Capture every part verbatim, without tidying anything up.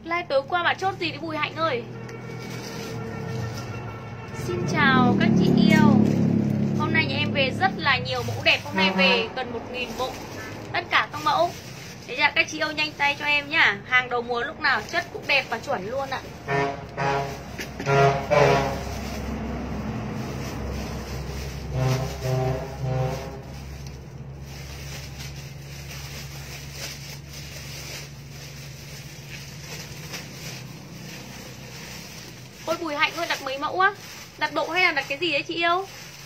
Live tối qua bà chốt gì đấy Bùi Hạnh ơi? Xin chào các chị yêu. Hôm nay nhà em về rất là nhiều mẫu đẹp. Hôm nay về gần một nghìn bộ. Tất cả các mẫu. Thế ra các chị yêu nhanh tay cho em nhá. Hàng đầu mùa lúc nào chất cũng đẹp và chuẩn luôn ạ. Ôi Bùi Hạnh ơi, đặt mấy mẫu á? Đặt bộ hay là đặt cái gì đấy chị yêu?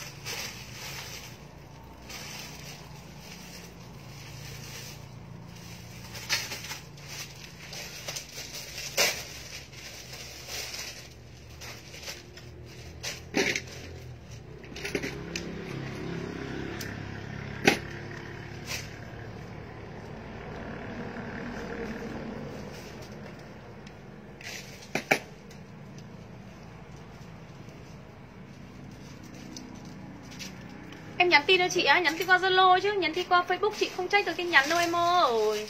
Em nhắn tin cho chị á, nhắn tin qua Zalo chứ, nhắn tin qua Facebook chị không check được tin nhắn đâu em ơi.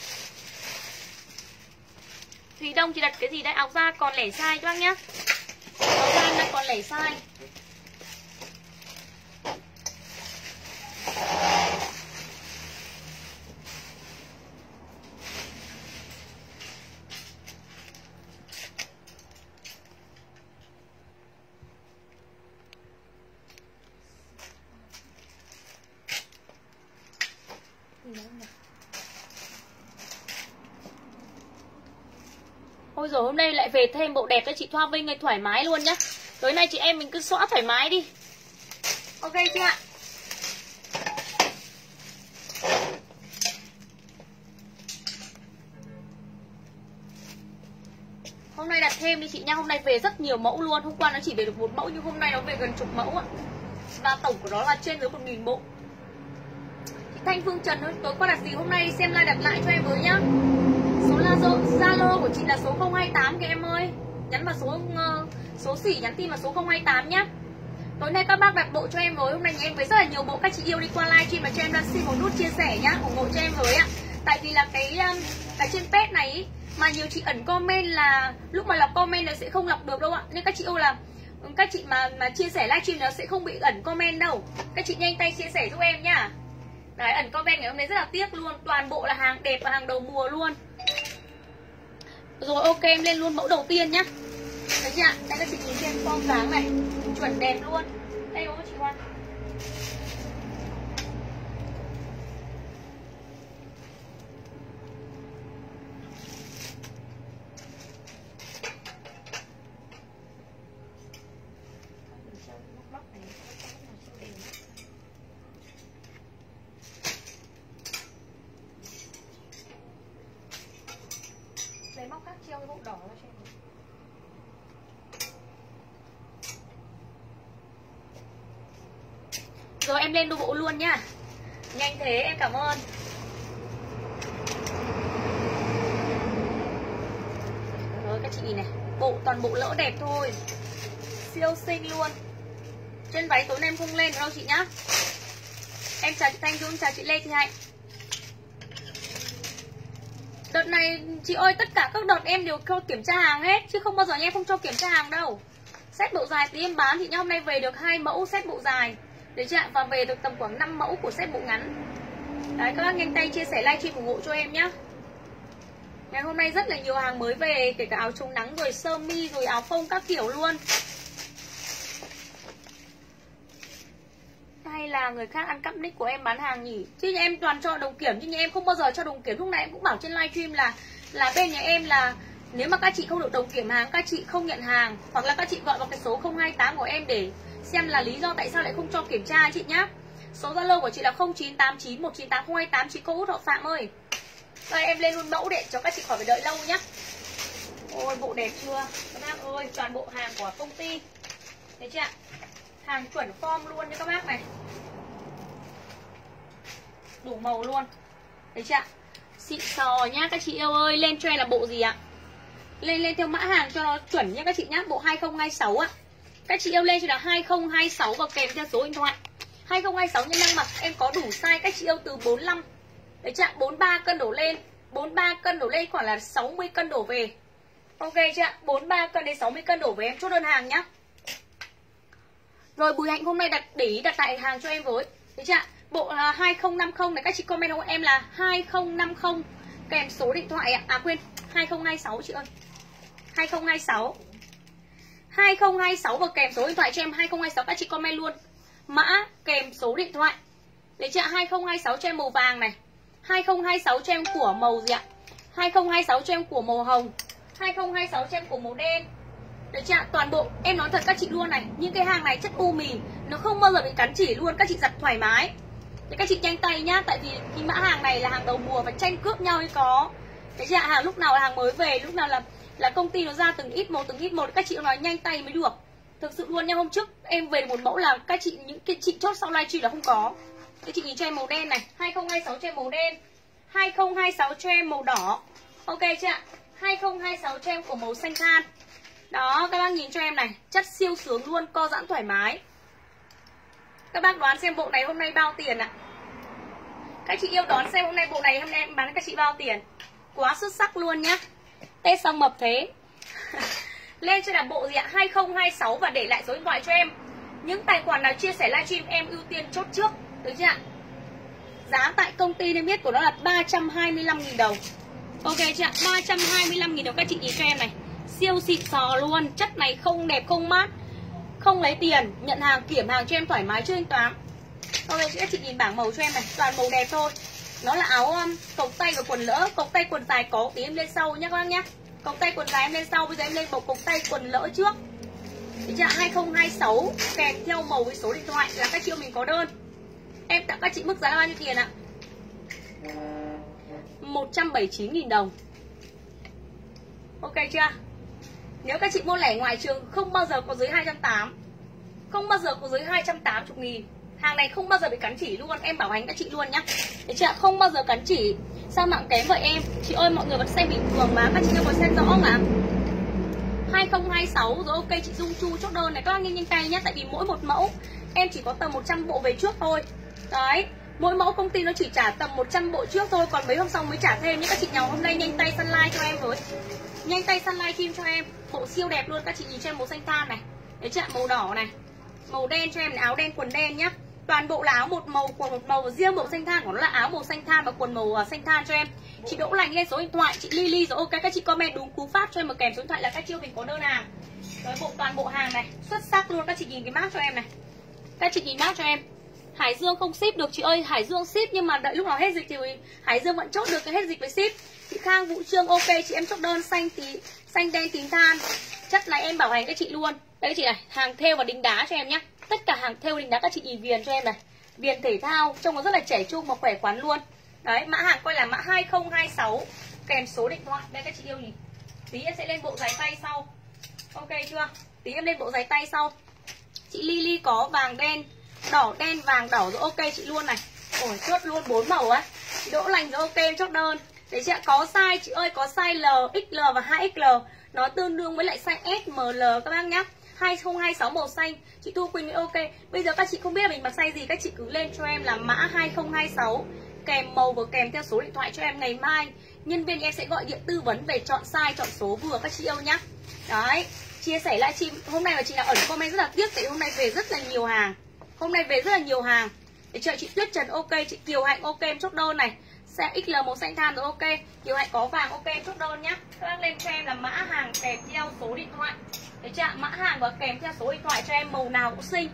Thùy Đông chị đặt cái gì đấy? Áo da còn lẻ size cho anh nhá. Áo da đang còn lẻ size. Ôi rồi hôm nay lại về thêm bộ đẹp cho chị Thoa Vinh này, thoải mái luôn nhá. Tối nay chị em mình cứ xõa thoải mái đi. Ok chưa ạ? Hôm nay đặt thêm đi chị nha. Hôm nay về rất nhiều mẫu luôn. Hôm qua nó chỉ về được một mẫu nhưng hôm nay nó về gần chục mẫu ạ. Và tổng của nó là trên dưới một nghìn bộ. Chị Thanh Phương Trần ơi, tối qua đặt gì hôm nay xem like đặt lại cho em với nhá. Số Zalo của chị là số không hai tám kìa em ơi. Nhắn vào số uh, số xỉ nhắn tin vào số không hai tám nhá. Tối nay các bác đặt bộ cho em với. Hôm nay nhà em với rất là nhiều bộ. Các chị yêu đi qua livestream mà cho em đang xin một nút chia sẻ nhá, ủng hộ cho em với ạ. Tại vì là cái um, cái trên page này ý, mà nhiều chị ẩn comment là lúc mà lọc comment nó sẽ không lọc được đâu ạ. Nên các chị yêu là các chị mà mà chia sẻ livestream nó sẽ không bị ẩn comment đâu. Các chị nhanh tay chia sẻ giúp em nhá. Đấy, ẩn comment ngày hôm nay rất là tiếc luôn. Toàn bộ là hàng đẹp và hàng đầu mùa luôn. Rồi ok, em lên luôn mẫu đầu tiên nhá. Thấy chưa ạ? Đây các chị nhìn xem form dáng này, chuẩn đẹp luôn. Đây đúng không chị Hoa? Lấy móc khác treo cái bộ đỏ ra cho em. Rồi em lên đôi bộ luôn nhá. Nhanh thế em cảm ơn. Rồi các chị nhìn này, bộ toàn bộ lỡ đẹp thôi. Siêu xinh luôn. Trên váy tối nay em không lên đâu chị nhá. Em chào chị Thanh Dung, chào chị Lê Thị Hạnh. Đợt này chị ơi, tất cả các đợt em đều cho kiểm tra hàng hết, chứ không bao giờ em không cho kiểm tra hàng đâu. Set bộ dài tí em bán thì nhá, hôm nay về được hai mẫu set bộ dài. Đấy chị ạ, và về được tầm khoảng năm mẫu của set bộ ngắn. Đấy, các bác nhanh tay chia sẻ livestream ủng hộ cho em nhá. Ngày hôm nay rất là nhiều hàng mới về, kể cả áo chống nắng rồi sơ mi rồi áo phông các kiểu luôn. Hay là người khác ăn cắp nick của em bán hàng nhỉ? Chứ nhà em toàn cho đồng kiểm, chứ nhà em không bao giờ cho đồng kiểm. Lúc này em cũng bảo trên livestream là là bên nhà em là nếu mà các chị không được đồng kiểm hàng, các chị không nhận hàng. Hoặc là các chị gọi vào cái số không hai tám của em để xem là lý do tại sao lại không cho kiểm tra chị nhá. Số Zalo của chị là không chín tám chín một chín tám không hai tám, chị cô Út Họ Phạm ơi. Đây em lên luôn mẫu để cho các chị khỏi phải đợi lâu nhá. Ôi bộ đẹp chưa? Các bác ơi, toàn bộ hàng của công ty. Thấy chưa ạ? Hàng chuẩn form luôn nha các bác này. Đủ màu luôn. Thấy chưa ạ? Xịn sò nhá các chị yêu ơi. Lên cho em là bộ gì ạ? Lên lên theo mã hàng cho nó chuẩn nhá các chị nhá. Bộ hai không hai sáu ạ. Các chị yêu lên cho là hai không hai sáu và kèm theo số điện thoại. hai không hai sáu nhân năng mặc em có đủ size các chị yêu từ bốn mươi lăm. Đấy chưa ạ? bốn mươi ba cân đổ lên. bốn mươi ba cân đổ lên khoảng là sáu mươi cân đổ về. Ok chưa ạ? bốn mươi ba cân đến sáu mươi cân đổ về em chốt đơn hàng nhá. Rồi Bùi Hạnh hôm nay đặt để ý đặt tại hàng cho em với. Đấy chưa ạ? Bộ uh, hai không năm không này các chị comment hộ em là hai không năm không kèm số điện thoại ạ. À quên, hai không hai sáu chị ơi. hai không hai sáu. hai không hai sáu và kèm số điện thoại cho em hai không hai sáu, các chị comment luôn. Mã kèm số điện thoại. Đấy chưa ạ? hai không hai sáu cho em màu vàng này. hai không hai sáu cho em của màu gì ạ? hai không hai sáu cho em của màu hồng. hai không hai sáu cho em của màu đen. Đấy chưa ạ? Toàn bộ em nói thật các chị luôn này, những cái hàng này chất u mì, nó không bao giờ bị cắn chỉ luôn, các chị giặt thoải mái. Thế các chị nhanh tay nhá, tại vì cái mã hàng này là hàng đầu mùa và tranh cướp nhau mới có. Đấy chưa ạ? Hàng lúc nào là hàng mới về, lúc nào là là công ty nó ra từng ít một từng ít một, các chị nói nhanh tay mới được. Thực sự luôn nha, hôm trước em về được một mẫu là các chị những cái chị chốt sau livestream là không có. Các chị nhìn cho em màu đen này, hai không hai sáu cho em màu đen, hai không hai sáu cho em màu đỏ. Ok chưa ạ? hai không hai sáu cho em của màu xanh than. Đó, các bác nhìn cho em này, chất siêu sướng luôn, co giãn thoải mái. Các bác đoán xem bộ này hôm nay bao tiền ạ? À? Các chị yêu đoán xem hôm nay bộ này hôm nay em bán các chị bao tiền. Quá xuất sắc luôn nhá. Tết xong mập thế. Lên cho là bộ gì ạ? hai không hai sáu và để lại số điện thoại cho em. Những tài khoản nào chia sẻ livestream em ưu tiên chốt trước. Được chưa ạ? Giá tại công ty niêm yết của nó là ba trăm hai mươi lăm nghìn đồng. Ok chưa ạ? ba trăm hai mươi lăm nghìn đồng, các chị nhìn cho em này. Siêu xịn sò luôn. Chất này không đẹp không mát, không lấy tiền. Nhận hàng kiểm hàng cho em thoải mái chưa anh Toán. Ok các chị nhìn bảng màu cho em này, toàn màu đẹp thôi. Nó là áo um, cộc tay và quần lỡ. Cộc tay quần dài có tí em lên sau nhé các bác nhé. Cộc tay quần dài em lên sau. Bây giờ em lên bộ cộc tay quần lỡ trước. Đấy chưa? hai không hai sáu kèm theo màu với số điện thoại là các chị mình có đơn. Em tặng các chị mức giá là bao nhiêu tiền ạ? một trăm bảy mươi chín nghìn đồng. Ok chưa? Nếu các chị mua lẻ ngoài trường không bao giờ có dưới hai trăm tám mươi. Không bao giờ có dưới hai trăm tám mươi nghìn. Hàng này không bao giờ bị cắn chỉ luôn. Em bảo hành các chị luôn nhá. Đấy chưa? Không bao giờ cắn chỉ. Sao mạng kém vậy em? Chị ơi mọi người vẫn xem bình thường mà. Các chị chưa có xem rõ mà. hai không hai sáu rồi ok chị Dung Chu chốt đơn này. Các bác nhanh nhanh tay nhé. Tại vì mỗi một mẫu em chỉ có tầm một trăm bộ về trước thôi. Đấy. Mỗi mẫu công ty nó chỉ trả tầm một trăm bộ trước thôi. Còn mấy hôm sau mới trả thêm. Nhưng các chị nào hôm nay nhanh tay săn like cho em với. Nhanh tay săn like phim cho em. Bộ siêu đẹp luôn. Các chị nhìn cho em màu xanh than này. Đấy chưa? Màu đỏ này. Màu đen cho em là áo đen quần đen nhá. Toàn bộ là áo một màu quần một màu. Riêng màu xanh than của nó là áo màu xanh than và quần màu xanh than cho em. Chị Đỗ Lành lên số điện thoại. Chị Lily rồi ok các chị comment đúng cú pháp cho em một kèm số điện thoại là các chiêu mình có đơn hàng. Rồi bộ toàn bộ hàng này xuất sắc luôn. Các chị nhìn cái mác cho em này. Các chị nhìn mác cho em. Hải Dương không ship được chị ơi. Hải Dương ship nhưng mà đợi lúc nào hết dịch thì Hải Dương vẫn chốt được cái hết dịch với ship. Chị Khang Vũ Trương ok chị em chốt đơn xanh tí xanh đen tím than. Chất này em bảo hành các chị luôn. Đây chị này, hàng thêu và đính đá cho em nhá. Tất cả hàng thêu đính đá các chị nhìn viền cho em này. Viền thể thao trông nó rất là trẻ trung và khỏe khoắn luôn. Đấy, mã hàng coi là mã hai không hai sáu kèm số điện thoại. Đây các chị yêu nhìn. Tí em sẽ lên bộ giày tay sau. Ok chưa? Tí em lên bộ giày tay sau. Chị Lily có vàng đen, đỏ đen vàng đỏ rồi ok chị luôn này. Ôi chốt luôn bốn màu á. Đỗ Lành rồi ok em chốt đơn. Đấy chị ạ, có size chị ơi, có size L, ích lờ và hai ích lờ. Nó tương đương với lại size S, M L các bác nhá. hai không hai sáu màu xanh. Chị Thu Quỳnh ok. Bây giờ các chị không biết là mình mặc size gì, các chị cứ lên cho em là mã hai không hai sáu kèm màu và kèm theo số điện thoại cho em. Ngày mai nhân viên em sẽ gọi điện tư vấn về chọn size, chọn số vừa các chị yêu nhá. Đấy, chia sẻ lại chị hôm nay mà chị nào ẩn comment rất là tiếc tại hôm nay về rất là nhiều hàng. Hôm nay về rất là nhiều hàng. Để chờ chị Tuyết Trần ok, chị Kiều Hạnh ok em chốt đơn này. Xe ích lờ màu xanh than rồi ok. Kiều Hạnh có vàng ok em chốt đơn nhá. Các bác lên cho em là mã hàng kèm theo số điện thoại. Đấy chưa? Mã hàng và kèm theo số điện thoại cho em màu nào cũng xinh.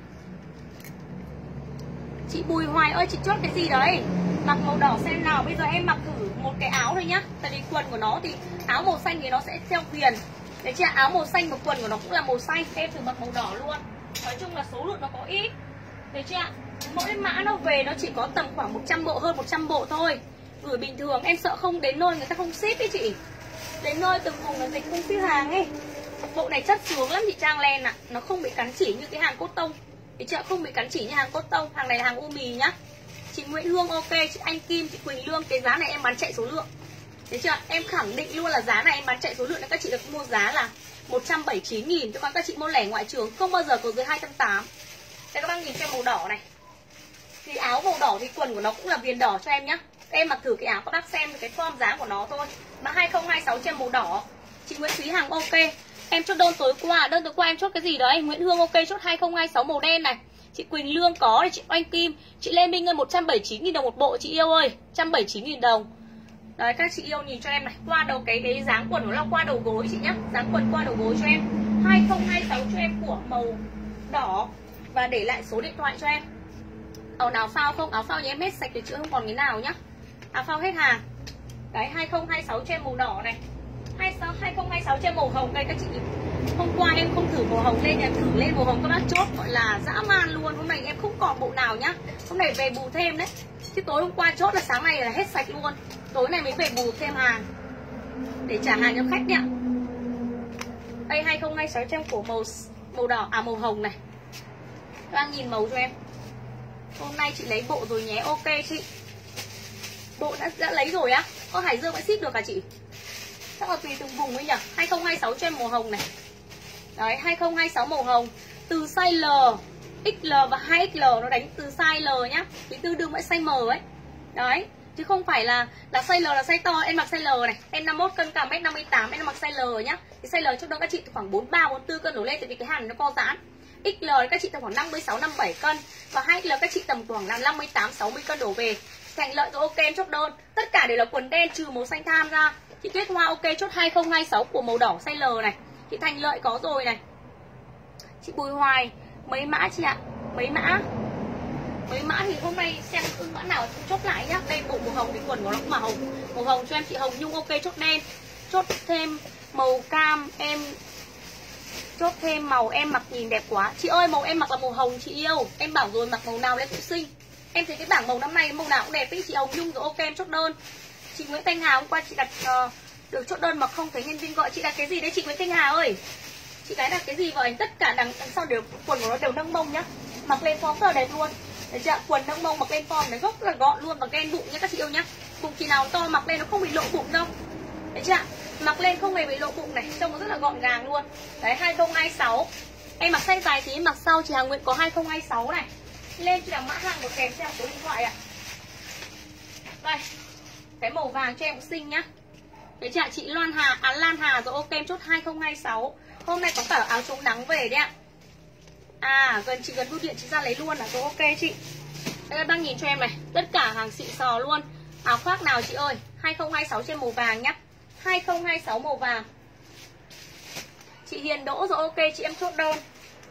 Chị Bùi Hoài ơi chị chốt cái gì đấy? Mặc màu đỏ xem nào. Bây giờ em mặc thử một cái áo thôi nhá. Tại vì quần của nó thì áo màu xanh thì nó sẽ theo viền. Đấy chưa? Áo màu xanh và quần của nó cũng là màu xanh. Em thử mặc màu đỏ luôn. Nói chung là số lượng nó có ít. Đấy chưa? Mỗi mã nó về nó chỉ có tầm khoảng một trăm bộ, hơn một trăm bộ thôi. Gửi bình thường em sợ không đến nơi người ta không ship ấy chị. Đến nơi từng vùng là dịch không ship hàng ấy. Bộ này chất xuống lắm chị Trang Len ạ. À. Nó không bị cắn chỉ như cái hàng cốt tông. Thì chợ không bị cắn chỉ như hàng cốt tông. Hàng này là hàng u mì nhá. Chị Nguyễn Hương ok, chị Anh Kim, chị Quỳnh Lương. Cái giá này em bán chạy số lượng. Thế chưa? Em khẳng định luôn là giá này em bán chạy số lượng. Nên các chị được mua giá là một trăm bảy mươi chín nghìn. Chứ còn các chị mua lẻ ngoại trường không bao giờ có dưới hai trăm tám mươi. Đây các bác nhìn cho màu đỏ này. Thì áo màu đỏ thì quần của nó cũng là viền đỏ cho em nhá. Em mặc thử cái áo các bác xem cái form dáng của nó thôi. Mà hai không hai sáu trên màu đỏ. Chị Nguyễn Thúy Hằng ok. Em chốt đơn tối qua, đơn tối qua em chốt cái gì đấy? Nguyễn Hương ok, chốt hai không hai sáu màu đen này. Chị Quỳnh Lương có này, chị Oanh Kim, chị Lê Minh Ngân một trăm bảy mươi chín nghìn đồng một bộ chị yêu ơi, một trăm bảy mươi chín nghìn đồng. Đấy các chị yêu nhìn cho em này, qua đầu cái cái dáng quần nó là qua đầu gối chị nhá, dáng quần qua đầu gối cho em. hai không hai sáu cho em của màu đỏ và để lại số điện thoại cho em. Áo nào phao không? Áo phao nhà em hết sạch rồi chứ không còn cái nào nhá. Áo phao hết hàng. Đấy hai không hai sáu cho em màu đỏ này. hai không hai sáu cho em màu hồng đây các chị. Hôm qua em không thử màu hồng lên, em thử lên màu hồng các bác chốt gọi là dã man luôn. Hôm nay em không còn bộ nào nhá. Hôm nay về bù thêm đấy. Chứ tối hôm qua chốt là sáng nay là hết sạch luôn. Tối nay mới về bù thêm hàng để trả hàng cho khách nhá. Đây hai không hai sáu cho em của màu màu đỏ à màu hồng này. Các bác nhìn màu cho em. Hôm nay chị lấy bộ rồi nhé. Ok chị. Bộ đã, đã lấy rồi á. Có Hải Dương vẫn ship được hả chị? Chắc là tùy từng vùng ấy nhỉ. hai không hai sáu cho em màu hồng này. Đấy hai không hai sáu màu hồng. Từ size L, ích lờ và hai ích lờ nó đánh từ size L nhá. Thì tương đương với size M ấy. Đấy. Chứ không phải là là size L là size to. Em mặc size L này. Em năm mươi mốt cân cả mét năm mươi tám. Em mặc size L nhá. Thì size L cho đông các chị khoảng bốn mươi ba, bốn mươi tư cân đổ lên. Tại vì cái hàng nó co giãn. ích lờ các chị tầm khoảng năm mươi sáu, năm mươi bảy cân. Và hai ích lờ các chị tầm khoảng là năm mươi tám, sáu mươi cân đổ về. Thành Lợi rồi ok em chốt đơn. Tất cả đều là quần đen trừ màu xanh than ra. Chị Tuyết Hoa ok chốt hai không hai sáu của màu đỏ size L này. Chị Thành Lợi có rồi này. Chị Bùi Hoài mấy mã chị ạ? Mấy mã? Mấy mã thì hôm nay xem ưng mã nào chốt lại nhá. Đây bộ màu hồng thì quần của nó cũng màu hồng. Màu hồng cho em chị Hồng Nhung ok chốt đen. Chốt thêm màu cam em. Chốt thêm màu em mặc nhìn đẹp quá. Chị ơi màu em mặc là màu hồng chị yêu. Em bảo rồi mặc màu nào lên cũng xinh. Em thấy cái bảng màu năm nay màu nào cũng đẹp ý. Chị Hồng Nhung rồi ok em chốt đơn. Chị Nguyễn Thanh Hà hôm qua chị đặt uh, được chốt đơn mà không thấy nhân viên gọi. Chị đặt cái gì đấy chị Nguyễn Thanh Hà ơi? Chị gái đặt cái gì vậy? Tất cả đằng, đằng sau đều quần của nó đều nâng mông nhá. Mặc lên form rất là đẹp luôn. Đấy chưa? Quần nâng mông mặc lên form này rất là gọn luôn và ken bụng nhá các chị yêu nhá. Bụng chị nào to mặc lên nó không bị lộ bụng đâu. Đấy chưa? Mặc lên không hề bị lộ bụng này, trông nó rất là gọn gàng luôn. Đấy hai không hai sáu. Em mặc size dài tí mặc sau chị Hà Nguyễn có hai không hai sáu này. Lên chị làm mã hàng một kèm theo số điện thoại ạ. Đây. Cái màu vàng cho em cũng xinh nhá. Đấy chị ạ, chị Loan Hà, à Lan Hà rồi ok em chốt hai không hai sáu. Hôm nay có cả áo chống nắng về đấy ạ. À, gần chị gần bưu điện chị ra lấy luôn à, rồi ok chị. Đây các bác nhìn cho em này, tất cả hàng xịn sò luôn. Áo khoác nào chị ơi? hai không hai sáu trên màu vàng nhá. hai không hai sáu màu vàng. Chị Hiền Đỗ rồi ok chị em chốt đơn.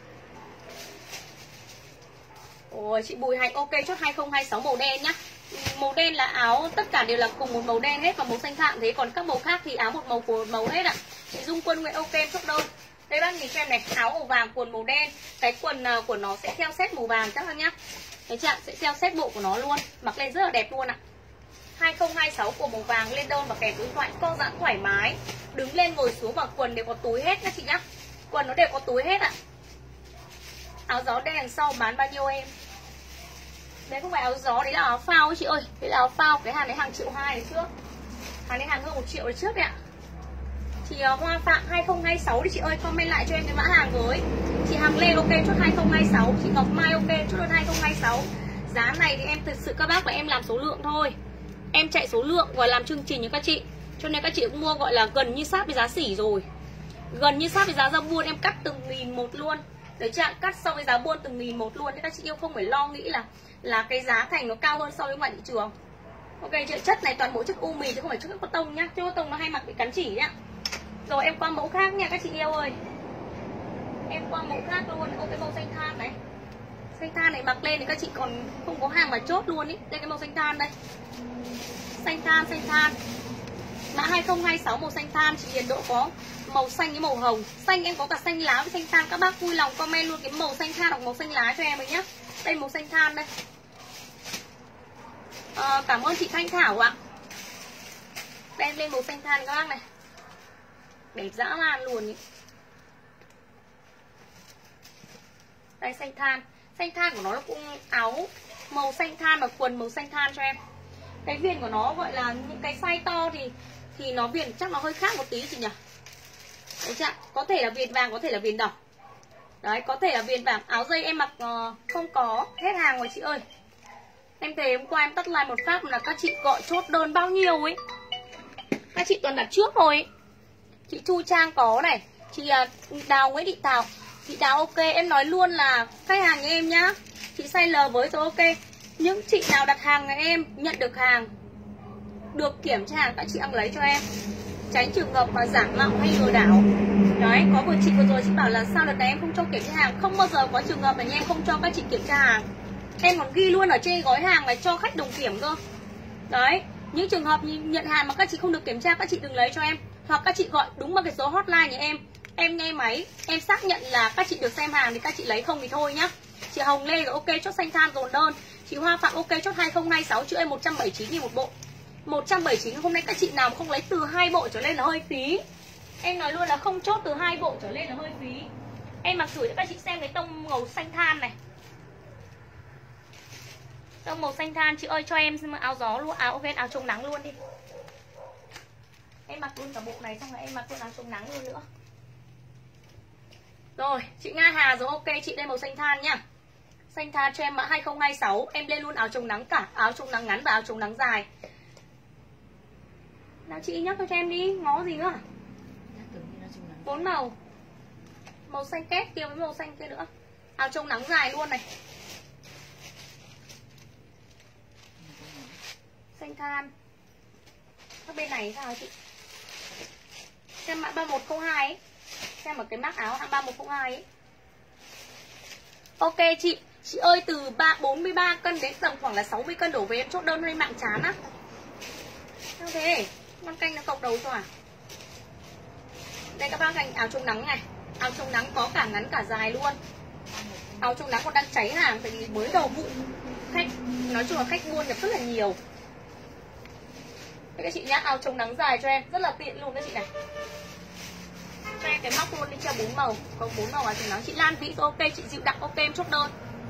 Ôi chị Bùi Hạnh ok chốt hai không hai sáu màu đen nhá. Màu đen là áo tất cả đều là cùng một màu đen hết và màu xanh thẳm thế, còn các màu khác thì áo một màu của màu hết ạ. Chị Dung Quân Nguyễn ok chốt đơn. Đây bác nhìn cho em này, áo màu vàng quần màu đen, cái quần của nó sẽ theo set màu vàng chắc là nhá. Đấy chị ạ, sẽ theo set bộ của nó luôn, mặc lên rất là đẹp luôn ạ. hai không hai sáu của màu vàng lên đơn và kèm túi thoại co giãn thoải mái. Đứng lên ngồi xuống và quần đều có túi hết nhá chị nhá. Quần nó đều có túi hết ạ. Áo gió đen đằng sau bán bao nhiêu em? Đấy không phải áo gió, đấy là áo phao ấy chị ơi. Đấy là áo phao, cái hàng đấy hàng triệu hai đấy trước. Hàng đấy hàng hơn một triệu đấy trước đấy ạ. Chị Hoa Phạm hai không hai sáu đi chị ơi, comment lại cho em cái mã hàng với. Chị Hằng Lê ok chốt hai không hai sáu. Chị Ngọc Mai ok chốt đơn hai không hai sáu. Giá này thì em thực sự các bác là em làm số lượng thôi. Em chạy số lượng và làm chương trình cho các chị. Cho nên các chị cũng mua gọi là gần như sát với giá sỉ rồi. Gần như sát với giá ra buôn, em cắt từng nghìn một luôn. Đấy chị ạ, cắt so với giá buôn từng nghìn một luôn. Nên các chị yêu không phải lo nghĩ là là cái giá thành nó cao hơn so với ngoài thị trường. Ok, chất này toàn bộ chất u mì chứ không phải chất cotton nhá. Chất cotton nó hay mặc bị cắn chỉ nhá. Rồi em qua mẫu khác nha các chị yêu ơi. Em qua mẫu khác luôn. Ô cái màu xanh than này. Xanh than này mặc lên thì các chị còn không có hàng mà chốt luôn ý. Đây cái màu xanh than đây. Xanh than, xanh than. Mã hai không hai sáu màu xanh than. Chị Hiền Độ có màu xanh với màu hồng. Xanh em có cả xanh lá với xanh than. Các bác vui lòng comment luôn cái màu xanh than hoặc màu xanh lá cho em ấy nhá. Đây màu xanh than đây. à, Cảm ơn chị Thanh Thảo ạ. Đây em lên màu xanh than các bác này. Đẹp dã man luôn ý. Đây xanh than. Xanh than của nó là cũng áo màu xanh than và quần màu xanh than cho em. Cái viền của nó gọi là những cái size to thì thì nó viền chắc nó hơi khác một tí chị nhỉ. Đấy chưa? Có thể là viền vàng, có thể là viền đỏ. Đấy, có thể là viền vàng. Áo dây em mặc uh, không có, hết hàng rồi chị ơi. Em thấy hôm qua em tắt like một phát là các chị gọi chốt đơn bao nhiêu ấy. Các chị toàn đặt trước rồi ấy. Chị Chu Trang có này. Chị Đào Nguyễn Thị Thảo. Chị Đào ok, em nói luôn là khách hàng nhà em nhá. Chị size L với rồi ok. Những chị nào đặt hàng nhà em nhận được hàng, được kiểm tra hàng, các chị ăn lấy cho em. Tránh trường hợp mà giả mạo hay lừa đảo. Đấy, có một chị vừa rồi chị bảo là sao đợt này em không cho kiểm tra hàng. Không bao giờ có trường hợp này nha, em không cho các chị kiểm tra hàng. Em còn ghi luôn ở trên gói hàng này cho khách đồng kiểm cơ. Đấy, những trường hợp nhận hàng mà các chị không được kiểm tra, các chị đừng lấy cho em. Hoặc các chị gọi đúng vào cái số hotline nhà em, em nghe máy, em xác nhận là các chị được xem hàng thì các chị lấy, không thì thôi nhá. Chị Hồng Lê rồi ok, chốt xanh than dồn đơn. Chị Hoa Phạm ok, chốt hai không hai sáu, chữ em một trăm bảy mươi chín nghìn một bộ. Một trăm bảy mươi chín. Hôm nay các chị nào mà không lấy từ hai bộ trở lên là hơi phí. Em nói luôn là không chốt từ hai bộ trở lên là hơi phí. Em mặc thử cho các chị xem cái tông màu xanh than này. Tông màu xanh than, chị ơi cho em áo gió luôn, áo ven áo chống nắng luôn đi. Em mặc luôn cả bộ này, xong rồi em mặc luôn áo chống nắng luôn nữa. Rồi, chị Nga Hà rồi ok, chị đây màu xanh than nhá. Xanh than cho em mã hai không hai sáu, em lên luôn áo chống nắng cả, áo chống nắng ngắn và áo chống nắng dài. Nào chị nhắc cho em đi, ngó gì nữa? Bốn màu. Màu xanh két kia với màu xanh kia nữa. Áo chống nắng dài luôn này. Xanh than. Các bên này sao chị? Xem mã ba một không hai ấy. Xem ở cái mác áo hạng ba một không hai ấy. Ok chị. Chị ơi từ bốn mươi ba cân đến tầm khoảng là sáu mươi cân đổ về em chốt đơn hay mạng chán á. Sao thế? Con canh nó cọc đầu cho à? Đây các bác canh áo chống nắng này. Áo chống nắng có cả ngắn cả dài luôn. Áo chống nắng còn đang cháy hàng tại vì mới đầu vụ. Khách, nói chung là khách mua nhập rất là nhiều. Đây các chị nhá, áo chống nắng dài cho em, rất là tiện luôn các chị này. Cho em cái móc luôn đi cho bốn màu, có bốn màu áo chống nắng. Chị Lan Vĩ ok, chị Dịu Đặng ok, em chốt đơn.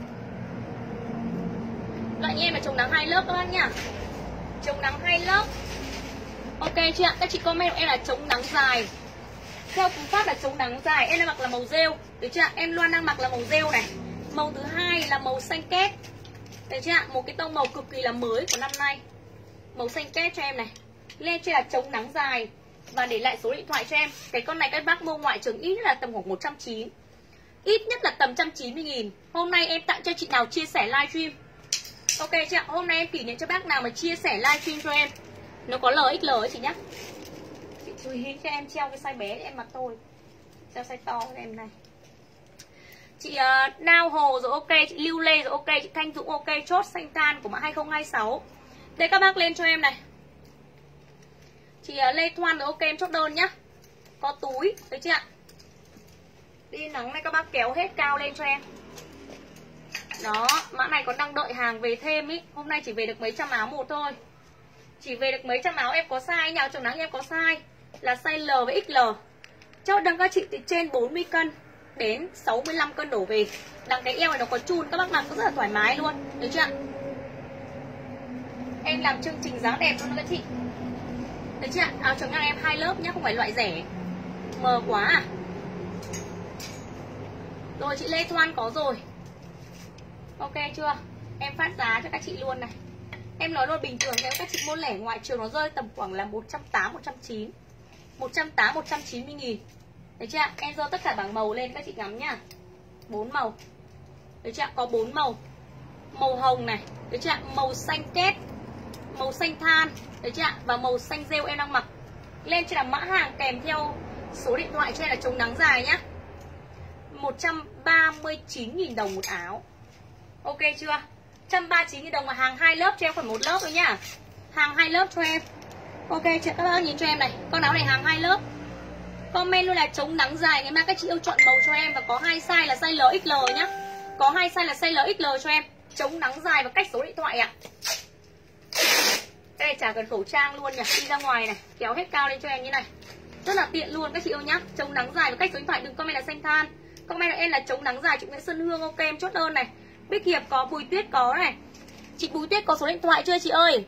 Loại như em là chống nắng hai lớp các bác nhá. Chống nắng hai lớp. Ok chị ạ, các chị comment em là chống nắng dài. Theo cú pháp là chống nắng dài, em đang mặc là màu rêu. Được chưa ạ? Em Loan đang mặc là màu rêu này. Màu thứ hai là màu xanh két. Được chưa ạ? Một cái tông màu cực kỳ là mới của năm nay. Màu xanh két cho em này. Lên trên là chống nắng dài. Và để lại số điện thoại cho em. Cái con này các bác mua ngoại trường ít nhất là tầm khoảng một trăm chín mươi. Ít nhất là tầm một trăm chín mươi nghìn. Hôm nay em tặng cho chị nào chia sẻ livestream. Ok chị ạ, hôm nay em kỷ niệm cho bác nào mà chia sẻ livestream cho em. Nó có lờ ích lờ ấy chị nhá. Chị chú ý cho em treo cái size bé để em mặc thôi. Treo size to cho em này. Chị uh, Đao Hồ rồi ok, chị Lưu Lê rồi ok, chị Thanh Dũng ok, chốt xanh than của mã hai không hai sáu. Đây các bác lên cho em này. Chị uh, Lê Thoan rồi ok, em chốt đơn nhá. Có túi, thấy chưa ạ? Đi nắng này các bác kéo hết cao lên cho em. Đó, mã này còn đang đợi hàng về thêm ý. Hôm nay chỉ về được mấy trăm áo một thôi. Chỉ về được mấy trăm áo, em có size nào chống nắng em có size là size L với ích lờ. Chốt đăng các chị từ trên bốn mươi cân đến sáu mươi lăm cân đổ về. Đằng cái eo này nó có chun, các bác mặc cũng rất là thoải mái luôn. Được chưa ạ? Em làm chương trình dáng đẹp cho các chị. Được chưa ạ? Áo chống nắng em hai lớp nhá, không phải loại rẻ. Mờ quá à? Rồi chị Lê Thoan có rồi. Ok chưa? Em phát giá cho các chị luôn này. Em nói luôn bình thường nếu các chị mua lẻ ngoại trường nó rơi tầm khoảng là một trăm tám mươi, một trăm chín mươi. một trăm tám mươi, một trăm chín mươi nghìn. Được chưa ạ? Em dơ tất cả bảng màu lên các chị ngắm nhá. bốn màu. Được chưa ạ? Có bốn màu. Màu hồng này, được chưa ạ? Màu xanh két, màu xanh than, được chưa ạ? Và màu xanh rêu em đang mặc. Lên trên là mã hàng kèm theo số điện thoại cho em là chống nắng dài nhá. một trăm ba mươi chín nghìn đồng một áo. Ok chưa? một trăm ba mươi chín nghìn đồng mà hàng hai lớp cho em, còn một lớp thôi nhá. Hàng hai lớp cho em. Ok chưa? Các bác nhìn cho em này. Con áo này hàng hai lớp. Comment luôn là chống nắng dài. Ngày mai các chị yêu chọn màu cho em. Và có hai size là size L ích lờ nhá. Có hai size là size L ích lờ cho em. Chống nắng dài và cách số điện thoại ạ. À. Đây này chả cần khẩu trang luôn nhỉ. Đi ra ngoài này, kéo hết cao lên cho em như này. Rất là tiện luôn các chị yêu nhá. Chống nắng dài và cách số điện thoại. Đừng comment là xanh than. Comment là em là chống nắng dài. Chị Nguyễn Xuân Hương ok em chốt đơn này. Bích Hiệp có, Bùi Tuyết có này. Chị Bùi Tuyết có số điện thoại chưa chị ơi?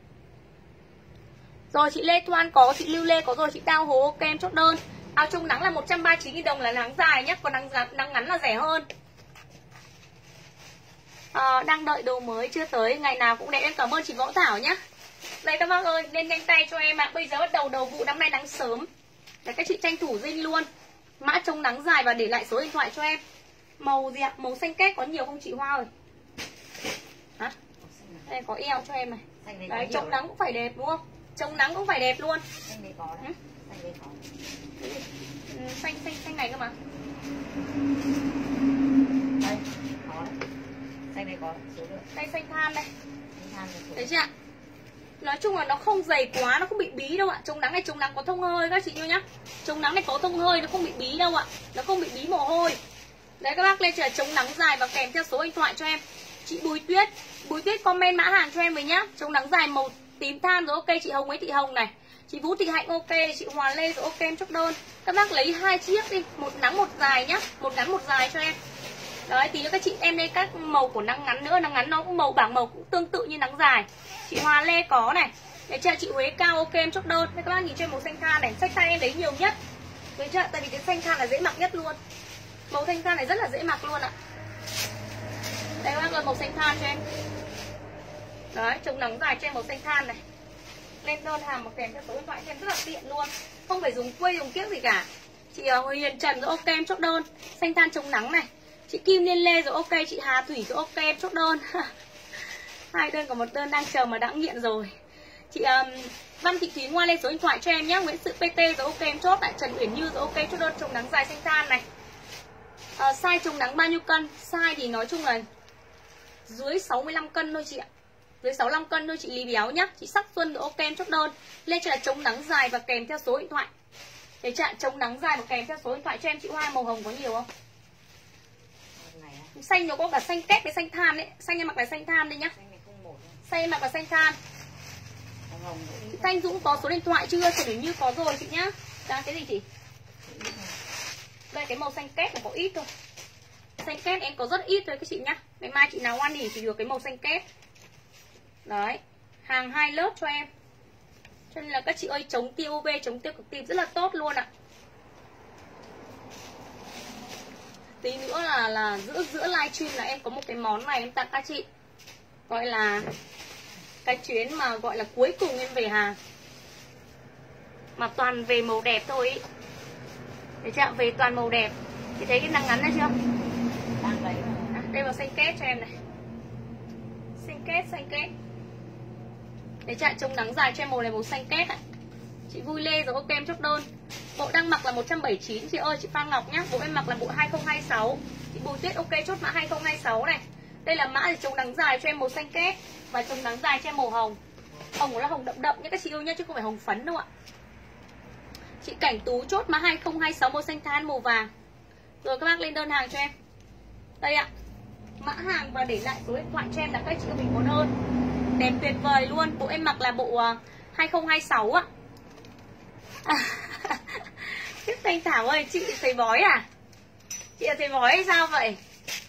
Rồi chị Lê Thoan có, chị Lưu Lê có rồi, chị Đao Hồ ok em chốt đơn. Áo chống nắng là một trăm ba mươi chín nghìn đồng là nắng dài nhé, còn nắng, nắng ngắn là rẻ hơn. À, đang đợi đồ mới chưa tới, ngày nào cũng đẹp. Em cảm ơn chị Võ Thảo nhé. Đây các bác ơi, lên nhanh tay cho em ạ. À. Bây giờ bắt đầu đầu vụ năm nay nắng sớm. Đấy, các chị tranh thủ dinh luôn. Mã chống nắng dài và để lại số điện thoại cho em. Màu gì ạ? Màu xanh két có nhiều không chị Hoa ơi? Hả? Đây có eo cho em này. Đấy, chống nắng cũng phải đẹp đúng không? Chống nắng cũng phải đẹp luôn. Xanh đấy có đấy. Xanh đấy có. Ừ, xanh xanh xanh này cơ mà. Đây, có đấy. Xanh đấy có số lượng. Đây xanh than đây. Xanh than số. Đấy chưa ạ? Nói chung là nó không dày quá, nó không bị bí đâu ạ. Chống nắng này chống nắng có thông hơi các chị yêu nhá. Chống nắng này có thông hơi, nó không bị bí đâu ạ. Nó không bị bí mồ hôi. Đấy các bác lên cho là chống nắng dài và kèm theo số điện thoại cho em. Chị Bùi Tuyết, Bùi Tuyết comment mã hàng cho em với nhá. Chống nắng dài màu tím than rồi ok. Chị Hồng ấy Thị Hồng này. Chị Vũ Thị Hạnh ok, chị Hòa Lê rồi ok em chốt đơn. Các bác lấy hai chiếc đi, một nắng một dài nhá, một ngắn một dài cho em. Đấy, tí nữa các chị em đây các màu của nắng ngắn nữa, nắng ngắn nó cũng màu bảng màu cũng tương tự như nắng dài. Chị Hòa Lê có này. Để cho chị Huế Cao ok em chốt đơn. Đây các bác nhìn cho em màu xanh than này, xách tay em lấy nhiều nhất. Đấy chưa? Tại vì cái xanh than là dễ mặc nhất luôn. Màu xanh than này rất là dễ mặc luôn ạ. Đây các bác ơi, màu xanh than cho em. Đấy, chống nắng dài cho em màu xanh than này. Lên đơn hàng một kèm theo số điện thoại cho em rất là tiện luôn. Không phải dùng quây dùng kiếc gì cả. Chị uh, Huyền Trần rồi ok em chốt đơn. Xanh than chống nắng này. Chị Kim Liên Lê rồi ok, chị Hà Thủy rồi ok em chốt đơn. Hai đơn, có một đơn đang chờ mà đã nghiện rồi. Chị um, Văn Thị Thúy Ngoan lên số điện thoại cho em nhé. Nguyễn Sự pê tê rồi ok em chốt. Tại Trần Uyển Như rồi ok chốt đơn chống nắng dài xanh than này. uh, Size chống nắng bao nhiêu cân? Size thì nói chung là dưới sáu mươi lăm cân thôi chị ạ. Dưới sáu mươi lăm cân thôi chị Lý Béo nhá. Chị Sắc Xuân rồi ok em chốt đơn. Lên cho là chống nắng dài và kèm theo số điện thoại. Để chặn chống nắng dài và kèm theo số điện thoại cho em. Chị Hoa màu hồng có nhiều không? Xanh nó có cả xanh két với xanh than đấy. Xanh em mặc là xanh than đây nhá. Xanh em mặc là xanh than. Chị Thanh Dũng có số điện thoại chưa? Trần Uyển Như có rồi chị nhá. Đang cái gì chị? Đây cái màu xanh két nó có ít thôi. Xanh két em có rất ít thôi các chị nhá. Ngày mai chị nào ăn thì chỉ được cái màu xanh két. Đấy, hàng hai lớp cho em. Cho nên là các chị ơi, chống tia u vê, chống tiêu cực tím rất là tốt luôn ạ. Tí nữa là là giữa giữa livestream là em có một cái món này em tặng các chị. Gọi là cái chuyến mà gọi là cuối cùng em về hàng. Mà toàn về màu đẹp thôi ý. Để chạm về toàn màu đẹp. Chị thấy cái nắng ngắn này chưa? Đang lấy à, đây vào xanh két cho em này. Xanh két, xanh két. Để chạm chống nắng dài cho em màu này màu xanh két ạ. Chị Vui Lê rồi ok em chốt đơn. Bộ đang mặc là một trăm bảy mươi chín chị ơi, chị Phan Ngọc nhá. Bộ em mặc là bộ hai không hai sáu. Chị Bùi Tuyết ok chốt mã hai không hai sáu này. Đây là mã để chống nắng dài cho em màu xanh két và chống nắng dài cho em màu hồng. Hồng của nó hồng đậm đậm nhé các chị yêu nhá, chứ không phải hồng phấn đâu ạ. Chị Cảnh Tú chốt mã hai không hai sáu màu xanh than màu vàng. Rồi các bác lên đơn hàng cho em. Đây ạ. Mã hàng và để lại số điện thoại cho em là các chị yêu mình có đơn. Đẹp tuyệt vời luôn. Bộ em mặc là bộ hai không hai sáu ạ. Tiếp Thanh Thảo ơi, chị thấy bói à? Chị là thấy bói hay sao vậy?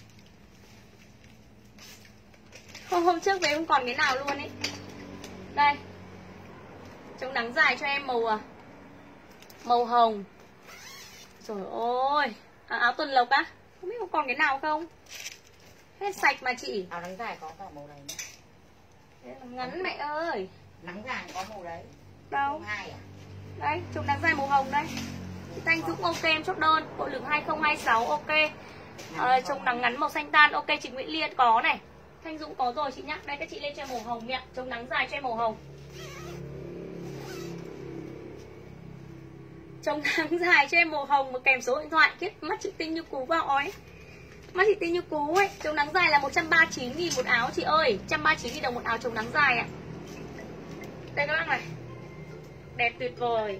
Hôm, hôm trước về không còn cái nào luôn ấy. Đây. Chống nắng dài cho em màu màu hồng. Trời ơi à, áo tuần lộc á. Không biết có còn cái nào không? Hết sạch mà chị. Áo nắng dài có cả màu này nhé. Ngắn mẹ ơi. Nắng dài có màu đấy. Đâu? Hai à? Đấy, chống nắng dài màu hồng đây. Chị Thanh Dũng ok em chốt đơn. Bộ lượng hai không hai sáu ok. À, chống nắng ngắn màu xanh tan ok. Chị Nguyễn Liên có này. Thanh Dũng có rồi chị nhá. Đây các chị lên cho em màu hồng nhá. Chống nắng dài cho em màu hồng. Chống nắng dài cho em màu hồng và kèm số điện thoại. Kiếp mắt chị Tinh như cú vào ói. Mắt chị Tinh như cú ấy. Chống nắng dài là một trăm ba mươi chín nghìn một áo chị ơi. một trăm ba mươi chín nghìn đồng một áo chống nắng dài ạ. Đây các bác này. Đẹp tuyệt vời.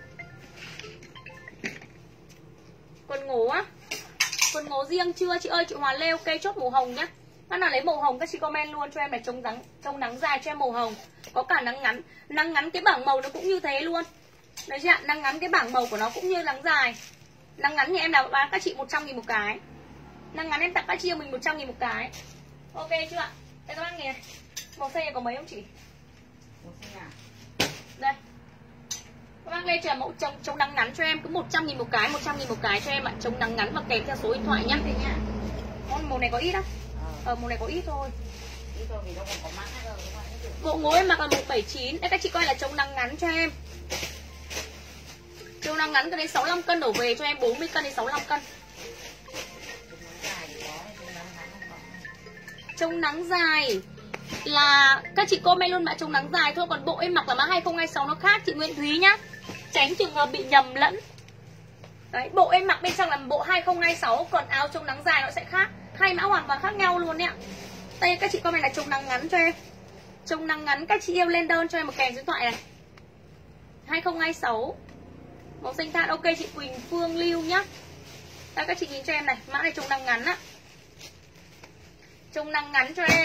Quần ngố á. Quần ngố riêng chưa chị ơi? Chị Hòa Lê ok chốt màu hồng nhá. Các nào lấy màu hồng các chị comment luôn cho em này. Chống nắng, chống nắng dài cho em màu hồng. Có cả nắng ngắn. Nắng ngắn cái bảng màu nó cũng như thế luôn. Đấy chị ạ, nắng ngắn cái bảng màu của nó cũng như nắng dài. Nắng ngắn thì em nào bán các chị một trăm nghìn một cái. Nắng ngắn em tặng các chị cho mình một trăm nghìn một cái. Ok chưa ạ? Đây các bác nhìn này. Màu xanh này có mấy không chị? Màu xanh à? Đây. Các bác lên chờ mẫu chống, chống nắng ngắn cho em. Cứ một trăm nghìn một cái, một trăm nghìn một cái cho em ạ. Chống nắng ngắn và kèm theo số điện thoại nhá. Con màu này có ít á? Ờ, màu này có ít thôi. Ít thôi vì nó còn có mã rồi. Bộ ngố em mặc là một bảy chín. Đây các chị coi là chống nắng ngắn cho em. Chống nắng nắng ngắn cân đến sáu mươi lăm cân đổ về cho em, bốn mươi cân đến sáu mươi lăm cân. Chống nắng dài là các chị comment luôn mã chống nắng dài thôi, còn bộ em mặc là mã hai không hai sáu nó khác chị Nguyễn Thúy nhá. Tránh trường hợp bị nhầm lẫn. Đấy, bộ em mặc bên trong là bộ hai không hai sáu, còn áo chống nắng dài nó sẽ khác. Hai mã hoàn toàn khác nhau luôn đấy ạ. Đây các chị comment là chống nắng ngắn cho em. Chống nắng ngắn các chị yêu lên đơn cho em một kèm điện thoại này. hai không hai sáu. Màu xanh than, ok chị Quỳnh Phương Lưu nhá. Đây các chị nhìn cho em này, mã này chống nắng ngắn á. Chống nắng ngắn cho em.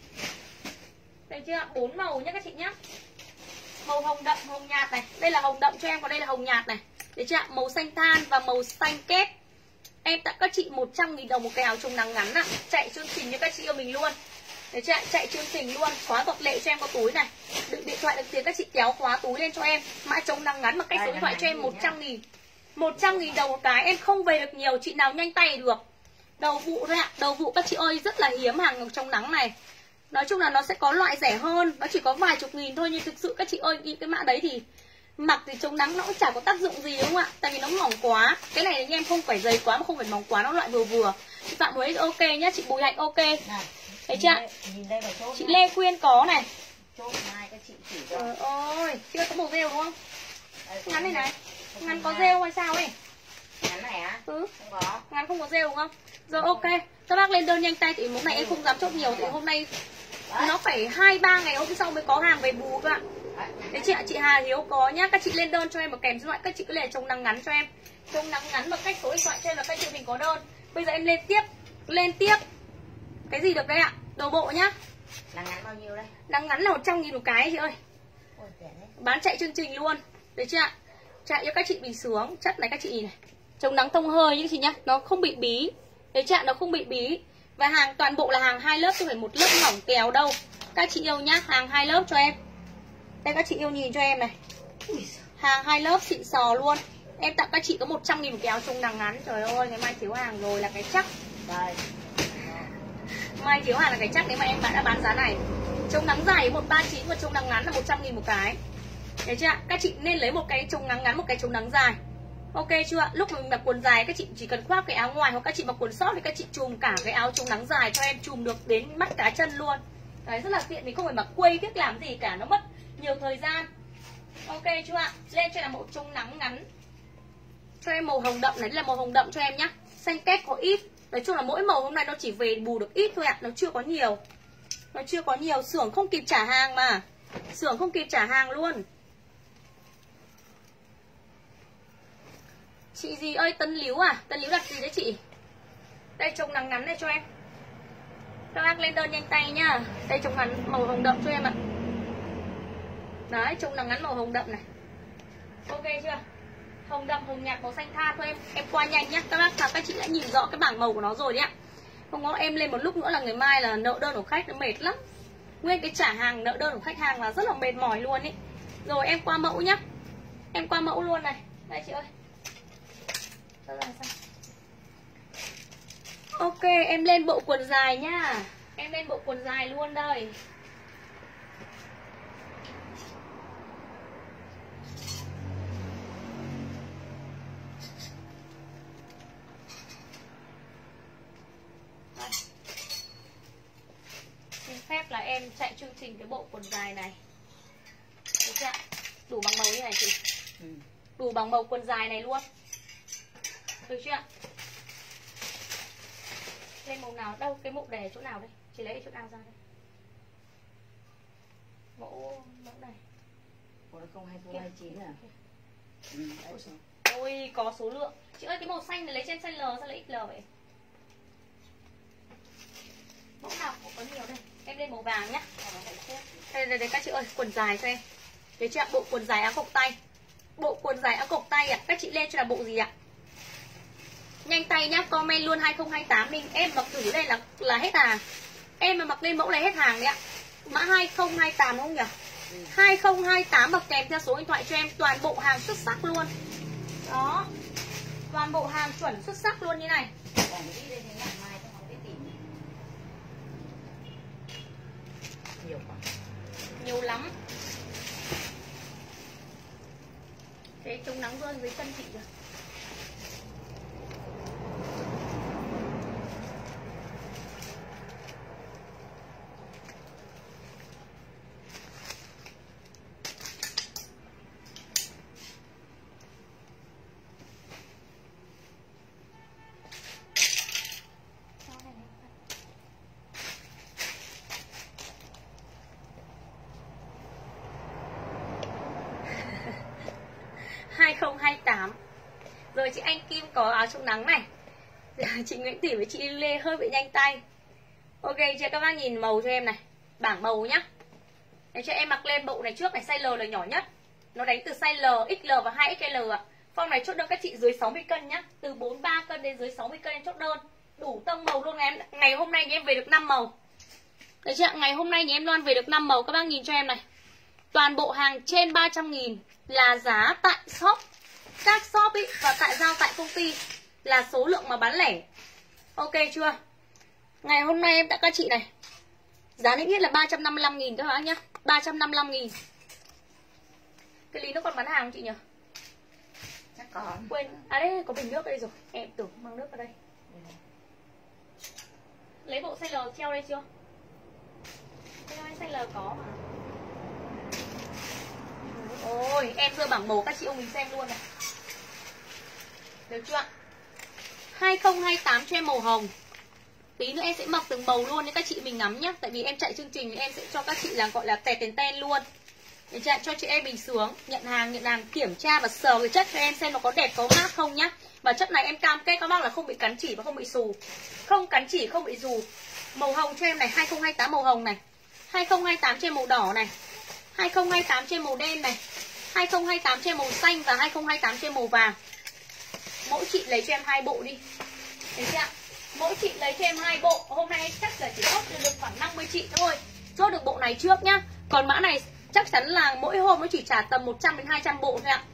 Đây chưa? Bốn màu nhá các chị nhá. Màu hồng đậm, hồng nhạt này. Đây là hồng đậm cho em, còn đây là hồng nhạt này. Đấy chưa? Màu xanh than và màu xanh két. Em tặng các chị một trăm nghìn đồng một cái áo chống nắng ngắn ạ. Chạy chương trình cho các chị yêu mình luôn. Đấy chưa? Chạy chương trình luôn. Khóa vật lệ cho em có túi này. Đựng điện thoại được tiền các chị kéo khóa túi lên cho em. Mã chống nắng ngắn mà cách số điện thoại cho em một trăm nghìn. một trăm nghìn đồng một cái. Em không về được nhiều, chị nào nhanh tay được. Đầu vụ thôi ạ. Đầu vụ các chị ơi rất là hiếm hàng chống nắng này. Nói chung là nó sẽ có loại rẻ hơn, nó chỉ có vài chục nghìn thôi, nhưng thực sự các chị ơi những cái mã đấy thì mặc thì chống nắng nó cũng chả có tác dụng gì đúng không ạ? Tại vì nó mỏng quá. Cái này thì em không phải dày quá mà không phải mỏng quá, nó loại vừa vừa. Chị Phạm Huế ok nhá, chị Bùi Hạnh ok. Thấy chưa? Chị Lê Quyên có này. Trời ơi, chưa có màu rêu đúng không? Ngắn này này. Ngắn có rêu hay sao ấy? Ngắn này á? Ừ. Không có. Ngắn không có rêu đúng không? Rồi ok. Các bác lên đơn nhanh tay thì món này em không dám chốt nhiều thì hôm nay nó phải hai ba ngày hôm sau mới có hàng về bù các bạn. Đấy chị ạ, chị Hà Hiếu có nhá. Các chị lên đơn cho em một kèm điện thoại, các chị cứ lên chống nắng ngắn cho em. Chống nắng ngắn và cách số điện thoại cho em là các chị mình có đơn. Bây giờ em lên tiếp, lên tiếp. Cái gì được đấy ạ? Đồ bộ nhá. Nắng ngắn bao nhiêu đây? Nắng ngắn là một trăm nghìn một cái chị ơi. Bán chạy chương trình luôn. Đấy chị ạ. Chạy cho các chị bình sướng. Chất này các chị nhìn này. Chống nắng thông hơi như chị nhá, nó không bị bí. Đấy chị ạ, nó không bị bí. Và hàng toàn bộ là hàng hai lớp chứ không phải một lớp mỏng kéo đâu. Các chị yêu nhá, hàng hai lớp cho em. Đây các chị yêu nhìn cho em này. Hàng hai lớp xịn sò luôn. Em tặng các chị có một trăm nghìn một cái áo chống nắng ngắn. Trời ơi, ngày mai thiếu hàng rồi là cái chắc. Đây. Mai thiếu hàng là cái chắc nếu mà em bạn đã bán giá này. Chống nắng dài một ba chín và chống nắng ngắn là một trăm nghìn một cái. Đấy chưa ạ? Các chị nên lấy một cái chống nắng ngắn, một cái chống nắng dài. Ok chưa ạ? Lúc mình mặc quần dài các chị chỉ cần khoác cái áo ngoài, hoặc các chị mặc quần short thì các chị chùm cả cái áo chống nắng dài cho em, chùm được đến mắt cá chân luôn. Đấy, rất là tiện, mình không phải mặc quây biết làm gì cả, nó mất nhiều thời gian. Ok chưa ạ? Lên cho là mẫu chống nắng ngắn. Cho em màu hồng đậm này, đây là màu hồng đậm cho em nhá. Xanh két có ít. Nói chung là mỗi màu hôm nay nó chỉ về bù được ít thôi ạ, nó chưa có nhiều. Nó chưa có nhiều, xưởng không kịp trả hàng mà. Xưởng không kịp trả hàng luôn. Chị gì ơi, Tân Líu à? Tân Líu đặt gì đấy chị? Đây chống nắng ngắn này cho em. Các bác lên đơn nhanh tay nhá. Đây chống nắng màu hồng đậm cho em ạ. Đấy, chống nắng ngắn màu hồng đậm này. Ok chưa? Hồng đậm, hồng nhạt, màu xanh than thôi em. Em qua nhanh nhá. Các bác và các chị đã nhìn rõ cái bảng màu của nó rồi đấy ạ. Không có em lên một lúc nữa là ngày mai là nợ đơn của khách nó mệt lắm. Nguyên cái trả hàng nợ đơn của khách hàng là rất là mệt mỏi luôn ý. Rồi em qua mẫu nhá. Em qua mẫu luôn này. Đây chị ơi. Ok, em lên bộ quần dài nhá. Em lên bộ quần dài luôn đây. Xin phép là em chạy chương trình cái bộ quần dài này. Được chưa? Đủ bằng màu như này chị. Ừ. Đủ bằng màu quần dài này luôn. Được chưa ạ? Lên màu nào? Đâu? Cái mẫu đề chỗ nào đây? Chị lấy chỗ nào ra đây? Mẫu mẫu này. Mẫu không hai không hai chín à? Ừ, ôi có số lượng. Chị ơi cái màu xanh này lấy trên size L sao lấy ích lờ vậy? Mẫu nào cũng có nhiều đây. Em lên màu vàng nhá. Đây đây đây các chị ơi, quần dài cho em. Đấy chị ạ, bộ quần dài áo cộc tay. Bộ quần dài áo cộc tay ạ. À. Các chị lên cho là bộ gì ạ? À? Nhanh tay nhá, comment luôn hai không hai tám mình. Em mặc thử đây là là hết hàng. Em mà mặc lên mẫu này hết hàng đấy ạ. Mã hai không hai tám không nhỉ? Ừ. hai không hai tám bậc kèm theo số điện thoại cho em. Toàn bộ hàng xuất sắc luôn. Đó. Toàn bộ hàng chuẩn xuất sắc luôn như này. Nhiều quá. Nhiều lắm. Cái chống nắng luôn dưới chân chị rồi. hai không hai tám. Rồi chị Anh Kim có áo chống nắng này. Chị Nguyễn Tỷ với chị Lê hơi bị nhanh tay. Ok chưa, các bác nhìn màu cho em này. Bảng màu nhá. Để cho em mặc lên bộ này trước này. Size L là nhỏ nhất. Nó đánh từ size L, ích lờ và hai ích lờ ạ. Form này chốt đơn các chị dưới sáu mươi cân nhá. Từ bốn mươi ba cân đến dưới sáu mươi cân em chốt đơn. Đủ tông màu luôn em. Ngày hôm nay thì em về được năm màu. Đấy chưa, ngày hôm nay thì em Loan về được năm màu. Các bác nhìn cho em này. Toàn bộ hàng trên ba trăm nghìn là giá tại shop, các shop ý, và tại giao tại công ty là số lượng mà bán lẻ. Ok chưa? Ngày hôm nay em tặng các chị này. Giá niêm yết là ba trăm năm mươi lăm nghìn các bác nhá. ba trăm năm mươi lăm nghìn. Cái lý nó còn bán hàng không chị nhỉ? Chắc còn. Quên. À đây có bình nước đây rồi. Em tưởng mang nước vào đây. Ừ. Lấy bộ size L treo đây chưa? Size L có mà. Ôi, em đưa bảng màu các chị ông mình xem luôn này. Được chưa ạ? hai không hai tám cho em màu hồng. Tí nữa em sẽ mặc từng màu luôn để các chị mình ngắm nhá. Tại vì em chạy chương trình thì em sẽ cho các chị là gọi là tè tên ten luôn. Để chạy cho chị em mình sướng. Nhận hàng, nhận hàng kiểm tra và sờ cái chất cho em xem nó có đẹp có mát không nhá. Và chất này em cam kết các bác là không bị cắn chỉ và không bị xù. Không cắn chỉ, không bị xù. Màu hồng cho em này, hai không hai tám màu hồng này. hai không hai tám cho em màu đỏ này. hai không hai tám cho em màu đen này. hai không hai tám cho em màu xanh và hai không hai tám cho em màu vàng. Mỗi chị lấy cho em hai bộ đi. Thấy chưa ạ? Mỗi chị lấy cho em hai bộ. Hôm nay chắc là chỉ chốt được khoảng năm mươi chị thôi. Chốt được bộ này trước nhá. Còn mã này chắc chắn là mỗi hôm nó chỉ trả tầm một trăm đến hai trăm bộ thôi ạ.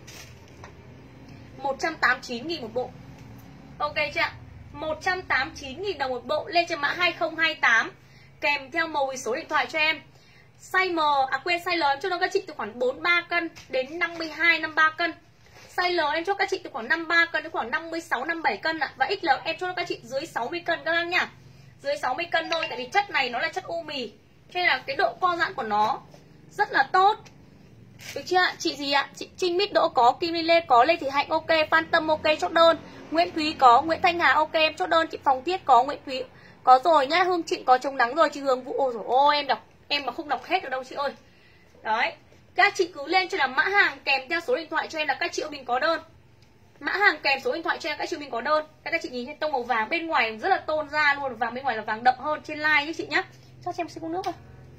một trăm tám mươi chín nghìn một bộ. Ok chưa ạ? một trăm tám mươi chín nghìn đồng một bộ. Lên cho mã hai không hai tám. Kèm theo màu số điện thoại cho em. Size M, à quên size L em cho các chị từ khoảng bốn mươi ba cân đến năm mươi hai, năm mươi ba cân. Size L em cho các chị từ khoảng năm mươi ba cân đến khoảng năm mươi sáu, năm mươi bảy cân ạ. Và ích lờ em cho các chị dưới sáu mươi cân các bác nhá. Dưới sáu mươi cân thôi, tại vì chất này nó là chất u mì. Cho nên là cái độ co giãn của nó rất là tốt. Được chưa ạ? Chị gì ạ? Chị Trinh Mít Đỗ có, Kim Linh Lê có, Lê Thị Hạnh ok, Phan Tâm ok chốt đơn, Nguyễn Thúy có, Nguyễn Thanh Hà ok em chốt đơn, chị Phòng Tiết có, Nguyễn Thúy có rồi nhá, Hương Trịnh có chống nắng rồi, chị Hương Vũ ôi rồi ôi em đọc em mà không đọc hết được đâu chị ơi. Đấy, các chị cứ lên cho là mã hàng kèm theo số điện thoại cho em là các chị mình có đơn. Mã hàng kèm số điện thoại cho em các chị mình có đơn. Các, các chị nhìn thấy tông màu vàng bên ngoài rất là tôn da luôn, vàng bên ngoài là vàng đậm hơn trên like nhé chị nhá. Cho em xin uống nước thôi.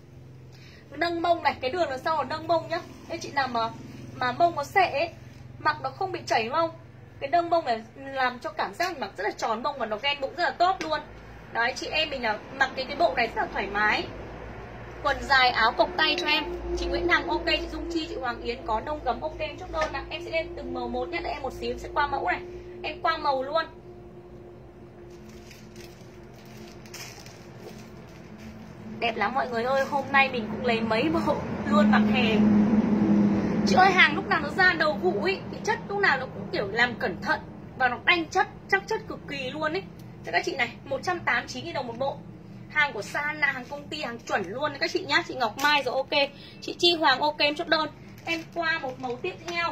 Nâng mông này, cái đường đằng sau là nâng mông nhá. Nếu chị nào mà mà mông có sệ ấy, mặc nó không bị chảy mông. Cái nâng mông này làm cho cảm giác mặc rất là tròn mông và nó ghen bụng rất là tốt luôn. Đấy, chị em mình là mặc cái cái bộ này rất là thoải mái. Quần dài áo cộc tay cho em. Chị Nguyễn Hằng ok, chị Dung Chi, chị Hoàng Yến có nông gấm ok em chốt đơn ạ. Em sẽ lên từng màu một nhé, để em một xíu em sẽ qua mẫu này. Em qua màu luôn. Đẹp lắm mọi người ơi, hôm nay mình cũng lấy mấy bộ luôn mặc hè. Chị ơi, hàng lúc nào nó ra đầu vụ ấy, cái chất lúc nào nó cũng kiểu làm cẩn thận và nó đanh chất, chắc chất cực kỳ luôn ấy. Cho các chị này, một trăm tám mươi chín nghìn đồng một bộ. Hàng của San là hàng công ty, hàng chuẩn luôn các chị nhá. Chị Ngọc Mai rồi ok, chị Chi Hoàng ok em chốt đơn. Em qua một màu tiếp theo.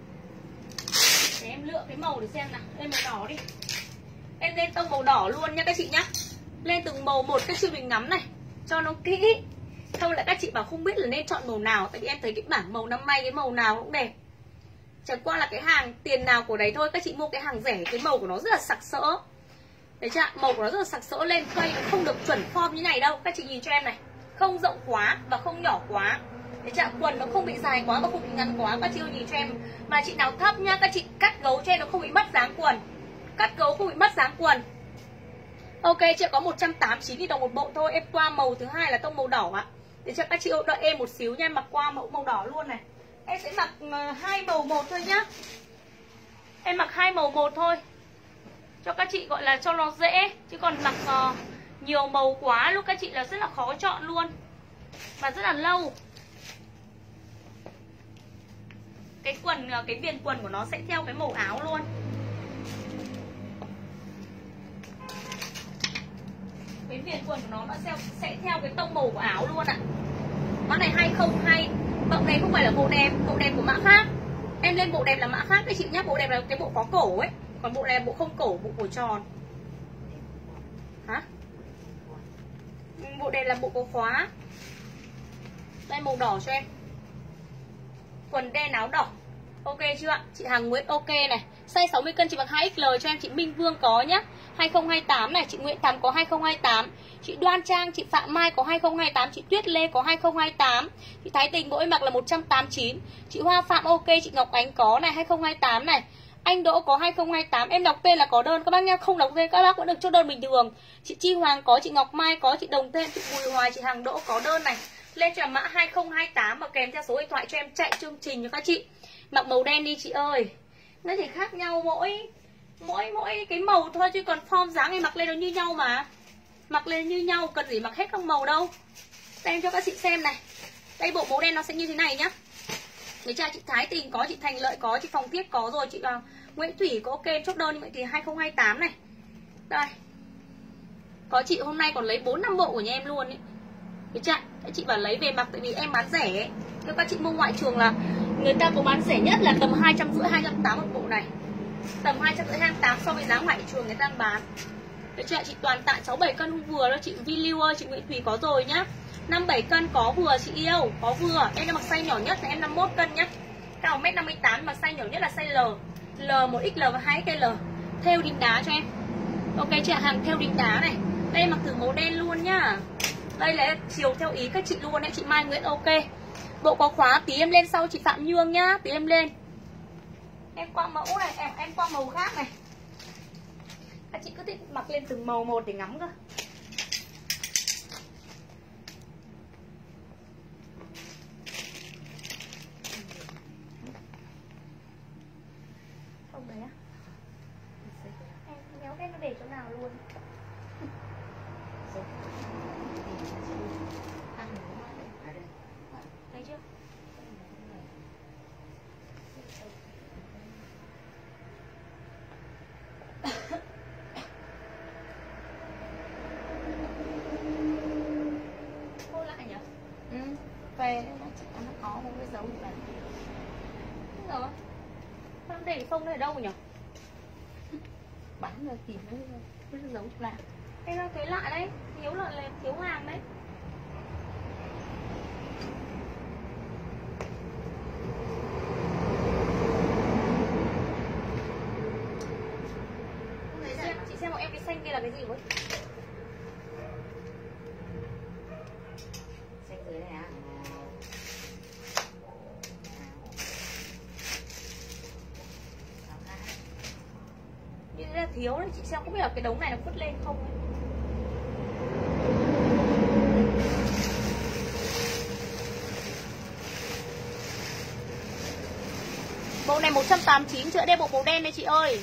Để em lựa cái màu để xem nào. Lên màu đỏ đi. Em lên tông màu đỏ luôn nha các chị nhá. Lên từng màu một các chị mình ngắm này cho nó kỹ. Không là các chị bảo không biết là nên chọn màu nào. Tại vì em thấy cái bảng màu năm nay cái màu nào cũng đẹp. Chẳng qua là cái hàng tiền nào của đấy thôi. Các chị mua cái hàng rẻ, cái màu của nó rất là sặc sỡ. Đấy chưa? Màu của nó rất là sặc sỡ lên, cây nó không được chuẩn form như này đâu. Các chị nhìn cho em này, không rộng quá và không nhỏ quá. Đấy chưa? Quần nó không bị dài quá và không bị ngắn quá. Các chị nhìn cho em. Mà chị nào thấp nha, các chị cắt gấu cho em nó không bị mất dáng quần. Cắt gấu không bị mất dáng quần. Ok, chị có một trăm tám mươi chín nghìn đồng một bộ thôi. Em qua màu thứ hai là tông màu đỏ ạ. Để cho các chị đợi em một xíu nha, em mặc qua mẫu màu đỏ luôn này. Em sẽ mặc hai màu một thôi nhá. Em mặc hai màu một thôi. Cho các chị gọi là cho nó dễ. Chứ còn mặc uh, nhiều màu quá lúc các chị là rất là khó chọn luôn. Và rất là lâu. cái quần, cái viền quần của nó sẽ theo cái màu áo luôn. Cái viền quần của nó nó sẽ, sẽ theo cái tông màu của áo luôn ạ. Mã này hai không hai, bộ này không phải là bộ đẹp, bộ đẹp của mã khác. Em lên bộ đẹp là mã khác đấy chị nhá, bộ đẹp là cái bộ có cổ ấy, còn bộ này là bộ không cổ, bộ cổ tròn. Hả? Bộ đẹp là bộ có khóa. Đây màu đỏ cho em. Quần đen áo đỏ. Ok chưa ạ? Chị Hằng Nguyễn ok này. Size sáu mươi cân chị mặc hai ích lờ cho em. Chị Minh Vương có nhá, hai không hai tám này. Chị Nguyễn Thắm có hai không hai tám. Chị Đoan Trang, chị Phạm Mai có hai không hai tám. Chị Tuyết Lê có hai không hai tám. Chị Thái Tình mỗi mặc là một trăm tám mươi chín. Chị Hoa Phạm ok. Chị Ngọc Ánh có này, hai không hai tám này. Anh Đỗ có hai không hai tám. Em đọc tên là có đơn các bác nha, không đọc tên các bác vẫn được chốt đơn bình thường. Chị Chi Hoàng có, chị Ngọc Mai có, chị Đồng Tên, chị Bùi Hoài, chị Hằng Đỗ có đơn này. Lên cho mã hai không hai tám và kèm theo số điện thoại cho em chạy chương trình cho các chị. Mặc màu đen đi chị ơi. Nó chỉ khác nhau mỗi mỗi mỗi cái màu thôi, chứ còn form dáng này mặc lên nó như nhau mà. Mặc lên như nhau, cần gì mặc hết các màu đâu. Đây em cho các chị xem này. Đây bộ màu đen nó sẽ như thế này nhá. Người cha chị Thái Tình có, chị Thành Lợi có, chị Phòng Tiết có rồi, chị uh, Nguyễn Thủy có ok chốt đơn như vậy thì hai không hai tám này. Đây. Có chị hôm nay còn lấy bốn năm bộ của nhà em luôn ý. Cái chị, chị bảo lấy về mặc tại vì em bán rẻ ấy. Nếu các chị mua ngoại trường là người ta có bán rẻ nhất là tầm hai trăm rưỡi, hai trăm tám mươi một bộ này. Tầm hai trăm rưỡi, hai trăm tám so với giá ngoại trường người ta đang bán. Cái chị, chị toàn tại sáu bảy cân không vừa đâu. Chị Vi Lưu ơi, chị Nguyễn Thủy có rồi nhá. Năm bảy cân có vừa chị yêu, có vừa. Em đang mặc size nhỏ nhất là em năm mươi mốt cân nhá. Cao một mét năm mươi tám mà size nhỏ nhất là size L. L, một ích lờ và hai ích lờ. Thêu đính đá cho em. Ok chị ạ, hàng thêu đính đá này. Đây em mặc thử màu đen luôn nhá. Đây là chiều theo ý các chị luôn đấy, chị Mai Nguyễn ok. Bộ có khóa, tí em lên sau chị Phạm Nhương nhá, tí em lên. Em qua mẫu này, em em qua màu khác này. Các chị cứ thích mặc lên từng màu một để ngắm cơ. Không đấy á? Em méo đen nó để chỗ nào luôn. Thấy chưa? Cô lại nhỉ? Ừ, về nó chỉ có nó có một cái dấu này. Đúng rồi. Nó để phông nó ở đâu nhỉ? Bán rồi thì nó cái dấu lại. Đây là cái lại đấy, thiếu là, là thiếu hàng đấy. Chị xem bọn em cái xanh kia là cái gì vậy? Xanh dưới này á. Như là thiếu đấy, chị xem không biết là cái đống này nó vứt lên không ấy. Bộ này một trăm tám mươi chín, chữa đây bộ màu đen đây chị ơi.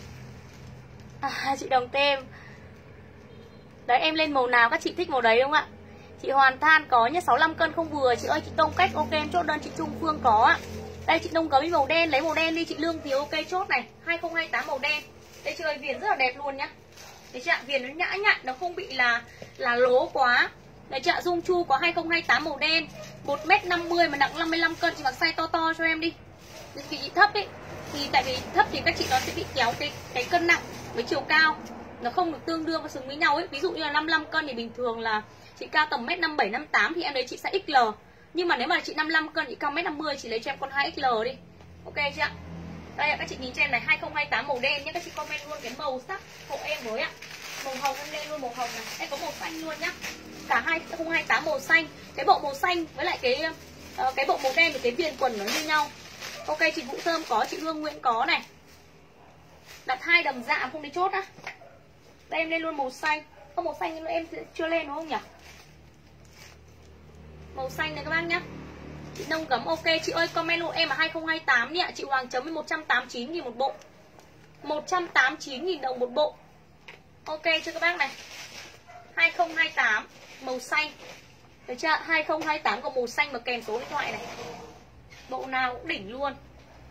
À, chị Đồng Tem. Đấy em lên màu nào các chị thích màu đấy đúng không ạ? Chị Hoàn Than có nhá, sáu mươi lăm cân không vừa. Chị ơi chị Tông Cách ok em chốt đơn. Chị Trung Phương có ạ. Đây chị Đông Cấm màu đen, lấy màu đen đi. Chị Lương Thiếu ok chốt này, hai không hai tám màu đen. Đây chị ơi, viền rất là đẹp luôn nhá. Đấy chị ạ, viền nó nhã nhặn, nó không bị là là lố quá. Đấy chị ạ, Dung Chu có hai không hai tám màu đen, một mét năm mươi mà nặng năm mươi lăm cân. Chị mặc size to to cho em đi. Vì chị thấp ấy thì tại vì thấp thì các chị nó sẽ bị kéo cái cái cân nặng với chiều cao, nó không được tương đương và xứng với nhau ấy. Ví dụ như là năm mươi lăm cân thì bình thường là chị cao tầm mét năm bảy năm tám thì em lấy chị size ích lờ. Nhưng mà nếu mà chị năm mươi lăm cân chị cao mét năm mươi chị lấy cho em con hai ích lờ đi. Ok chưa ạ? Đây ạ, các chị nhìn cho em này, hai không hai tám màu đen nhé. Các chị comment luôn cái màu sắc hộ em với ạ. Màu hồng em lên luôn màu hồng này. Em có màu xanh luôn nhá. Cả hai không hai tám màu xanh. Cái bộ màu xanh với lại cái uh, cái bộ màu đen thì cái viền quần nó như nhau. Ok chị Vũ Thơm có, chị Hương Nguyễn có này. Đặt hai đầm dạ không đi chốt á. Đây em lên luôn màu xanh. Có màu xanh em chưa lên đúng không nhỉ? Màu xanh này các bác nhá. Chị Nông Cấm ok. Chị ơi comment luôn em là hai không hai tám nhỉ. Chị Hoàng chấm với một trăm tám mươi chín nghìn một bộ, một trăm tám mươi chín nghìn đồng một bộ. Ok chưa các bác này, hai không hai tám màu xanh. Được chưa? hai không hai tám có màu xanh và kèm số điện thoại này. Bộ nào cũng đỉnh luôn.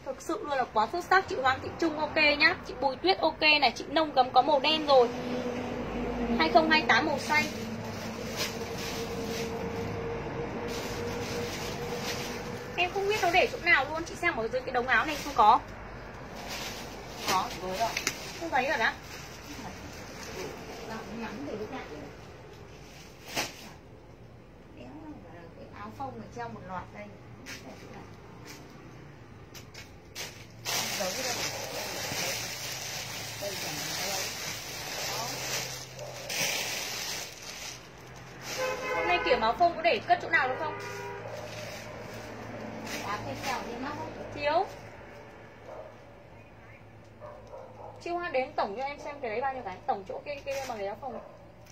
Thực sự luôn là quá xuất sắc. Chị Hoàng Thị Trung ok nhá. Chị Bùi Tuyết ok này. Chị Nông Gấm có màu đen rồi, hai không hai tám màu xanh. Em không biết nó để chỗ nào luôn. Chị xem ở dưới cái đống áo này không có. Có, với rồi. Không thấy rồi đó. Ngắn thì lúc này cái áo phông này treo một loạt đây. Giấu ra đây. Đây chẳng đâu. Hôm nay kiểu áo phông có để cất chỗ nào được không? Áo cái kẹo đi mắc không? Thiếu. Chị Hoa đến tổng cho em xem cái đấy bao nhiêu cái. Tổng chỗ kia kia bằng cái áo phông này.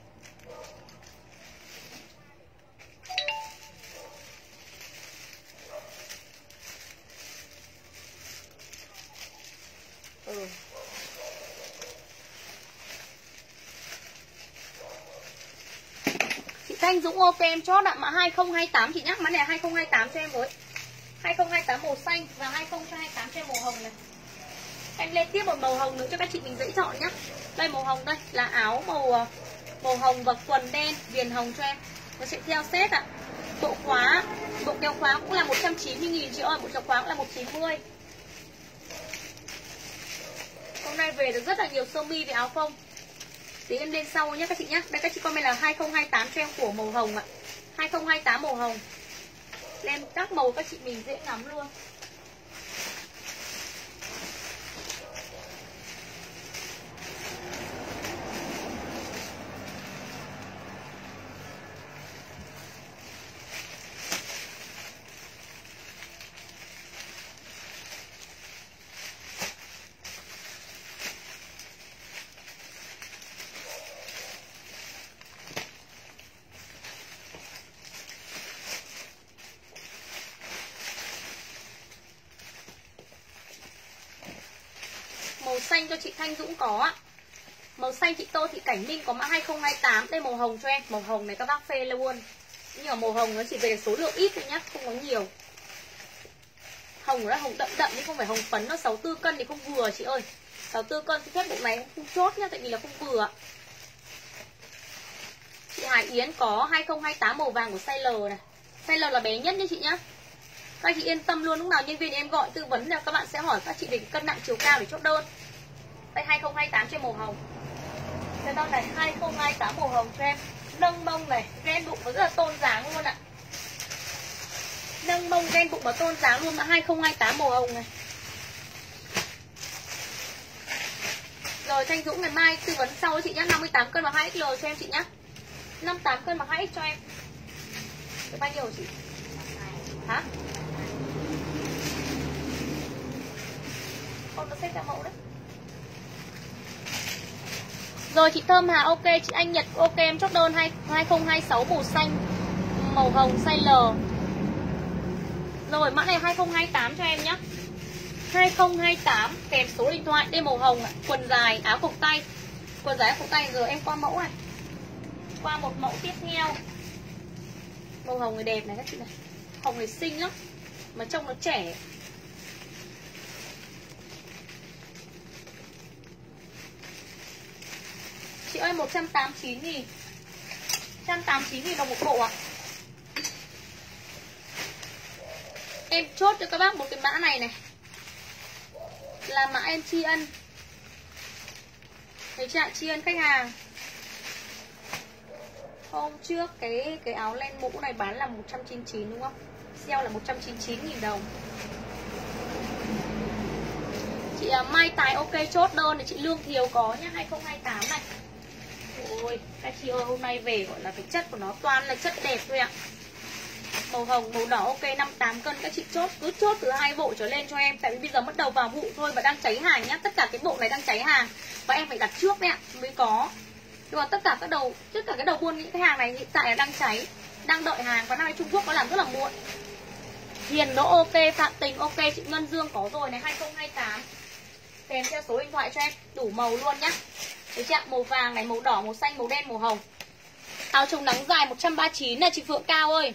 Ừ. Chị Thanh Dũng ok em chốt ạ. Mã hai không hai tám chị nhắc. Mã này hai không hai tám cho em với. hai không hai tám màu xanh và hai không hai tám cho em màu hồng này. Em lên tiếp một màu hồng nữa cho các chị mình dễ chọn nhá. Đây màu hồng đây là áo màu màu hồng và quần đen viền hồng cho em. Nó sẽ theo set ạ. Bộ khóa, bộ kéo khóa cũng là một trăm chín mươi nghìn chị ơi, bộ kéo khóa cũng là một trăm chín mươi. Hôm nay về được rất là nhiều sơ mi với áo phông. Tí em lên sau nhé các chị nhé. Đây các chị comment là hai không hai tám cho em của màu hồng ạ. hai không hai tám màu hồng. Lên các màu các chị mình dễ ngắm luôn. Màu xanh cho chị Thanh Dũng có ạ. Màu xanh chị Tô Thị Cảnh Minh có mã hai không hai tám. Đây màu hồng cho em. Màu hồng này các bác phê luôn. Nhưng mà màu hồng nó chỉ về số lượng ít thôi nhá, không có nhiều. Hồng nó hồng đậm đậm nhưng không phải hồng phấn. Nó sáu mươi tư cân thì không vừa chị ơi. sáu mươi tư cân thì phép bộ này không chốt nhá, tại vì là không vừa. Chị Hải Yến có hai không hai tám màu vàng của size L này. Size L là bé nhất nha chị nhá. Các chị yên tâm luôn, lúc nào nhân viên em gọi tư vấn là các bạn sẽ hỏi các chị về cân nặng chiều cao để chốt đơn. Đây hai không hai tám cho em màu hồng. Cái đơn này hai không hai tám màu hồng cho em. Nâng mông này, ren bụng nó rất là tôn dáng luôn ạ. Nâng mông ren bụng và tôn dáng luôn, mà hai không hai tám màu hồng này. Rồi Thanh Dũng ngày mai tư vấn sau chị nhá. Năm mươi tám cân và hai ích lờ cho em chị nhá. Năm mươi tám cân và hai ích cho em. Cái bao nhiêu chị? Hả? Con nó xếp ra mẫu đấy. Rồi chị Thơm Hà ok, chị Anh Nhật ok em chốt đơn hai không hai sáu màu xanh, màu hồng size L. Rồi mã này hai không hai tám cho em nhé. hai không hai tám kèm số điện thoại. Đây màu hồng, quần dài áo cộc tay. Quần dài áo cộc tay. Rồi em qua mẫu này. Qua một mẫu tiếp theo. Màu hồng này đẹp này các chị này. Hồng này xinh lắm, mà trông nó trẻ. Chị ơi một trăm tám mươi chín nghìn. một trăm tám mươi chín nghìn đồng một bộ ạ. Em chốt cho các bác một cái mã này này. Là mã em tri ân. Thấy chưa, tri ân khách hàng. Hôm trước cái cái áo len mũ này bán là một trăm chín mươi chín đúng không? Sale là một trăm chín mươi chín nghìn đồng. Chị Mai Tài ok chốt đơn thì chị Lương Thiều có nhá, hai không hai tám này. Ôi, các chị ơi hôm nay về gọi là cái chất của nó toàn là chất đẹp thôi ạ. Màu hồng, màu đỏ ok năm mươi tám cân các chị chốt, cứ chốt từ hai bộ trở lên cho em. Tại vì bây giờ bắt đầu vào vụ thôi và đang cháy hàng nhá. Tất cả cái bộ này đang cháy hàng và em phải đặt trước đấy ạ mới có. Nhưng mà tất cả các đầu, tất cả cái đầu buôn những cái hàng này hiện tại là đang cháy, đang đợi hàng. Và năm nay Trung Quốc có làm rất là muộn. Hiền Đỗ ok, Phạm Tình ok, chị Ngân Dương có rồi này, hai không hai tám. Kèm theo số điện thoại cho em, đủ màu luôn nhá. Đấy chị ạ, màu vàng này, màu đỏ, màu xanh, màu đen, màu hồng. Áo chống nắng dài một trăm ba mươi chín này chị Phượng Cao ơi.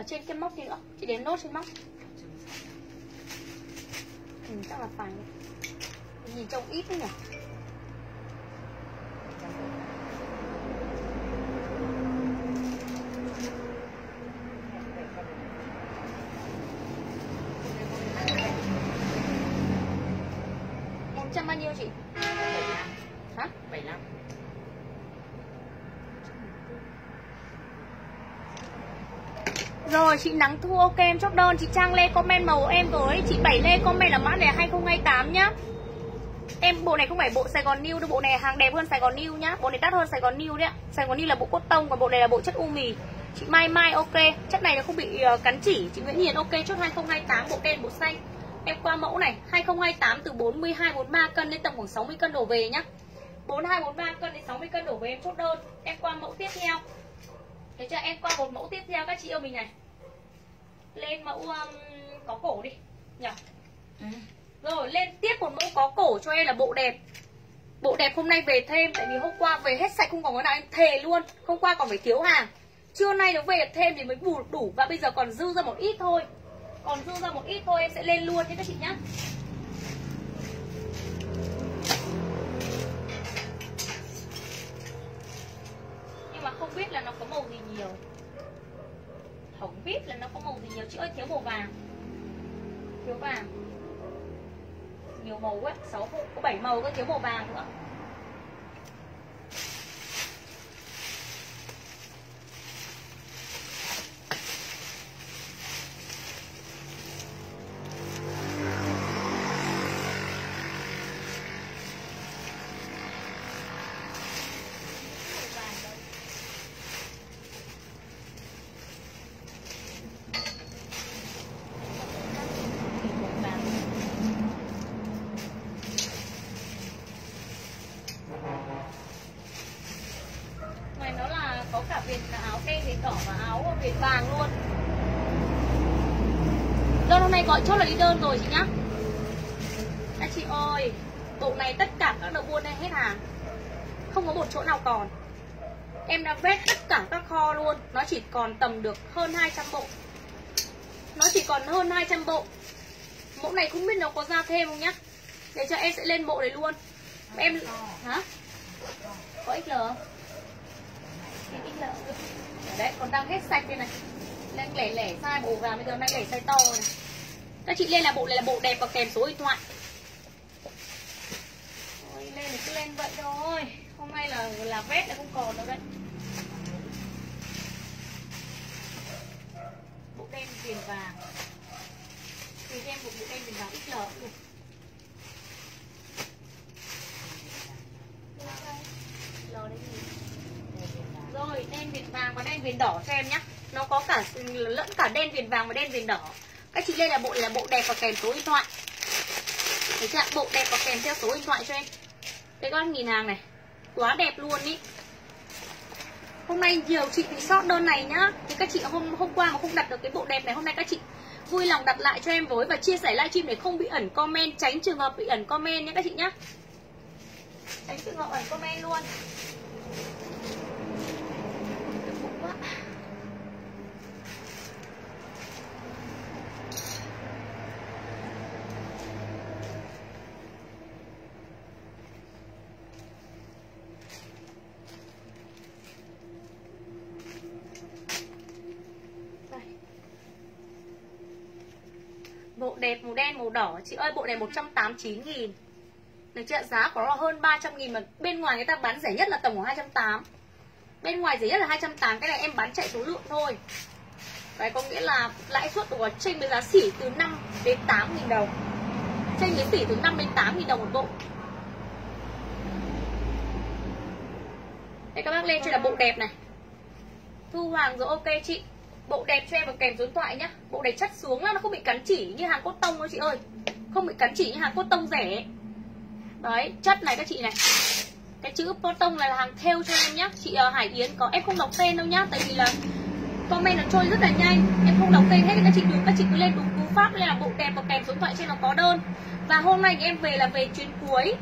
trên cái móc gì nữa, chị đếm nốt trên móc. Ừ, chắc là phải. Nhìn trông ít đấy nhỉ. một trăm bao nhiêu chị? Hả? bảy mươi lăm. Rồi chị Nắng Thu ok em chốt đơn. Chị Trang Lê comment màu em với. Chị Bảy Lê comment là mã này hai không hai tám nhá. Em bộ này không phải bộ Sài Gòn New đâu, bộ này hàng đẹp hơn Sài Gòn New nhá. Bộ này đắt hơn Sài Gòn New đấy ạ. Sài Gòn New là bộ cốt tông, còn bộ này là bộ chất u mì. Chị Mai Mai ok, chất này nó không bị uh, cắn chỉ. Chị Nguyễn Hiền ok chốt hai không hai tám, bộ đen bộ xanh. Em qua mẫu này hai không hai tám từ bốn mươi hai bốn mươi ba cân đến tầm khoảng sáu mươi cân đổ về nhá. bốn mươi hai bốn mươi ba cân đến sáu mươi cân đổ về em chốt đơn. Em qua mẫu tiếp theo. Thế cho em qua một mẫu tiếp theo các chị yêu mình này. Lên mẫu um, có cổ đi nhỉ. Ừ. Rồi lên tiếp một mẫu có cổ cho em là bộ đẹp. Bộ đẹp hôm nay về thêm. Tại vì hôm qua về hết sạch không còn cái nào, em thề luôn. Hôm qua còn phải thiếu hàng. Trưa nay nó về thêm thì mới bù đủ. Và bây giờ còn dư ra một ít thôi. Còn dư ra một ít thôi em sẽ lên luôn nhé các chị nhá. Nhưng mà không biết là nó có màu gì nhiều. Không biết là nó có màu gì nhiều. Chị ơi thiếu màu vàng. Thiếu vàng. Nhiều màu quá, sáu có bảy màu có thiếu màu vàng nữa. Gọi chốt là đi đơn rồi chị nhá. Các chị ơi, bộ này tất cả các đầu buôn này hết hàng. Không có một chỗ nào còn. Em đã vét tất cả các kho luôn. Nó chỉ còn tầm được hơn hai trăm bộ. Nó chỉ còn hơn hai trăm bộ. Mẫu này không biết nó có ra thêm không nhá. Để cho em sẽ lên bộ này luôn. Em hả? Có ích lờ không? ích lờ. Đấy, còn đang hết sạch đây này. Lên lẻ lẻ size bộ vàng bây giờ nay lẻ size to này. Các chị lên là bộ này là bộ đẹp và kèm số điện thoại. Ôi, lên thì cứ lên vậy thôi. Hôm nay là là vét là không còn đâu đấy. Bộ đen viền vàng. Thì em một bộ đen viền vàng ích lờ cũng được. Lờ đấy gì? Rồi, đen viền vàng và đen viền đỏ cho em nhé. Nó có cả lẫn cả đen viền vàng và đen viền đỏ. Các chị lên là bộ này là bộ đẹp và kèm số điện thoại. Thấy chưa? Bộ đẹp và kèm theo số điện thoại cho em. Đây các bạn nhìn hàng này. Quá đẹp luôn ý. Hôm nay nhiều chị bị sót đơn này nhá. Thì các chị hôm hôm qua mà không đặt được cái bộ đẹp này, hôm nay các chị vui lòng đặt lại cho em với và chia sẻ livestream để không bị ẩn comment, tránh trường hợp bị ẩn comment nhé các chị nhá. Tránh trường hợp ẩn comment luôn. Quá. Bộ đẹp màu đen màu đỏ. Chị ơi bộ này một trăm tám mươi chín nghìn. Được chưa? Giá của nó là hơn ba trăm nghìn. Mà bên ngoài người ta bán rẻ nhất là tầm khoảng hai trăm tám mươi. Bên ngoài rẻ nhất là hai trăm tám mươi. Cái này em bán chạy số lượng thôi. Đấy có nghĩa là lãi suất của chênh với giá xỉ từ năm đến tám nghìn đồng. Chênh với xỉ từ năm đến tám nghìn đồng một bộ. Đây các bác lên cho là bộ đẹp này. Thu Hoàng rồi ok chị. Bộ đẹp cho em và kèm số điện thoại nhá. Bộ này chất xuống là nó không bị cắn chỉ như hàng cốt tông đâu chị ơi. Không bị cắn chỉ như hàng cốt tông rẻ ấy. Đấy, chất này các chị này. Cái chữ cốt tông này là hàng thêu cho em nhá. Chị uh, Hải Yến có em không đọc tên đâu nhá. Tại vì là comment nó trôi rất là nhanh. Em không đọc tên hết thì các chị đúng, các chị cứ lên đúng cú pháp. Đây là bộ đẹp và kèm số điện thoại trên nó có đơn. Và hôm nay thì em về là về chuyến cuối.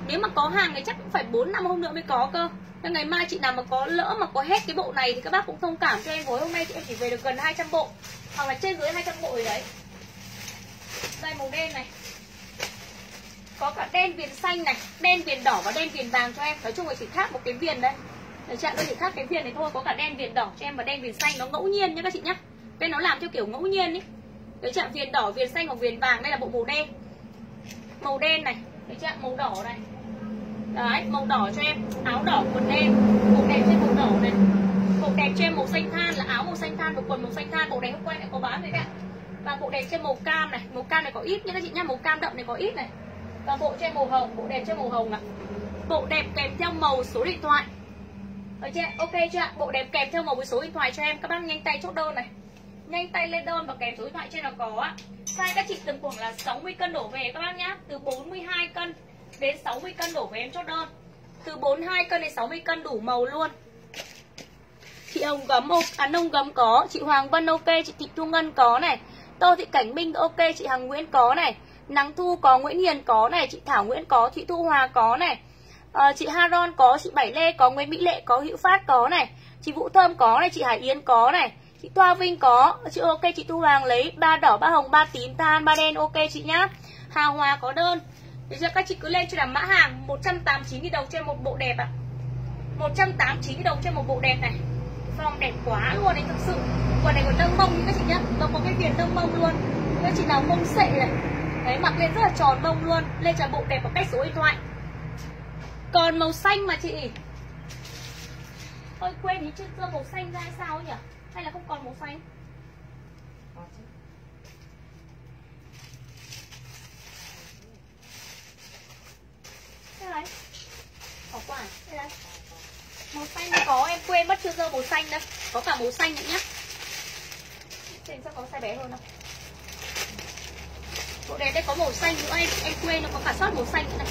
Nếu mà có hàng thì chắc cũng phải bốn năm hôm nữa mới có cơ. Nên ngày mai chị nào mà có lỡ mà có hết cái bộ này thì các bác cũng thông cảm cho em với. Hôm nay thì em chỉ về được gần hai trăm bộ, hoặc là trên dưới hai trăm bộ rồi đấy. Đây màu đen này, có cả đen viền xanh này, đen viền đỏ và đen viền vàng cho em. Nói chung là chỉ khác một cái viền đây. Để chặn nó chỉ khác cái viền này thôi. Có cả đen viền đỏ cho em và đen viền xanh. Nó ngẫu nhiên nhá các chị nhá. Bên nó làm theo kiểu ngẫu nhiên ý. Đấy chặn viền đỏ, viền xanh hoặc viền vàng. Đây là bộ màu đen. Màu đen này, đấy chặn màu đỏ này. Đấy, màu đỏ cho em. Áo đỏ, quần đen. Màu đẹp trên màu đỏ này. Bộ đẹp cho em màu xanh than là áo màu xanh than và quần màu xanh than. Bộ này hôm qua lại có bán đấy ạ. Và bộ đẹp trên màu cam này. Màu cam này có ít nhá các chị nhá. Màu cam đậm này có ít này. Và bộ trên màu hồng, bộ đẹp trên màu hồng ạ. Bộ đẹp kèm theo màu số điện thoại. Được chưa? Ok chưa ạ? Bộ đẹp kèm theo màu với số điện thoại cho em. Các bác nhanh tay chốt đơn này. Nhanh tay lên đơn và kèm số điện thoại trên là có ạ. Size các chị tầm khoảng là sáu mươi cân đổ về các bác nhá. Từ bốn mươi hai cân đến sáu mươi cân đổ về em chốt đơn. Từ bốn mươi hai cân đến sáu mươi cân đủ màu luôn. Chị Hồng Gấm, à Nông Gấm có. Chị Hoàng Vân ok. Chị Thị Thu Ngân có này. Tô Thị Cảnh Minh ok. Chị Hằng Nguyễn có này. Nắng Thu có, Nguyễn Hiền có này. Chị Thảo Nguyễn có, chị Thu Hòa có này. à, Chị Haron có, chị Bảy Lê có, Nguyễn Mỹ Lệ có, Hữu Phát có này. Chị Vũ Thơm có này, chị Hải Yến có này. Chị Thoa Vinh có, chị ok. Chị Thu Hoàng lấy ba đỏ, ba hồng, ba tím, than, ba đen ok chị nhá. Hà Hòa có đơn. Bây giờ các chị cứ lên cho làm mã hàng một trăm tám mươi chín nghìn đồng trên một bộ đẹp ạ. một trăm tám mươi chín nghìn đồng trên một bộ đẹp này. Form đẹp quá luôn đấy, thực sự. Quần này còn nâng mông như các chị nhá. Nó có cái viền nâng mông luôn. Các chị nào mông sệ này. Đấy, mặc lên rất là tròn mông luôn. Lên cho bộ đẹp và cách số điện thoại. Còn màu xanh mà chị. Ôi quên ý, chưa màu xanh ra hay sao ấy nhỉ? Hay là không còn màu xanh? Đây này. Có quả. Đây đây. Màu xanh có, em quên mất chưa dơ màu xanh đây. Có cả màu xanh nữa nhá. Xem sao có size bé hơn không? Bộ đẹp đây có màu xanh nữa em, em quên nó có cả sót màu xanh nữa này.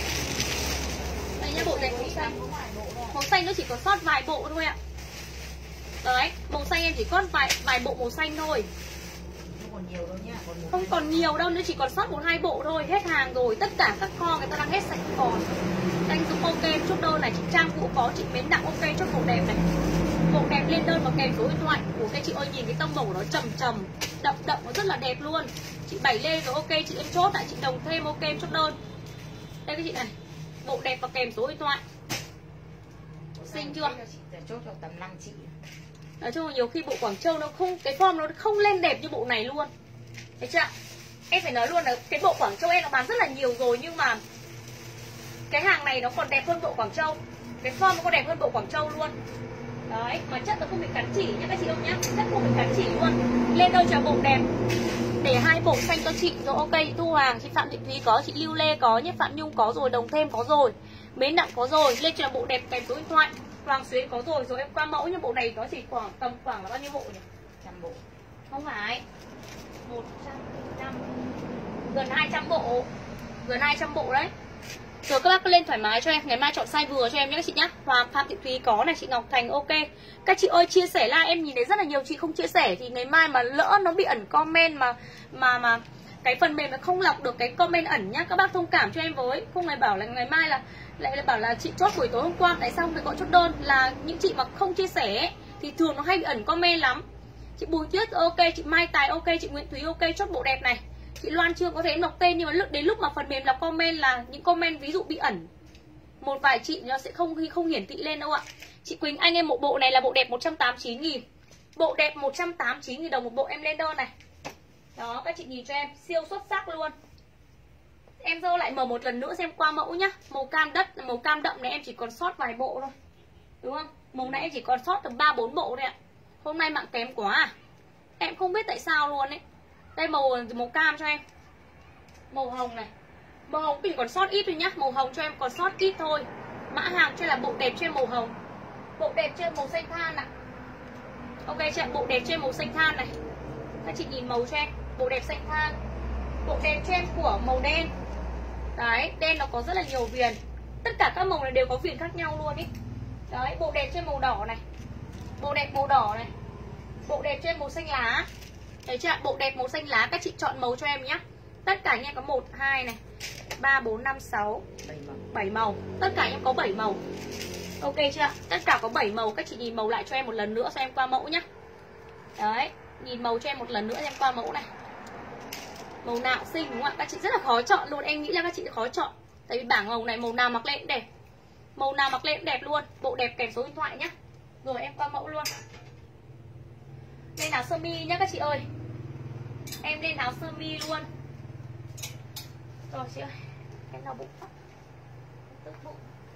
Đây nhá, bộ này màu xanh. Màu xanh nó chỉ có sót vài bộ thôi ạ. Đấy, màu xanh em chỉ có vài vài bộ màu xanh thôi. Không còn nhiều đâu nhá. Không còn nhiều đâu, nó chỉ còn sót một hai bộ thôi, hết hàng rồi. Tất cả các kho người ta đang hết sạch không còn. Anh Dũng ok, chốt đơn này, chị Trang Vũ có, chị Mến Đặng ok, chốt bộ đẹp này. Bộ đẹp lên đơn và kèm số điện thoại. Ủa cái chị ơi, nhìn cái tông màu nó trầm trầm, đậm đậm, nó rất là đẹp luôn. Chị Bảy Lê rồi ok, chị em chốt lại, chị Đồng Thêm ok, em chốt đơn. Đây các chị này, bộ đẹp và kèm số điện thoại. Xinh chưa? Chốt cho tầm năm chị. Nói chung là nhiều khi bộ Quảng Châu nó không, cái form nó không lên đẹp như bộ này luôn. Thấy chưa? Em phải nói luôn là cái bộ Quảng Châu em nó bán rất là nhiều rồi, nhưng mà cái hàng này nó còn đẹp hơn bộ Quảng Châu. Cái form nó còn đẹp hơn bộ Quảng Châu luôn. Đấy, mà chất nó không bị cắn chỉ nhá các chị không nhá. Chất không bị cắn chỉ luôn. Lên đâu cho bộ đẹp. Để hai bộ xanh cho chị rồi ok. Chị Thu Hoàng, chị Phạm Thị Thúy có, chị Lưu Lê có nhé, Phạm Nhung có rồi, Đồng Thêm có rồi, Mến Đặng có rồi. Lên cho bộ đẹp kèm số điện thoại. Hoàng Xuyến có rồi, rồi em qua mẫu nhưng bộ này nó chỉ khoảng tầm khoảng là bao nhiêu bộ nhỉ? Trăm bộ. Không phải. một trăm, năm, gần hai trăm bộ. Gần hai trăm bộ đấy. Rồi các bác cứ lên thoải mái cho em, ngày mai chọn size vừa cho em nhé các chị nhá. Hoàng Phạm Thị Thúy có này, chị Ngọc Thành ok. Các chị ơi chia sẻ like, em nhìn thấy rất là nhiều chị không chia sẻ thì ngày mai mà lỡ nó bị ẩn comment mà mà mà cái phần mềm nó không lọc được cái comment ẩn nhá, các bác thông cảm cho em với. Không phải bảo là ngày mai là lại là bảo là chị chốt buổi tối hôm qua tại sao không phải gọi chốt đơn, là những chị mà không chia sẻ ấy, thì thường nó hay bị ẩn comment lắm. Chị Bùi Tuyết ok, chị Mai Tài ok, chị Nguyễn Thúy ok, chốt bộ đẹp này. Chị Loan chưa có thể em đọc tên, nhưng mà lúc đến lúc mà phần mềm lọc comment là những comment ví dụ bị ẩn, một vài chị nó sẽ không không hiển thị lên đâu ạ. Chị Quỳnh Anh em, một bộ này là bộ đẹp một trăm tám mươi chín nghìn. Bộ đẹp một trăm tám mươi chín nghìn đồng một bộ, em lên đơn này. Đó, các chị nhìn cho em, siêu xuất sắc luôn. Em dơ lại mở một lần nữa xem qua mẫu nhá. Màu cam đất, màu cam đậm này em chỉ còn sót vài bộ thôi. Đúng không? Màu này em chỉ còn sót tầm ba bốn bộ thôi ạ. Hôm nay mạng kém quá à. Em không biết tại sao luôn ấy. Đây màu màu cam cho em. Màu hồng này. Màu hồng chỉ còn sót ít thôi nhá. Màu hồng cho em còn sót ít thôi. Mã hàng cho là bộ đẹp trên màu hồng. Bộ đẹp trên màu xanh than ạ. Ok chị ạ, bộ đẹp trên màu xanh than này. Các chị nhìn màu cho em. Bộ đẹp xanh than. Bộ đẹp cho em của màu đen. Đấy, đen nó có rất là nhiều viền. Tất cả các màu này đều có viền khác nhau luôn ý. Đấy, bộ đẹp trên màu đỏ này. Bộ đẹp màu đỏ này. Bộ đẹp trên màu xanh lá. Đấy chưa ạ, bộ đẹp màu xanh lá, các chị chọn màu cho em nhé. Tất cả anh em có một, hai này, ba, bốn, năm, sáu, bảy màu. Tất cả anh em có bảy màu. Ok chưa? Tất cả có bảy màu. Các chị nhìn màu lại cho em một lần nữa, cho em qua mẫu nhá. Đấy, nhìn màu cho em một lần nữa, em qua mẫu này. Màu nào xinh đúng không ạ? Các chị rất là khó chọn luôn. Em nghĩ là các chị khó chọn. Tại vì bảng màu này màu nào mặc lên cũng đẹp. Màu nào mặc lên cũng đẹp luôn. Bộ đẹp kèm số điện thoại nhá. Rồi em qua mẫu luôn. Lên áo sơ mi nhá các chị ơi. Em lên áo sơ mi luôn. Rồi chị ơi, em đau bụng quá. Tức bụng.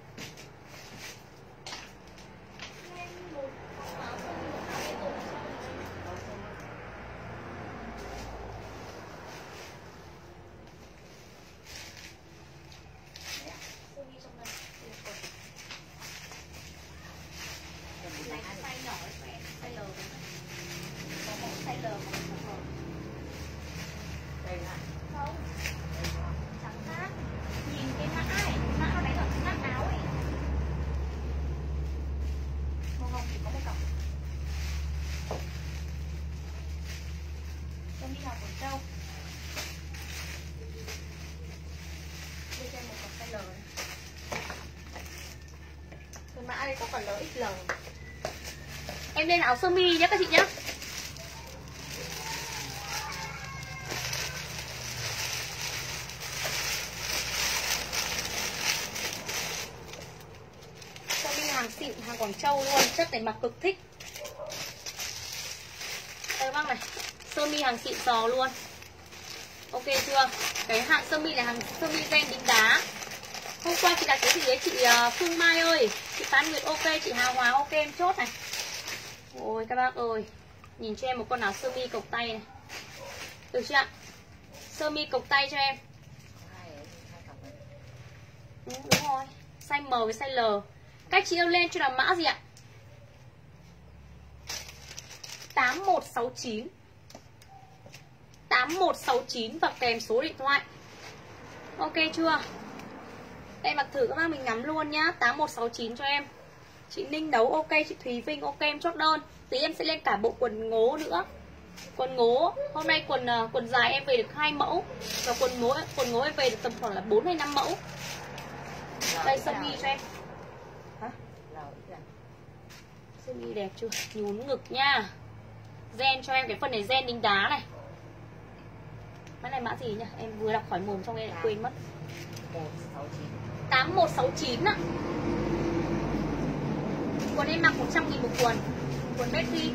Lên một áo sơ mi, một áo sơ mi. Sơ mi trong đây. Này size nhỏ của em, size L. Có mẫu size L, mẫu size L. Đây là Không, trắng khác. Nhìn cái mã ấy, cái mã nó đánh ở cái mã áo ấy. Màu hồng chỉ có một cặp. Em đi học Quảng Châu. Đây cho em một cặp size L này. Cái mã đây có còn L ích L. Em lên áo sơ mi nhé các chị nhé. Sơ mi hàng xịn, hàng Quảng Châu luôn, chất này mặc cực thích. Đây bác này, sơ mi hàng xịn sò luôn. Ok chưa? Cái hạng sơ mi là hàng sơ mi gen đính đá. Hôm qua chị đặt cái gì đấy chị Phương Mai ơi, chị Phan Nguyệt ok, chị Hà Hòa ok, em chốt này. Ôi các bác ơi, nhìn cho em một con áo sơ mi cộc tay này. Được chưa ạ? Sơ mi cộc tay cho em. Ừ, đúng rồi, size M với size L. Các chị yêu lên cho là mã gì ạ? tám một sáu chín. tám một sáu chín và kèm số điện thoại. Ok chưa? Em mặc thử các bác mình ngắm luôn nhá. Tám một sáu chín cho em. Chị Ninh Đấu ok, chị Thùy Vinh ok, em chốt đơn. Tí em sẽ lên cả bộ quần ngố nữa. Quần ngố, hôm nay quần quần dài em về được hai mẫu. Và quần ngố quần ngố em về được tầm khoảng là bốn hay năm mẫu. Đây sơ mi cho em. Hả? Sơ mi đẹp chưa? Nhún ngực nha. Gen cho em cái phần này gen đính đá này. Mã này mã gì nhỉ? Em vừa đọc khỏi mồm xong em lại quên mất. Tám một sáu chín ạ. Quần em mặc một trăm nghìn một quần. Quần Betty.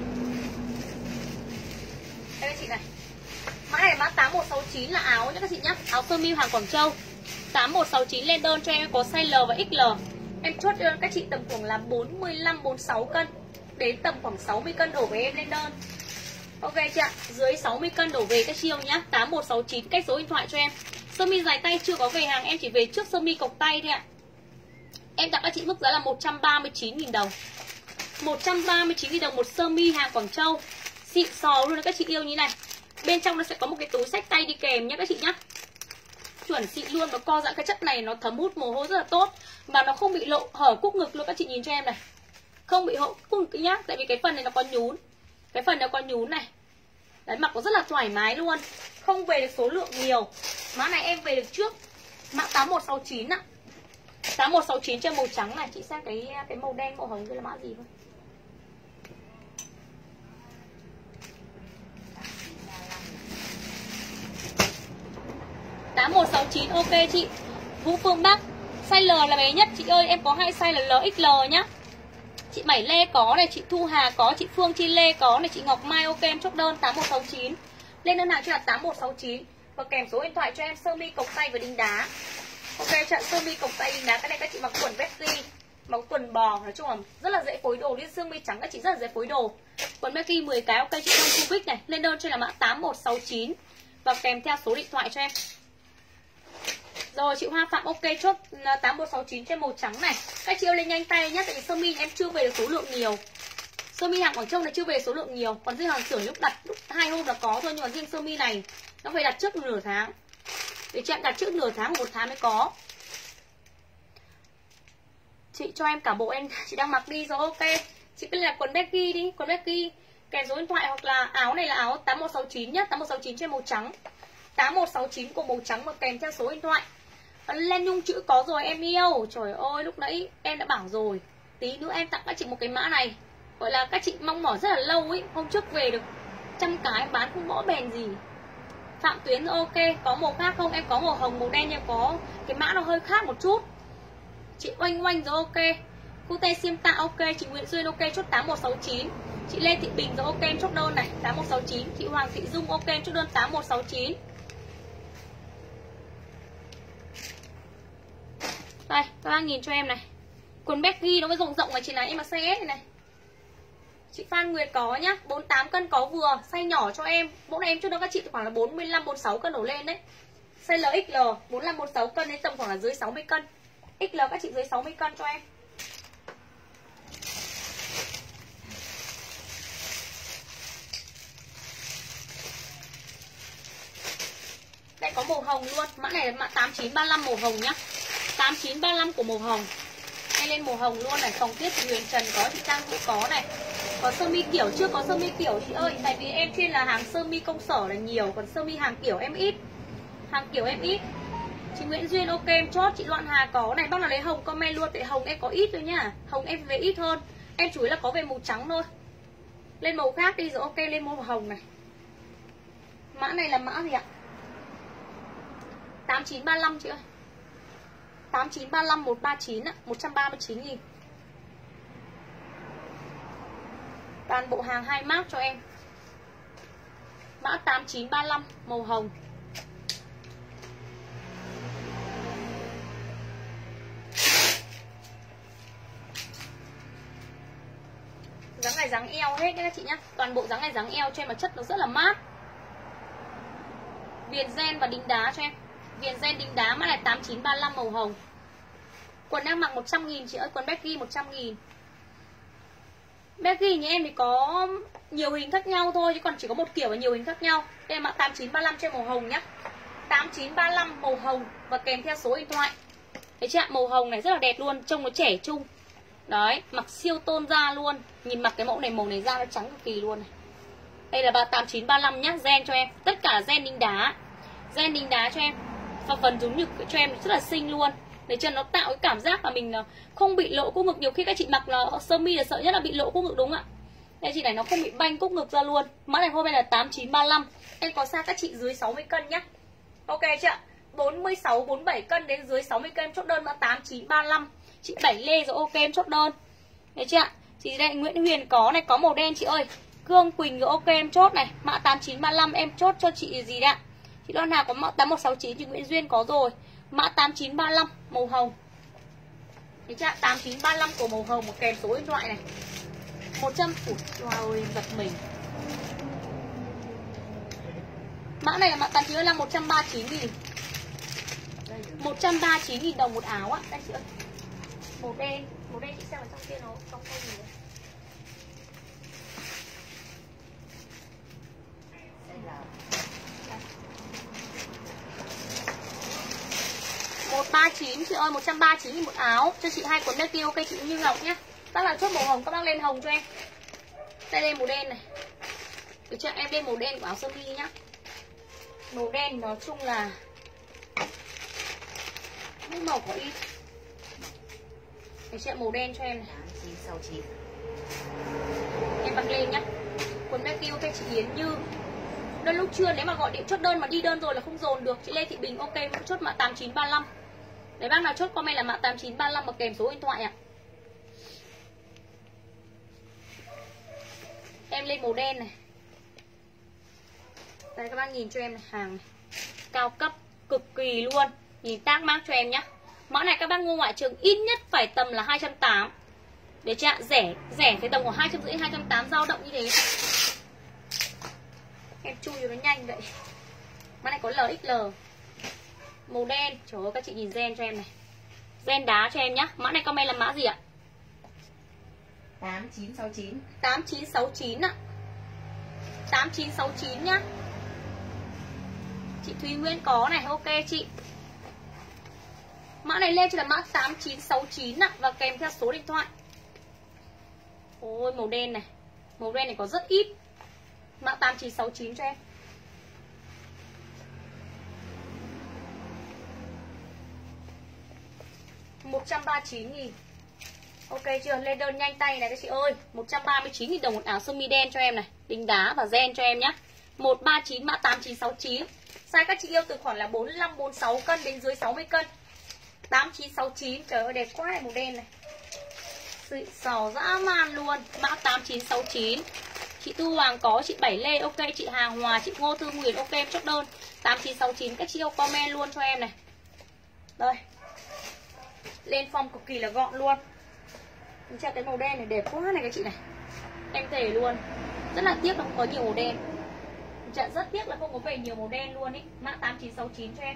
Đây các chị này. Mã này mã tám một sáu chín là áo nhé các chị nhé. Áo sơ mi hàng Quảng Châu. Tám một sáu chín lên đơn cho em có size L và ích lờ. Em chốt đơn các chị tầm khoảng là bốn mươi lăm bốn mươi sáu cân. Đến tầm khoảng sáu mươi cân đổ về em lên đơn. Ok chưa ạ? Dưới sáu mươi cân đổ về các chiêu nhá. Tám một sáu chín cách số điện thoại cho em. Sơ mi dài tay chưa có về hàng, em chỉ về trước sơ mi cộc tay thôi ạ. Em tặng các chị mức giá là một trăm ba mươi chín nghìn đồng. một trăm ba mươi chín nghìn đồng một sơ mi hàng Quảng Châu. Xịn sò luôn các chị yêu như này. Bên trong nó sẽ có một cái túi xách tay đi kèm nhé các chị nhá. Chuẩn xịn luôn, nó co giãn, cái chất này nó thấm hút mồ hôi rất là tốt. Và nó không bị lộ hở cúc ngực luôn các chị nhìn cho em này. Không bị hở cúc ngực nhá, tại vì cái phần này nó có nhún. Cái phần nó có nhún này. Đấy, mặc nó rất là thoải mái luôn. Không về được số lượng nhiều. Mã này em về được trước. Mã tám một sáu chín ạ. Tám một sáu chín cho màu trắng này. Chị xem cái cái màu đen, màu hồng kia là mã gì thôi. Tám một sáu chín ok chị. Vũ Phương Bắc. Size L là bé nhất chị ơi. Em có hai size là L ích lờ nhá. Chị Bảy Lê có này, chị Thu Hà có, chị Phương Chi Lê có này, chị Ngọc Mai ok, em chốt đơn tám một sáu chín. Lên đơn hàng cho là tám một sáu chín. Và kèm số điện thoại cho em sơ mi cộc tay và đính đá. Ok, trận sơ mi cộc tay đính đá. Cái này các chị mặc quần Becky, mặc quần bò, nói chung là rất là dễ phối đồ. Liên xương mi trắng các chị rất là dễ phối đồ. Quần Becky mười cái ok chị Thông Cubic này. Lên đơn cho là mã tám một sáu chín. Và kèm theo số điện thoại cho em. Rồi chị Hoa Phạm ok, chốt tám một sáu chín trên màu trắng này. Các chị ơi lên nhanh tay nhé, tại vì sơ mi em chưa về được số lượng nhiều. Sơ mi hàng Quảng Châu này chưa về số lượng nhiều. Còn riêng hàng xưởng lúc đặt lúc hai hôm là có thôi. Nhưng mà riêng sơ mi này nó phải đặt trước nửa tháng. Để chị em đặt trước nửa tháng, một tháng mới có. Chị cho em cả bộ em chị đang mặc đi rồi ok. Chị cứ là quần Becky đi, quần Becky kèm số điện thoại hoặc là áo này là áo tám một sáu chín nhá, tám một sáu chín trên màu trắng. tám một sáu chín của màu trắng và kèm theo số điện thoại. Lên nhung chữ có rồi em yêu. Trời ơi, lúc nãy em đã bảo rồi. Tí nữa em tặng các chị một cái mã này, gọi là các chị mong mỏi rất là lâu ấy. Hôm trước về được trăm cái bán không bỏ bền gì. Phạm Tuyến ok, có màu khác không? Em có màu hồng, màu đen, nhưng có cái mã nó hơi khác một chút. Chị Oanh Oanh rồi ok. Cu Tê Xiêm Tạ ok. Chị Nguyễn Duyên ok, chốt tám một sáu chín. Chị Lê Thị Bình rồi ok, em chốt đơn này tám một sáu chín. Chị Hoàng Thị Dung ok, em chốt đơn tám một sáu chín. Đây, các bác nhìn cho em này. Quần Becky nó mới rộng rộng này, chị này em mà size S này này. Chị Phan Nguyệt có nhá, bốn mươi tám cân có vừa, size nhỏ cho em. Mẫu này em cho nó các chị khoảng là bốn mươi lăm bốn mươi sáu cân đổ lên đấy. Size L X L bốn mươi lăm bốn mươi sáu cân đến tầm khoảng là dưới sáu mươi cân. ích lờ các chị dưới sáu mươi cân cho em. Đây có màu hồng luôn, mã này là mã tám chín ba lăm màu hồng nhá. tám chín ba lăm của màu hồng. Đây lên màu hồng luôn này, phòng tiết Huyền Trần có, chị Trang Vũ có này. Có sơ mi kiểu, chưa có sơ mi kiểu chị ơi, tại vì em chuyên là hàng sơ mi công sở là nhiều, còn sơ mi hàng kiểu em ít. Hàng kiểu em ít. Chị Nguyễn Duyên ok em chốt, chị Loan Hà có này, bác nào lấy hồng comment luôn, tại hồng em có ít thôi nhá. Hồng em về ít hơn. Em chủ yếu là có về màu trắng thôi. Lên màu khác đi rồi ok, lên màu hồng này. Mã này là mã gì ạ? tám chín ba lăm chị ơi. tám chín ba lăm một ba chín ạ, một trăm ba mươi chín nghìn. Toàn bộ hàng hai mác cho em. Mã tám chín ba lăm màu hồng. Dáng này dáng eo hết đấy các chị nhá. Toàn bộ dáng này dáng eo cho em, mà chất nó rất là mát. Viền gen và đính đá cho em. Viền gen đính đá mã này tám chín ba lăm màu hồng. Quần em mặc một trăm nghìn chị ơi, quần Becky một trăm nghìn. Becky nhà em thì có nhiều hình khác nhau thôi, chứ còn chỉ có một kiểu và nhiều hình khác nhau. Đây là mã tám chín ba lăm cho màu hồng nhá. tám chín ba lăm màu hồng và kèm theo số điện thoại. Thấy chưa ạ? Màu hồng này rất là đẹp luôn, trông nó trẻ trung. Đấy, mặc siêu tôn da luôn. Nhìn mặc cái mẫu này, màu này da nó trắng cực kỳ luôn này. Đây là tám chín ba lăm nhá, gen cho em. Tất cả là gen đính đá. Gen đính đá cho em. Và phần giống như cho em rất là xinh luôn. Để cho nó tạo cái cảm giác là mình không bị lộ cúc ngực. Nhiều khi các chị mặc là sơ mi là sợ nhất là bị lộ cúc ngực đúng không ạ? Đây chị này nó không bị banh cúc ngực ra luôn. Mã này hôm nay là tám chín ba lăm. Em có size các chị dưới sáu mươi cân nhá. Ok chưa ạ? bốn mươi sáu bốn mươi bảy cân đến dưới sáu mươi cân em chốt đơn mã tám chín ba lăm. Chị Bảy Lê rồi ok em chốt đơn. Thấy chưa ạ? Chị đây Nguyễn Huyền có này, có màu đen chị ơi. Cương Quỳnh rồi ok em chốt này. Mã tám chín ba lăm em chốt cho chị gì đã. Chị Loan Hà có mã tám một sáu chín, chị Nguyễn Duyên có rồi. Mã tám chín ba lăm màu hồng. Thấy chưa? tám chín ba lăm của màu hồng, một kèm số điện thoại này. một trăm ủi ơi giật mình. Mã này là mã tám chín ba lăm một trăm ba mươi chín nghìn. một trăm ba mươi chín nghìn đồng một áo ạ. Đây chị ơi. Màu đen, màu đen chị xem ở trong kia nó không không gì đấy. một trăm ba mươi chín chị ơi, một trăm ba mươi chín nghìn một áo. Cho chị hai quần Becky ok chị Như Ngọc nhá. Các bạn chốt màu hồng, các bác lên hồng cho em. Đây lên màu đen này. Được chưa? Em lên màu đen của áo sơ mi nhá. Màu đen nói chung là những màu có ít. Được chưa? Màu đen cho em này. chín sáu chín. Em mặc lên nhá. Quần Becky ok chị Yến Như. Đơn lúc trưa nếu mà gọi điện chốt đơn mà đi đơn rồi là không dồn được. Chị Lê Thị Bình ok vẫn chốt mã tám chín ba lăm. Đấy bác nào chốt comment là mã tám chín ba lăm và kèm số điện thoại ạ. Em lên màu đen này. Đây các bác nhìn cho em này, hàng này. Cao cấp cực kỳ luôn. Nhìn tag mác cho em nhá. Mã này các bác mua ngoại trường ít nhất phải tầm là hai trăm tám mươi. Để chị ạ, rẻ rẻ phải tầm khoảng hai trăm rưỡi hai trăm tám mươi dao động như thế. Em chui cho nó nhanh vậy. Mã này có L X L. Màu đen, trời ơi các chị nhìn gen cho em này. Gen đá cho em nhá. Mã này comment là mã gì ạ? tám chín sáu chín. tám chín sáu chín ạ. tám chín sáu chín nhá. Chị Thúy Nguyễn có này, ok chị. Mã này lên cho là mã tám chín sáu chín ạ. Và kèm theo số điện thoại. Ôi màu đen này. Màu đen này có rất ít. Mã tám chín sáu chín cho em. một trăm ba mươi chín nghìn. Ok chưa? Lên đơn nhanh tay này các chị ơi. một trăm ba mươi chín nghìn đồng một áo sơ mi đen cho em này. Đính đá và gen cho em nhá. một ba chín mã tám chín sáu chín. Size các chị yêu từ khoảng là bốn mươi lăm bốn mươi sáu cân đến dưới sáu mươi cân. tám chín sáu chín. Trời ơi đẹp quá này, màu đen này. Xịn sò dã man luôn. Mã tám chín sáu chín. Chị Thu Hoàng có, chị Bảy Lê ok, chị Hà Hòa, chị Ngô Thư Nguyễn ok, em chốt đơn tám chín sáu chín. Các chị yêu comment luôn cho em này. Đây. Lên form cực kỳ là gọn luôn. Mình chọn cái màu đen này đẹp quá này các chị này. Em thề luôn. Rất là tiếc là không có nhiều màu đen. Mình chọn rất tiếc là không có về nhiều màu đen luôn ý. Mã tám chín sáu chín cho em.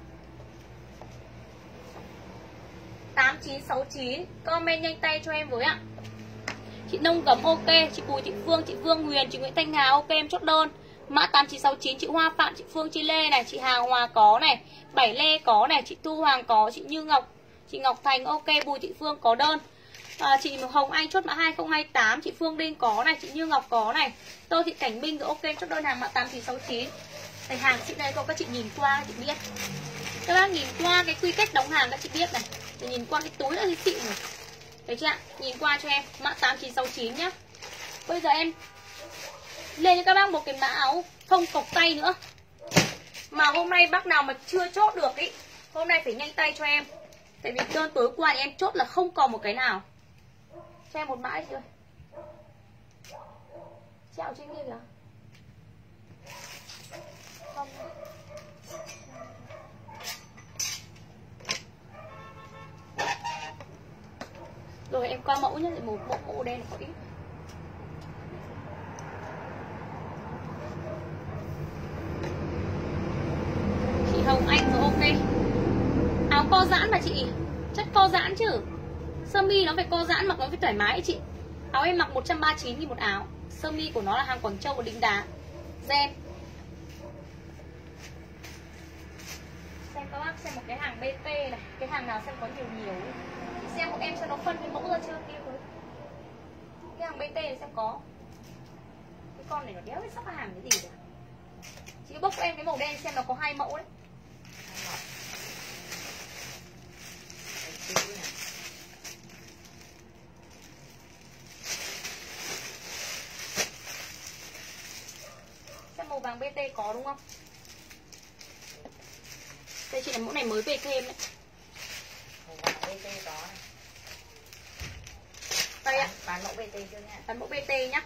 tám chín sáu chín. Comment nhanh tay cho em với ạ. Chị Nông Gấm ok, chị Bùi Thị Phương, chị Vương Huyền, chị Nguyễn Thanh Hà ok, em chốt đơn. Mã tám chín sáu chín. Chị Hoa Phạm, chị Phương Chi Lê này, chị Hà Hòa có này, Bảy Lê có này, chị Thu Hoàng có, chị Như Ngọc, chị Ngọc Thành ok, Bùi Thị Phương có đơn. À, chị Hồng Anh chốt mã hai không hai tám, chị Phương Đinh có này, chị Như Ngọc có này, Tô Thị Cảnh Minh rồi ok, chốt đơn hàng mã tám chín sáu chín. Này hàng chị này có các chị nhìn qua các chị biết. Các bác nhìn qua cái quy cách đóng hàng các chị biết này. Thì nhìn qua cái túi đã thấy xịn rồi. Đấy chưa ạ? Nhìn qua cho em mã tám chín sáu chín nhá. Bây giờ em lên cho các bác một cái mã áo không cộc tay nữa. Mà hôm nay bác nào mà chưa chốt được ý, hôm nay phải nhanh tay cho em. Tại vì đơn tối qua em chốt là không còn một cái nào. Cho em một mã đi chị ơi. Chạo trên kia kìa. Không. Rồi em qua mẫu nhé, một bộ mẫu đen có ít. Chị Hồng Anh rồi ok. Áo co giãn mà chị, chắc co giãn chứ. Sơ mi nó phải co giãn, mặc nó phải thoải mái chị. Áo em mặc một trăm ba mươi chín nghìn một áo. Sơ mi của nó là hàng Quảng Châu và đính đá. Gen. Xem các bác xem một cái hàng bê tê này, cái hàng nào xem có nhiều nhiều. Xem một em cho nó phân cái mẫu ra chưa kia với. Cái hàng bê tê này xem có. Cái con này nó đéo biết sắp hàng cái gì rồi. Chị bốc em cái màu đen xem nó có hai mẫu đấy. Xem màu vàng bê tê có đúng không? Đây chị là mẫu này mới về thêm đấy. Màu vàng bê tê có này. Đây ạ. Bán mẫu bê tê chưa nha. Bán mẫu bê tê nhá.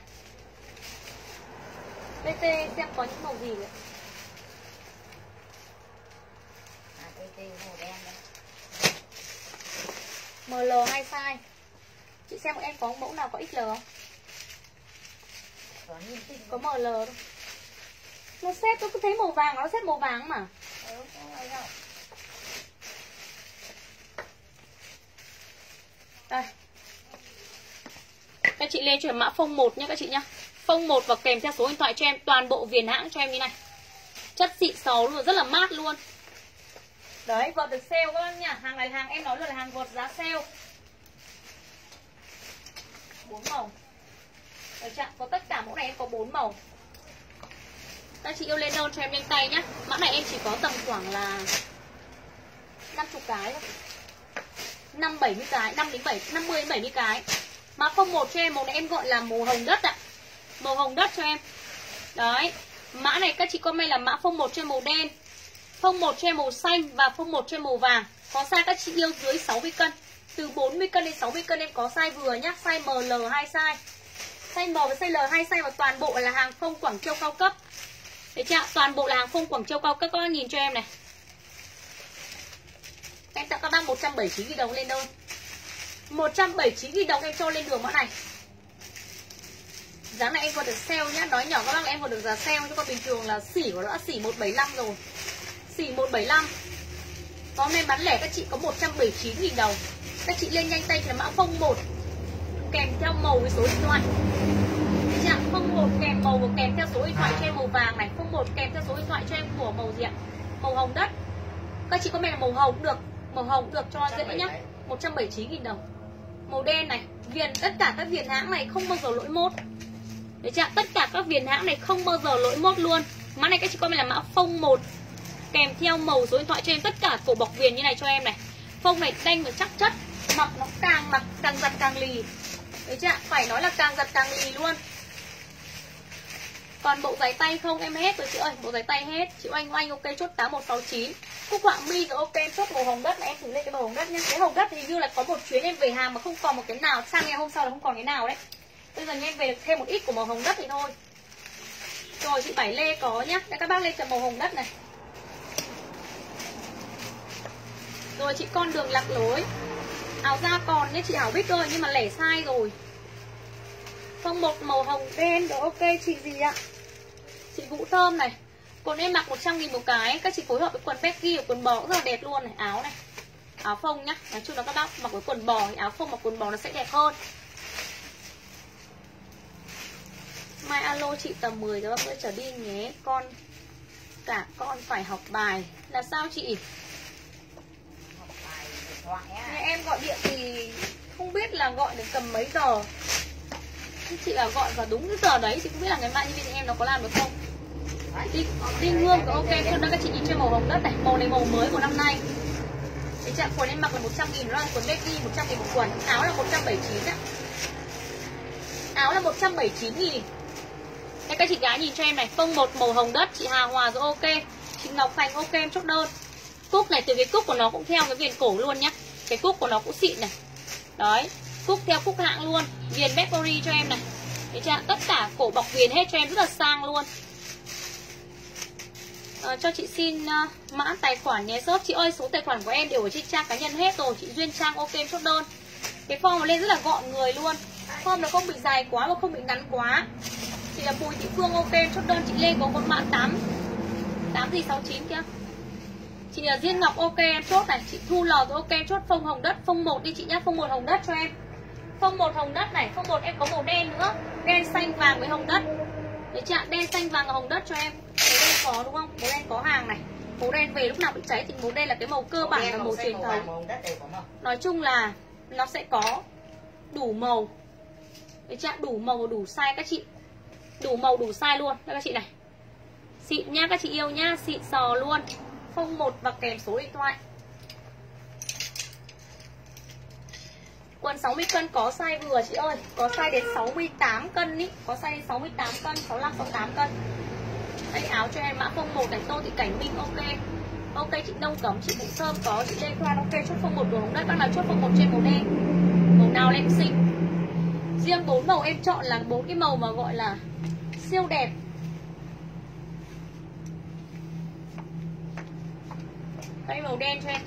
bê tê xem có những màu gì vậy? À, bê tê màu đen đây. em lờ hai size. Chị xem em có mẫu nào có ích lờ không? Có nhìn tin. Có em lờ đâu. Nó xếp tôi cứ thấy màu vàng, nó xếp màu vàng mà. Ừ, không ai đâu. Đây. Các chị lên chuyển mã phông một nhé các chị nhá. Phông một và kèm theo số điện thoại cho em, toàn bộ viền hãng cho em như này. Chất xịn xò luôn, rất là mát luôn. Đấy, vợt được sale các bác nha. Hàng này hàng em nói luôn là hàng vợt giá sale. bốn màu. Đấy chưa? Có tất cả mẫu này em có bốn màu. Các chị yêu lên đơn cho em nhanh tay nhá. Mã này em chỉ có tầm khoảng là năm mươi cái thôi. năm bảy mươi cái, năm đến bảy, năm mươi đến bảy mươi cái. Mã phông một cho em, màu này em gọi là màu hồng đất ạ. Màu hồng đất cho em. Đấy. Mã này các chị comment là mã phông một cho em màu đen, phông một cho em màu xanh và phông một cho em màu vàng. Có size các chị yêu dưới sáu mươi cân. Từ bốn mươi cân đến sáu mươi cân em có size vừa nhá, size em lờ hai size. Size M và size L hai size và toàn bộ là hàng phông Quảng Châu cao cấp. Đấy chưa? Toàn bộ là hàng phông Quảng Châu cao cấp, các bác nhìn cho em này. Em tặng các bác một trăm bảy mươi chín nghìn đồng lên đơn. một trăm bảy mươi chín nghìn đồng em cho lên đường mã này. Giá này em còn được sale nhá. Nói nhỏ các bác là em còn được giá sale, chứ còn bình thường là xỉ của nó đã xỉ một trăm bảy mươi lăm rồi. Xỉ một trăm bảy mươi lăm. Còn hôm nay bán lẻ các chị có một trăm bảy mươi chín nghìn đồng. Các chị lên nhanh tay là mã phông một kèm theo màu với số điện thoại. Đấy chưa? Phông một kèm màu và kèm theo số điện thoại cho em màu vàng này. Phông một kèm theo số điện thoại cho em của màu gì ạ? Màu hồng đất. Các chị có mẹ là màu hồng cũng được. Màu hồng cũng được cho dễ nhá. một trăm bảy mươi chín nghìn đồng. Màu đen này, viền tất cả các viền hãng này không bao giờ lỗi mốt. Đấy chưa? Tất cả các viền hãng này không bao giờ lỗi mốt luôn. Mã này các chị comment là mã phông một kèm theo màu số điện thoại cho em, tất cả cổ bọc viền như này cho em này. Phông này đanh và chắc chất. mặc nó càng mặc càng giật càng lì. Đấy chưa ạ? Phải nói là càng giật càng lì luôn. Còn bộ giấy tay không em hết rồi chị ơi, bộ giấy tay hết. Chị Oanh Oanh ok chốt tám một sáu chín. Cúc họa mi rồi ok em chốt màu hồng đất, mà em thử lên cái màu hồng đất nhá. Cái hồng đất thì như là có một chuyến em về hàng mà không còn một cái nào, sang ngày hôm sau là không còn cái nào đấy. Bây giờ em về được thêm một ít của màu hồng đất thì thôi. Rồi chị Bảy Lê có nhá. Đây các bác lên chọn màu hồng đất này. Rồi chị Con Đường Lạc Lối. Áo da còn nhé chị Hảo Bích ơi, nhưng mà lẻ size rồi. Phong một màu hồng đen rồi ok chị gì ạ? Chị Vũ Thơm này. Quần em mặc một trăm nghìn một cái. Các chị phối hợp với quần Becky và quần bò cũng rất là đẹp luôn này. Áo này, áo phông nhá. Nói chung là các bác mặc với quần bò thì áo phông mặc quần bò nó sẽ đẹp hơn. Mai alo chị tầm mười giờ ba mươi trở đi nhé. Con cả con phải học bài. Là sao chị? Học bài điện thoại á. Nhà em gọi điện thì không biết là gọi đến tầm mấy giờ. Chị là gọi vào đúng cái giờ đấy. Chị không biết là ngày mai như bên em nó có làm được không. Đi, đi Hương có ok cho đó các chị nhìn trên màu hồng đất này. Màu này màu mới của năm nay. Đấy chị ạ, quần em mặc là một trăm nghìn rồi. Quần Becky một trăm nghìn một quần. Áo là một trăm bảy mươi chín ạ. Áo là một trăm bảy mươi chín nghìn. Đây các chị gái nhìn cho em này. Phông một màu hồng đất. Chị Hà Hòa rồi ok. Chị Ngọc Thành ok em chốt đơn. Cúc này, từ cái cúc của nó cũng theo cái viền cổ luôn nhá. Cái cúc của nó cũng xịn này. Đấy, cúc theo cúc hạng luôn. Viền Burberry cho em này. Đấy chưa? Tất cả cổ bọc viền hết cho em rất là sang luôn. À, cho chị xin uh, mã tài khoản nhé shop. Chị ơi số tài khoản của em đều ở trên trang cá nhân hết rồi. Chị Duyên Trang ok em chốt đơn. Cái form lên rất là gọn người luôn. Form nó không bị dài quá và không bị ngắn quá. Chị là Bùi Thị Phương ok em chốt đơn. Chị Lê có con mã tám tám gì sáu chín kia. Chị là Diên Ngọc ok em chốt này. Chị Thu Lò rồi ok em chốt phông hồng đất. Phông một đi chị nhá, phông một hồng đất cho em. Phông một hồng đất này. Phông một em có màu đen nữa. Đen xanh vàng với hồng đất. Đấy chị ạ, đen xanh vàng và hồng đất cho em. Màu đen có đúng không? Màu đen có hàng này. Màu đen về lúc nào bị cháy thì màu đen là cái màu cơ bản và màu truyền thống. Nói chung là nó sẽ có đủ màu. Đấy chị ạ, đủ màu và đủ size các chị. Đủ màu đủ size luôn. Đây các chị này. Xịn nha các chị yêu nha, xịn sò luôn. Phông một và kèm số điện thoại. Quần sáu mươi cân có size vừa chị ơi. Có size đến sáu mươi tám cân ý. Có size đến sáu mươi tám cân, sáu mươi lăm, sáu mươi tám cân. Đây áo cho em mã phông một này. Tô Thị Cảnh Minh ok. Ok chị Nông Cẩm, chị Vũ Thơm có. Chị Lê Khoan ok. Chốt phông một của hồng đất. Bác nào chốt phông một trên màu đen. Màu nào em xinh. Riêng bốn màu em chọn là bốn cái màu mà gọi là siêu đẹp. Đây màu đen cho em.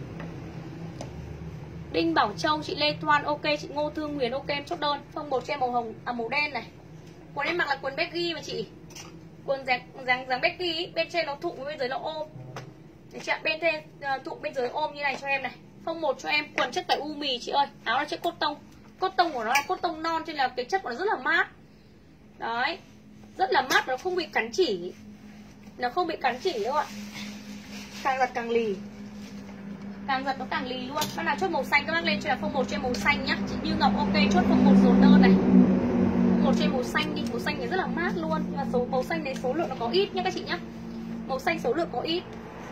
Đinh Bảo Châu, chị Lê Thoan ok, chị Ngô Thương Huyền ok em chốt đơn. Phông một cho em màu hồng à màu đen này. Quần em mặc là quần Becky mà chị. Quần dáng dáng dáng Becky ý. Bên trên nó thụng bên dưới nó ôm. Đấy chị ạ, bên trên uh, thụng bên dưới ôm như này cho em này. Phông một cho em, quần chất vải u mì chị ơi. Áo là chất cốt tông. Cốt tông của nó là cốt tông non cho nên là cái chất của nó rất là mát. Đấy. Rất là mát, nó không bị cắn chỉ. Nó không bị cắn chỉ đâu ạ. Càng giật càng lì. Càng giật nó càng lì luôn. Bác nào chốt màu xanh các bác lên cho là phông một cho em màu xanh nhá. Chị Như Ngọc ok chốt phông một dồn đơn này. Phông một cho em màu xanh đi. Màu xanh này rất là mát luôn. Nhưng mà số màu xanh này số lượng nó có ít nhá các chị nhá. Màu xanh số lượng có ít.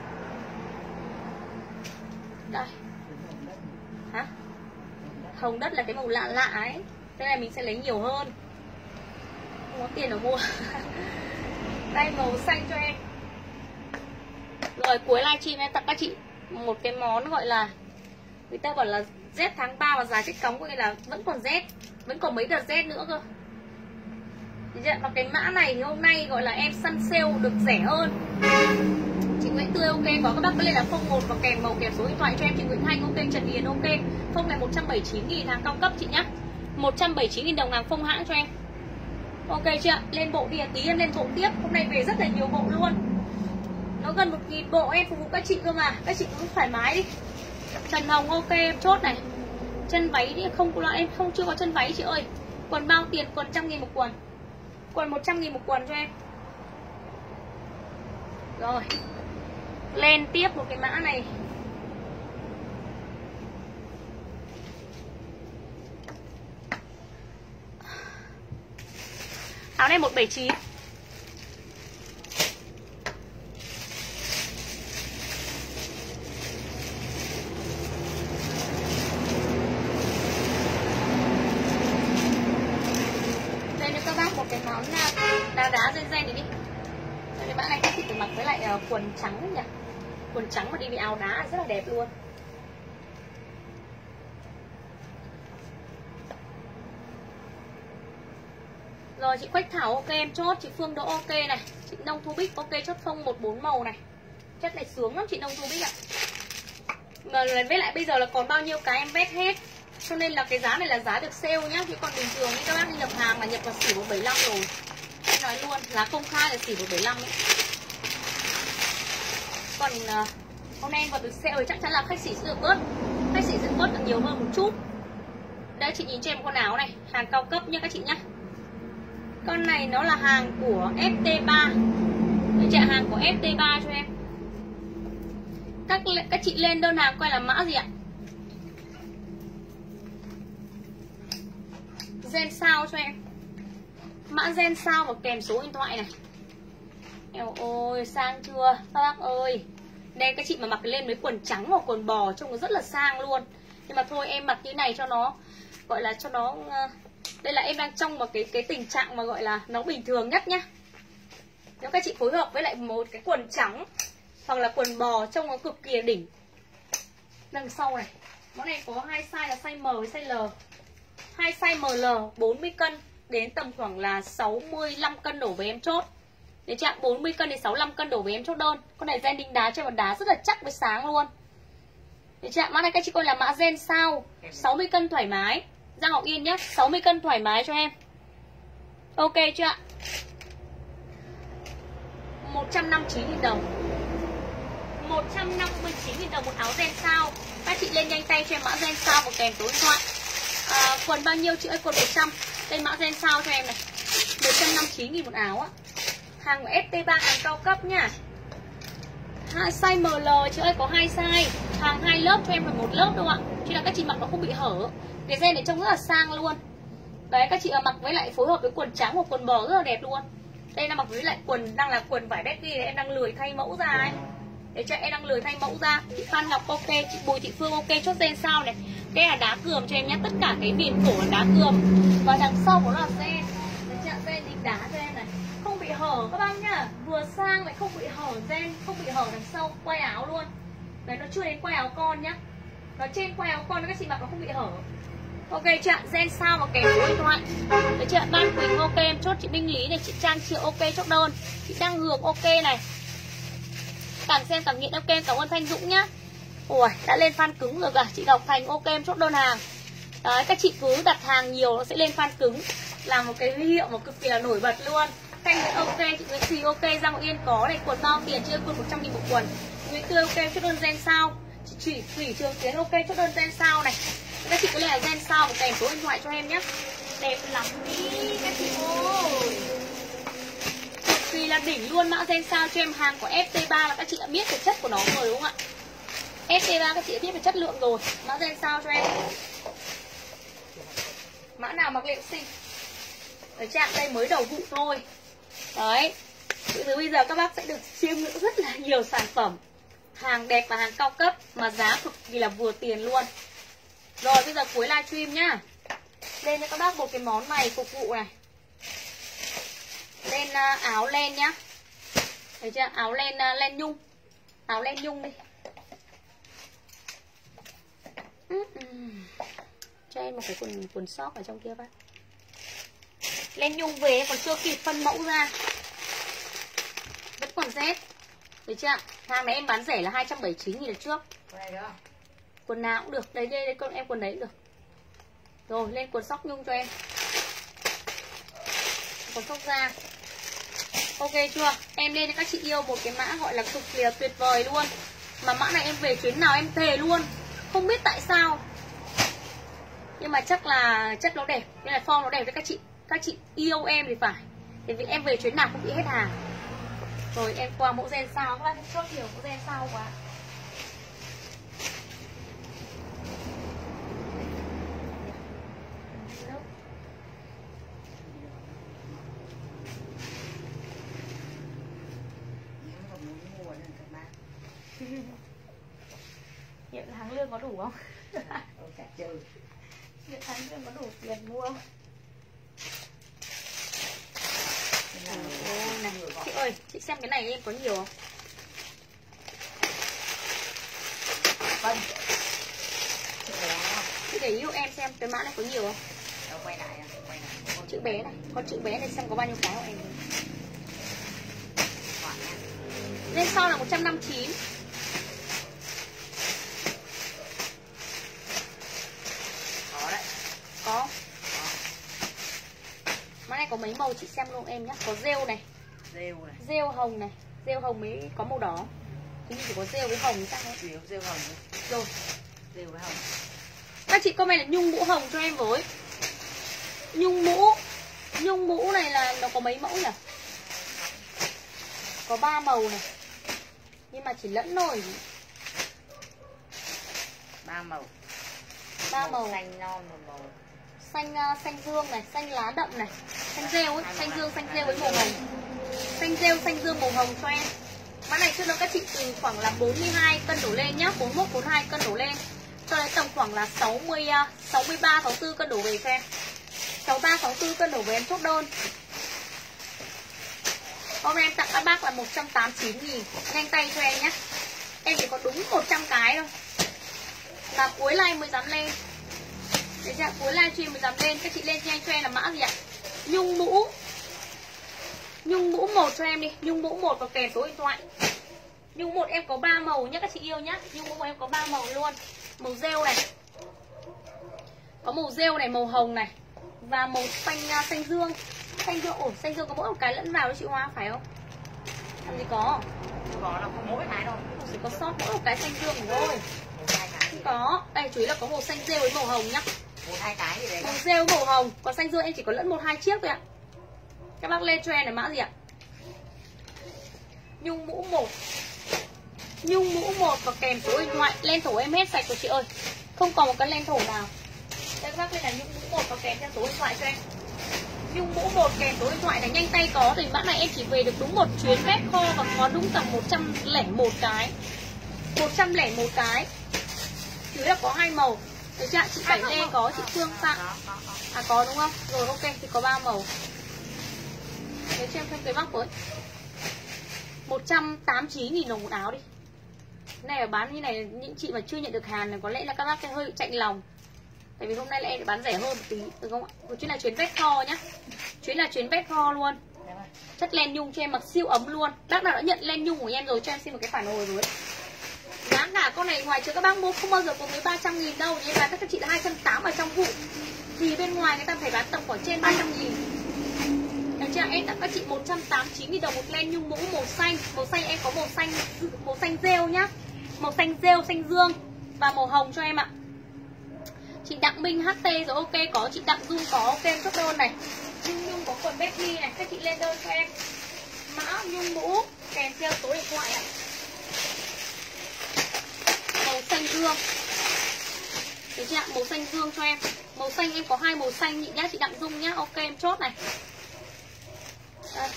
Đây. Hả? Hồng đất là cái màu lạ lạ ấy. Thế này mình sẽ lấy nhiều hơn. Không có tiền để mua. Đây màu xanh cho em. Rồi cuối livestream em tặng các chị một cái món gọi là, người ta bảo là Z tháng ba và giá chết cống, coi là vẫn còn Z, vẫn còn mấy đợt Z nữa cơ. Và cái mã này thì hôm nay gọi là em săn sale được rẻ hơn. Chị Nguyễn Tươi ok, có các bác có lên là phông một và kèm màu kèm số điện thoại cho em. Chị Nguyễn Thanh ok, Trần Hiền ok. Phông này một trăm bảy mươi chín nghìn hàng cao cấp chị nhá. Một trăm bảy mươi chín nghìn đồng hàng phông hãng cho em. Ok chưa? Lên bộ đi, tí em lên bộ tiếp. Hôm nay về rất là nhiều bộ luôn. Nó gần một nghìn bộ em phục vụ các chị cơ mà. Các chị cũng thoải mái đi. Trần Hồng ok em chốt này. Chân váy đi, không có em không chưa có chân váy chị ơi. Quần bao tiền, quần một trăm nghìn một quần. Quần một trăm nghìn một quần cho em. Rồi. Lên tiếp một cái mã này. Áo này một trăm bảy mươi chín. cái món đá đá ren ren này đi. Cái mã này các chị phải mặc với lại uh, quần trắng ấy nhỉ. Quần trắng mà đi với áo đá rất là đẹp luôn. Rồi chị Quách Thảo ok em chốt, chị Phương Đỗ ok này, chị Nông Thu Bích ok chốt không một bốn màu này. Chất này sướng lắm chị Nông Thu Bích ạ. Mà với lại bây giờ là còn bao nhiêu cái em vét hết. Cho nên là cái giá này là giá được sale nhá. Chứ còn bình thường thì các bác đi nhập hàng là nhập vào xỉ một bảy lăm rồi. Em nói luôn, giá công khai là xỉ một bảy lăm ấy. Còn uh, hôm nay em vào được sale thì chắc chắn là khách sỉ sẽ được bớt. Khách sỉ sẽ bớt được nhiều hơn một chút. Đây chị nhìn cho em con áo này, hàng cao cấp nha các chị nhá. Con này nó là hàng của ép tê ba. Để trả hàng của ép tê ba cho em. Các, các chị lên đơn hàng coi là mã gì ạ? Gen sao cho em. Mã gen sao và kèm số điện thoại này. Eo ôi sang chưa các bác ơi. Đây các chị mà mặc lên với quần trắng hoặc quần bò trông nó rất là sang luôn. Nhưng mà thôi em mặc như này cho nó gọi là cho nó. Đây là em đang trong một cái cái tình trạng mà gọi là nó bình thường nhất nhá. Nếu các chị phối hợp với lại một cái quần trắng hoặc là quần bò trông nó cực kỳ đỉnh. Đằng sau này, món này có hai size là size M với size L. Hai size em lờ bốn mươi cân đến tầm khoảng là sáu mươi lăm cân đổ về em chốt. Để chạm bốn mươi cân đến sáu mươi lăm cân đổ về em chốt đơn. Con này gen đính đá cho một đá rất là chắc với sáng luôn. Để chạm mã này các chị coi là mã gen sao, sáu mươi cân thoải mái. Giang Ngọc Yên nhé, sáu mươi cân thoải mái cho em. Ok chưa ạ? một trăm năm mươi chín nghìn đồng. một trăm năm mươi chín nghìn đồng một áo gen sao. Các chị lên nhanh tay cho em mã gen sao và kèm số điện thoại. À, quần bao nhiêu chị ơi? Quần một trăm. Đây mã gen sao cho em này. một trăm năm mươi chín nghìn một áo á. Hàng của ép tê ba, hàng cao cấp nhá. Hai size em lờ chị ơi, có hai size. Hàng hai lớp cho em phải một lớp đâu ạ. Chứ là các chị mặc nó không bị hở. Cái gen này trông rất là sang luôn. Đấy các chị mặc với lại phối hợp với quần trắng hoặc quần bò rất là đẹp luôn. Đây là mặc với lại quần đang là quần vải Becky, em đang lười thay mẫu ra ấy. Để cho em đang lười thay mẫu ra. Chị Phan Ngọc ok, chị Bùi Thị Phương ok, chốt gen sao này. Cái là đá cườm cho em nhé, tất cả cái viền cổ là đá cườm. Và đằng sau có là gen. Để chạm gen đính đá cho em này. Không bị hở các bác nhá. Vừa sang lại không bị hở gen, không bị hở đằng sau quay áo luôn. Đấy nó chưa đến quay áo con nhá. Nó trên quay áo con các chị mặc nó không bị hở. Ok chạm gen sao và kèm số điện thoại. Để chị Ban Quỳnh ok em chốt, chị Minh Lý này, chị Trang Triệu ok chốt đơn. Chị Đăng Hường ok này. Càng xem càng nghiện ok, cảm ơn Thanh Dũng nhá. Ủa đã lên fan cứng rồi cả. Chị Ngọc Thành ok em chốt đơn hàng. Đấy các chị cứ đặt hàng nhiều nó sẽ lên fan cứng. Là một cái huy hiệu mà cực kỳ là nổi bật luôn. Thanh Nguyễn ok, chị Nguyễn Thùy ok, Giang Ngọc Yên có này, quần bao tiền chưa, quần một trăm nghìn một quần. Nguyễn Tươi ok chốt đơn gen sao. Chị Thủy Thủy Trường Tiến ok chốt đơn gen sao này. Các chị cứ lên là gen sao và kèm số điện thoại cho em nhé. Đẹp lắm đi các chị ơi. Vì là đỉnh luôn, mã gen sao cho em hàng của ép tê ba là các chị đã biết cái chất của nó rồi đúng không ạ? ép tê ba các chị đã biết về chất lượng rồi. Mã gen sao cho em. Mã nào mặc liệu xinh. Ở trạng đây mới đầu vụ thôi. Đấy. Từ từ bây giờ các bác sẽ được chiêm ngưỡng rất là nhiều sản phẩm. Hàng đẹp và hàng cao cấp mà giá cực kỳ là vừa tiền luôn. Rồi bây giờ cuối livestream nhá. Lên cho các bác một cái món này phục vụ này. Lên uh, áo len nhá. Thấy chưa? Áo len uh, len nhung. Áo len nhung đi. Ừ, ừ. Cho em một cái quần quần sóc ở trong kia bác. Len nhung về còn chưa kịp phân mẫu ra. Vẫn còn Z. Thấy chưa? Hàng này em bán rẻ là hai trăm bảy mươi chín nghìn lần trước. Quần nào cũng được. Đấy đây, đây con em quần đấy cũng được. Rồi lên quần sóc nhung cho em. Quần sóc ra. Ok chưa? Em lên cho các chị yêu một cái mã gọi là cực kỳ là tuyệt vời luôn. Mà mã này em về chuyến nào em thề luôn. Không biết tại sao. Nhưng mà chắc là chất nó đẹp. Nên là form nó đẹp cho các chị. Các chị yêu em thì phải. Thì vì em về chuyến nào cũng bị hết hàng. Rồi em qua mẫu gen sao. Các bác chốt nhiều mẫu gen sao quá. Hiện tháng lương có đủ không? Hiện tháng lương có đủ tiền mua không? Ôi này, chị ơi, chị xem cái này em có nhiều không? Vâng. Chị để ý hộ em xem cái mã này có nhiều không? Đâu, quay lại, quay lại. Chữ bé này, con chữ bé này xem có bao nhiêu cái hộ em. Lên sau là một trăm năm mươi chín. Có đấy. Có. Mã này có mấy màu chị xem luôn em nhé. Có rêu này. Rêu này. Rêu hồng này. Rêu hồng mới có màu đỏ. Chứ chỉ có rêu với hồng sao hết. Chỉ có rêu hồng thôi. Rồi. Rêu với hồng. Các chị comment là nhung mũ hồng cho em với. Nhung mũ. Nhung mũ này là nó có mấy mẫu nhỉ? Có ba màu này. Nhưng mà chỉ lẫn thôi. Ba màu. Ba màu. Màu xanh non, một màu xanh uh, xanh dương này, xanh lá đậm này, xanh rêu ấy, xanh dương xanh rêu với màu hồng. Xanh rêu xanh dương màu hồng cho em. Mã này trước đó các chị từ khoảng là bốn mươi hai cân đổ lên nhá, bốn mươi mốt bốn mươi hai cân đổ lên. Cho đến tầm khoảng là sáu mươi sáu mươi ba sáu mươi tư cân đổ về cho em. sáu mươi ba sáu mươi tư cân đổ về em chốt đơn. Hôm nay em tặng các bác là một trăm tám mươi chín nghìn. Nhanh tay cho em nhé. Em chỉ có đúng một trăm cái thôi. Là cuối live mới dám lên. Để chưa? Cuối livestream mới dám lên. Các chị lên nhanh cho em là mã gì ạ? Nhung mũ. Nhung mũ một cho em đi. Nhung mũ một và kèm số điện thoại. Nhung một em có ba màu nhé các chị yêu nhé. Nhung mũ em có ba màu luôn. Màu rêu này. Có màu rêu này, màu hồng này. Và màu xanh xanh dương. Xanh dương, ổ xanh dương có mỗi một cái lẫn vào đấy chị Hoa phải không? Làm gì có? Không có, nó có mỗi cái đâu. Chỉ có sót mỗi một cái xanh dương thôi. Không có. Đây chủ yếu là có màu xanh rêu với màu hồng nhá. Một hai cái gì đấy. Màu rêu màu hồng, còn xanh dương em chỉ có lẫn một hai chiếc thôi ạ. Các bác lên cho em là mã gì ạ? Nhung mũ một. Nhung mũ một và kèm số điện thoại. Len thổ em hết sạch rồi chị ơi. Không còn một cái len thổ nào. Đây các bác lên là nhung mũ một và kèm theo số điện thoại cho em. Nhung mũ một kèm số điện thoại này nhanh tay có. Thì mã này em chỉ về được đúng một chuyến phép kho và có đúng tầm một trăm lẻ một cái. một trăm lẻ một cái. Chứ là có hai màu. Được chưa? Chị Bảy Lê có, chị Phương Phạm. À có đúng không? Rồi ok thì có ba màu. Để cho em thêm cái móc với. một trăm tám mươi chín nghìn đồng một áo đi. Cái này là bán như này, những chị mà chưa nhận được hàng này có lẽ là các bác hơi chạnh lòng. Tại vì hôm nay là em bán rẻ hơn một tí, được không ạ? Chuyến là chuyến vét kho nhá. Chuyến là chuyến vét kho luôn. Chất len nhung cho em mặc siêu ấm luôn. Bác nào đã nhận len nhung của em rồi cho em xin một cái phản hồi rồi. Giá cả con này ngoài chứ các bác mua không bao giờ có mấy ba trăm nghìn đâu. Nhưng bán các chị là hai trăm tám mươi ở trong vụ. Thì bên ngoài người ta phải bán tầm khoảng trên ba trăm nghìn. Được chưa? Em tặng các chị một trăm tám mươi chín nghìn đồng một len nhung mũ màu xanh. Màu xanh em có màu xanh màu xanh rêu nhá. Màu xanh rêu, xanh dương và màu hồng cho em ạ. Chị Đặng Minh hát tê rồi ok, có chị Đặng Dung có ok em chốt đơn này. Nhung nhung có quần Becky này, các chị lên đơn cho em. Mã nhung mũ kèm theo số điện thoại ạ. Màu xanh dương. Được chưa ạ? Màu xanh dương cho em. Màu xanh em có hai màu xanh nhị nhá, chị Đặng Dung nhá. Ok em chốt này. Đây.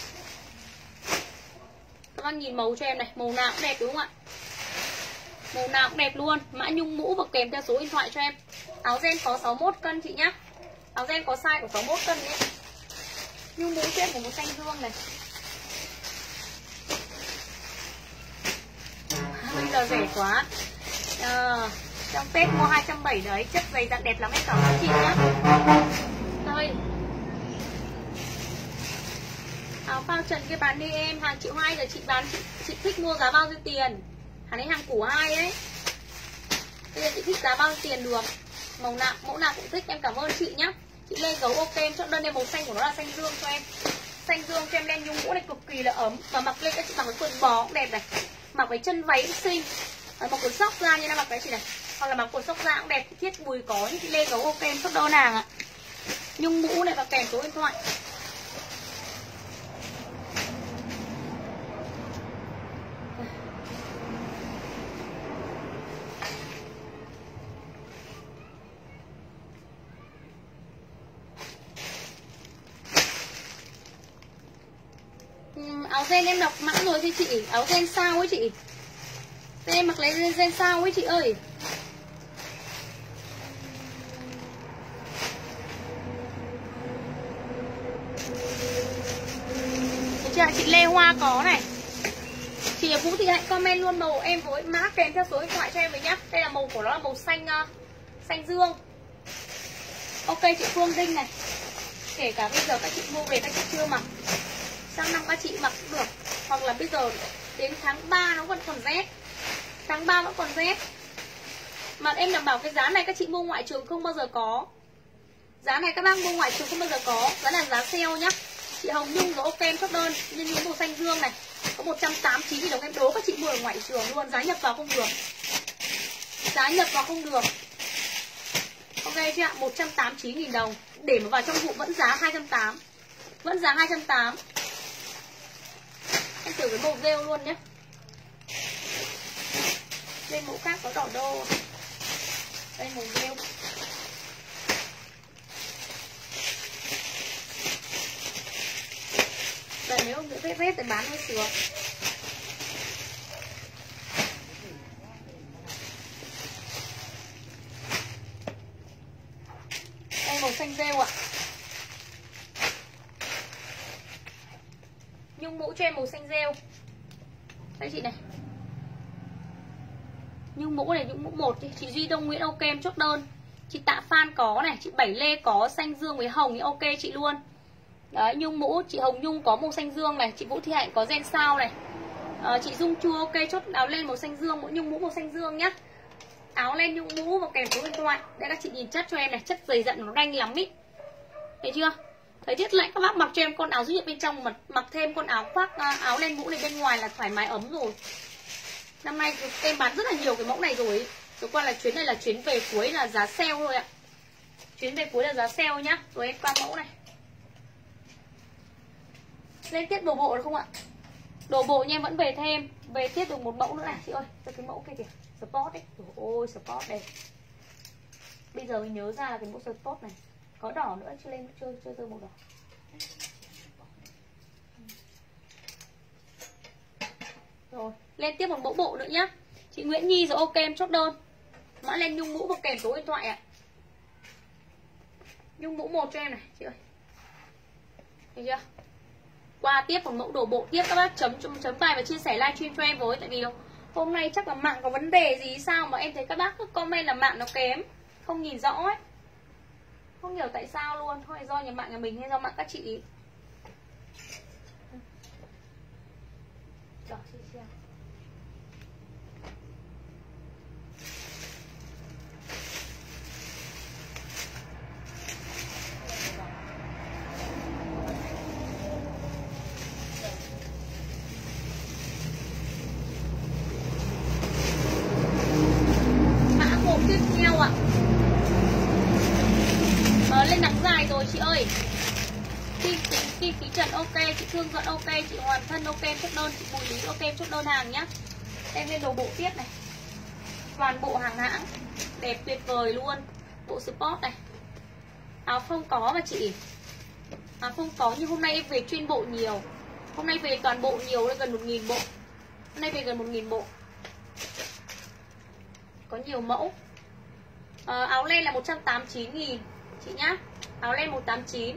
Các bác nhìn màu cho em này, màu nào cũng đẹp đúng không ạ? Màu nào cũng đẹp luôn. Mã nhung mũ và kèm theo số điện thoại cho em. Áo ren có sáu mươi mốt cân chị nhá. Áo ren có size của sáu mươi mốt cân nhé. Nhung mũ trên của màu xanh dương này. Bây giờ rẻ quá. À, trong Tết mua hai trăm bảy mươi đấy. Chất dày dặn đẹp lắm em cảm ơn chị nhá. Đây. Áo phao trần kia bán đi em. Hàng triệu hai giờ chị bán. Chị, chị thích mua giá bao nhiêu tiền? Hàng đấy hàng củ hai ấy. Bây giờ chị thích giá bao nhiêu tiền được? Màu nào, mẫu nào cũng thích em cảm ơn chị nhá. Chị lên dấu ok em chọn đơn em màu xanh của nó là xanh dương cho em. Xanh dương cho em len nhung mũ này cực kỳ là ấm. Và mặc lên các chị mặc cái quần bó cũng đẹp này. Mặc cái chân váy cũng xinh. Mặc quần sóc ra như là mặc cái chị này. Hoặc là mặc quần sóc ra cũng đẹp. Thiết mùi có nhưng chị lên dấu ok em chốt đơn hàng ạ. Nhung mũ này và kèm số điện thoại. Áo ren em đọc mã rồi thì chị. Áo ren sao ấy chị. Thế em mặc lấy ren sao ấy chị ơi. chưa? Chị Lê Hoa có này. Chị Vũ Thị Hạnh comment luôn màu em với mã kèm theo số điện thoại cho em với nhá. Đây là màu của nó là màu xanh uh, xanh dương. Ok chị Phương Đinh này. Kể cả bây giờ các chị mua về các chị chưa mặc, sang năm các chị mặc cũng được. Hoặc là bây giờ đến tháng ba nó vẫn còn rét. Tháng ba vẫn còn rét. Mà em đảm bảo cái giá này các chị mua ngoại trường không bao giờ có. Giá này các bác mua ngoại trường không bao giờ có. Giá là giá sale nhá. Chị Hồng Nhung có ok em chốt đơn. Nhưng những màu xanh dương này có một trăm tám mươi chín nghìn đồng, em đố các chị mua ở ngoại trường luôn. Giá nhập vào không được. Giá nhập vào không được. Ok chưa ạ? một trăm tám mươi chín nghìn đồng. Để mà vào trong vụ vẫn giá hai trăm tám mươi. Vẫn giá hai trăm tám mươi. Em thử cái màu rêu luôn nhé. Đây mẫu khác có đỏ đô. Đây màu rêu. Đây nếu không vết vết thì bán hơi sướng. Đây màu xanh rêu ạ. Nhung mũ cho em màu xanh rêu. Đây chị này. Nhung mũ này, nhung mũ một. Chị Duy Đông Nguyễn ok em chốt đơn. Chị Tạ Phan có này. Chị Bảy Lê có xanh dương với hồng thì ok chị luôn. Đấy, nhung mũ. Chị Hồng Nhung có màu xanh dương này. Chị Vũ Thị Hạnh có gen sao này. à, Chị Dung Chua ok chốt áo len màu xanh dương. Mũ nhung mũ màu xanh dương nhá. Áo len nhung mũ và kèm số điện thoại. Đây các chị nhìn chất cho em này. Chất dày dặn nó đanh lắm ý. Thấy chưa? Thời tiết lạnh các bác mặc cho em con áo giúp bên trong, mà mặc thêm con áo khoác áo len mũ này bên ngoài là thoải mái ấm rồi. Năm nay em bán rất là nhiều cái mẫu này rồi. Rồi qua là chuyến này là chuyến về cuối là giá sale thôi ạ. Chuyến về cuối là giá sale nhá. Rồi em qua mẫu này. Lên tiếp đồ bộ được không ạ? Đồ bộ nha em vẫn về thêm. Về tiếp được một mẫu nữa này chị ơi. Cho cái mẫu kia kìa. Sport ấy. Ôi sport đây. Bây giờ mình nhớ ra là cái mẫu sport này. Có đỏ nữa chưa lên chưa chưa rơi màu đỏ. Rồi, lên tiếp một mẫu bộ nữa nhá. Chị Nguyễn Nhi rồi ok em chốt đơn. Mã len nhung mũ và kèm số điện thoại ạ. Nhung mũ một cho em này chị ơi. Thấy chưa? Qua tiếp một mẫu đồ bộ tiếp, các bác chấm chấm chấm bài và chia sẻ livestream cho em với, tại vì hôm nay chắc là mạng có vấn đề gì sao mà em thấy các bác cứ comment là mạng nó kém, không nhìn rõ ấy. Không hiểu tại sao luôn, thôi do nhà mạng nhà mình hay do mạng các chị ý. Đỏ chị xem. Mã một tiếp theo ạ. À, lên nắng dài rồi chị ơi. Kim phí, kim phí trần ok, chị Thương Vận ok, chị Hoàn Thân ok chốt đơn, chị Bùi Lý ok chốt đơn hàng nhá. Em lên đồ bộ tiếp này. Toàn bộ hàng hãng. Đẹp tuyệt vời luôn. Bộ sport này. Áo phông có mà chị. Áo phông có nhưng hôm nay em về chuyên bộ nhiều. Hôm nay về toàn bộ nhiều, lên gần một nghìn bộ. Hôm nay về gần một nghìn bộ. Có nhiều mẫu. à, Áo len là một trăm tám mươi chín nghìn chị nhá. Áo len một trăm tám mươi chín.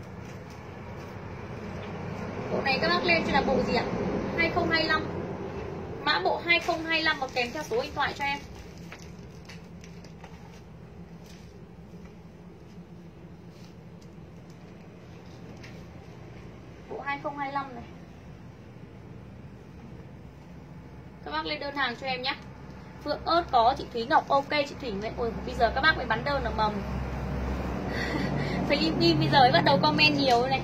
Bộ này các bác lên cho là bộ gì ạ? hai không hai lăm. Mã bộ hai không hai lăm và kèm theo số điện thoại cho em. Bộ hai không hai lăm này. Các bác lên đơn hàng cho em nhé. Phượng ớt có, chị Thúy Ngọc ok, chị Thủy Nguyễn. Ôi bây giờ các bác mới bán đơn là mầm. Thấy im im bây giờ mới bắt đầu comment nhiều này.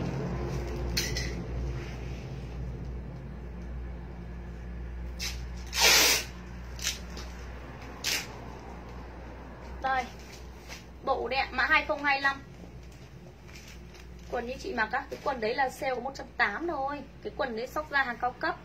Đây. Bộ đẹp mã hai không hai lăm. Quần như chị mặc á, cái quần đấy là sale có một trăm tám mươi thôi. Cái quần đấy xóc ra hàng cao cấp.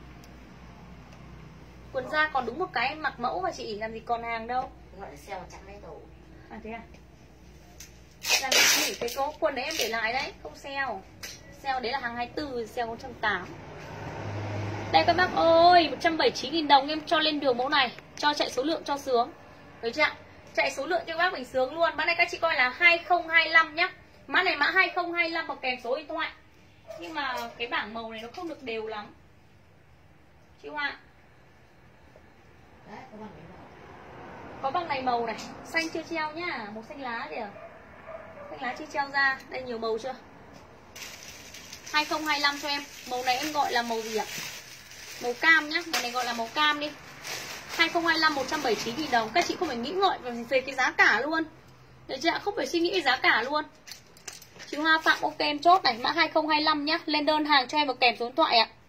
Quần da còn đúng một cái em mặc mẫu mà chị, làm gì còn hàng đâu. Gọi là sale chẳng mấy tủ. À thế à? Làm gì cái cô quần đấy em để lại đấy, không sale. Sale đấy là hàng hai mươi tư, sale một trăm tám mươi. Đây các bác ơi, một trăm bảy mươi chín nghìn đồng em cho lên đường mẫu này. Cho chạy số lượng cho sướng. Đấy chưa ạ? Chạy số lượng cho các bác mình sướng luôn. Mã này các chị coi là hai không hai lăm nhá. Mã này mã hai không hai lăm và kèm số điện thoại. Nhưng mà cái bảng màu này nó không được đều lắm. Chịu ạ. Đấy, có bằng này màu. Có bằng này màu này, xanh chưa treo nhá, màu xanh lá kìa. Xanh lá chưa treo ra, đây nhiều màu chưa? hai không hai lăm cho em. Màu này em gọi là màu gì ạ? Màu cam nhá, màu này gọi là màu cam đi. hai không hai lăm một trăm bảy mươi chín nghìn đồng. Các chị không phải nghĩ ngợi về cái giá cả luôn. Được chưa? Không phải suy nghĩ về giá cả luôn. Chị Hoa Phạm ok em chốt này, mã hai không hai lăm nhá. Lên đơn hàng cho em một kèm số điện thoại ạ.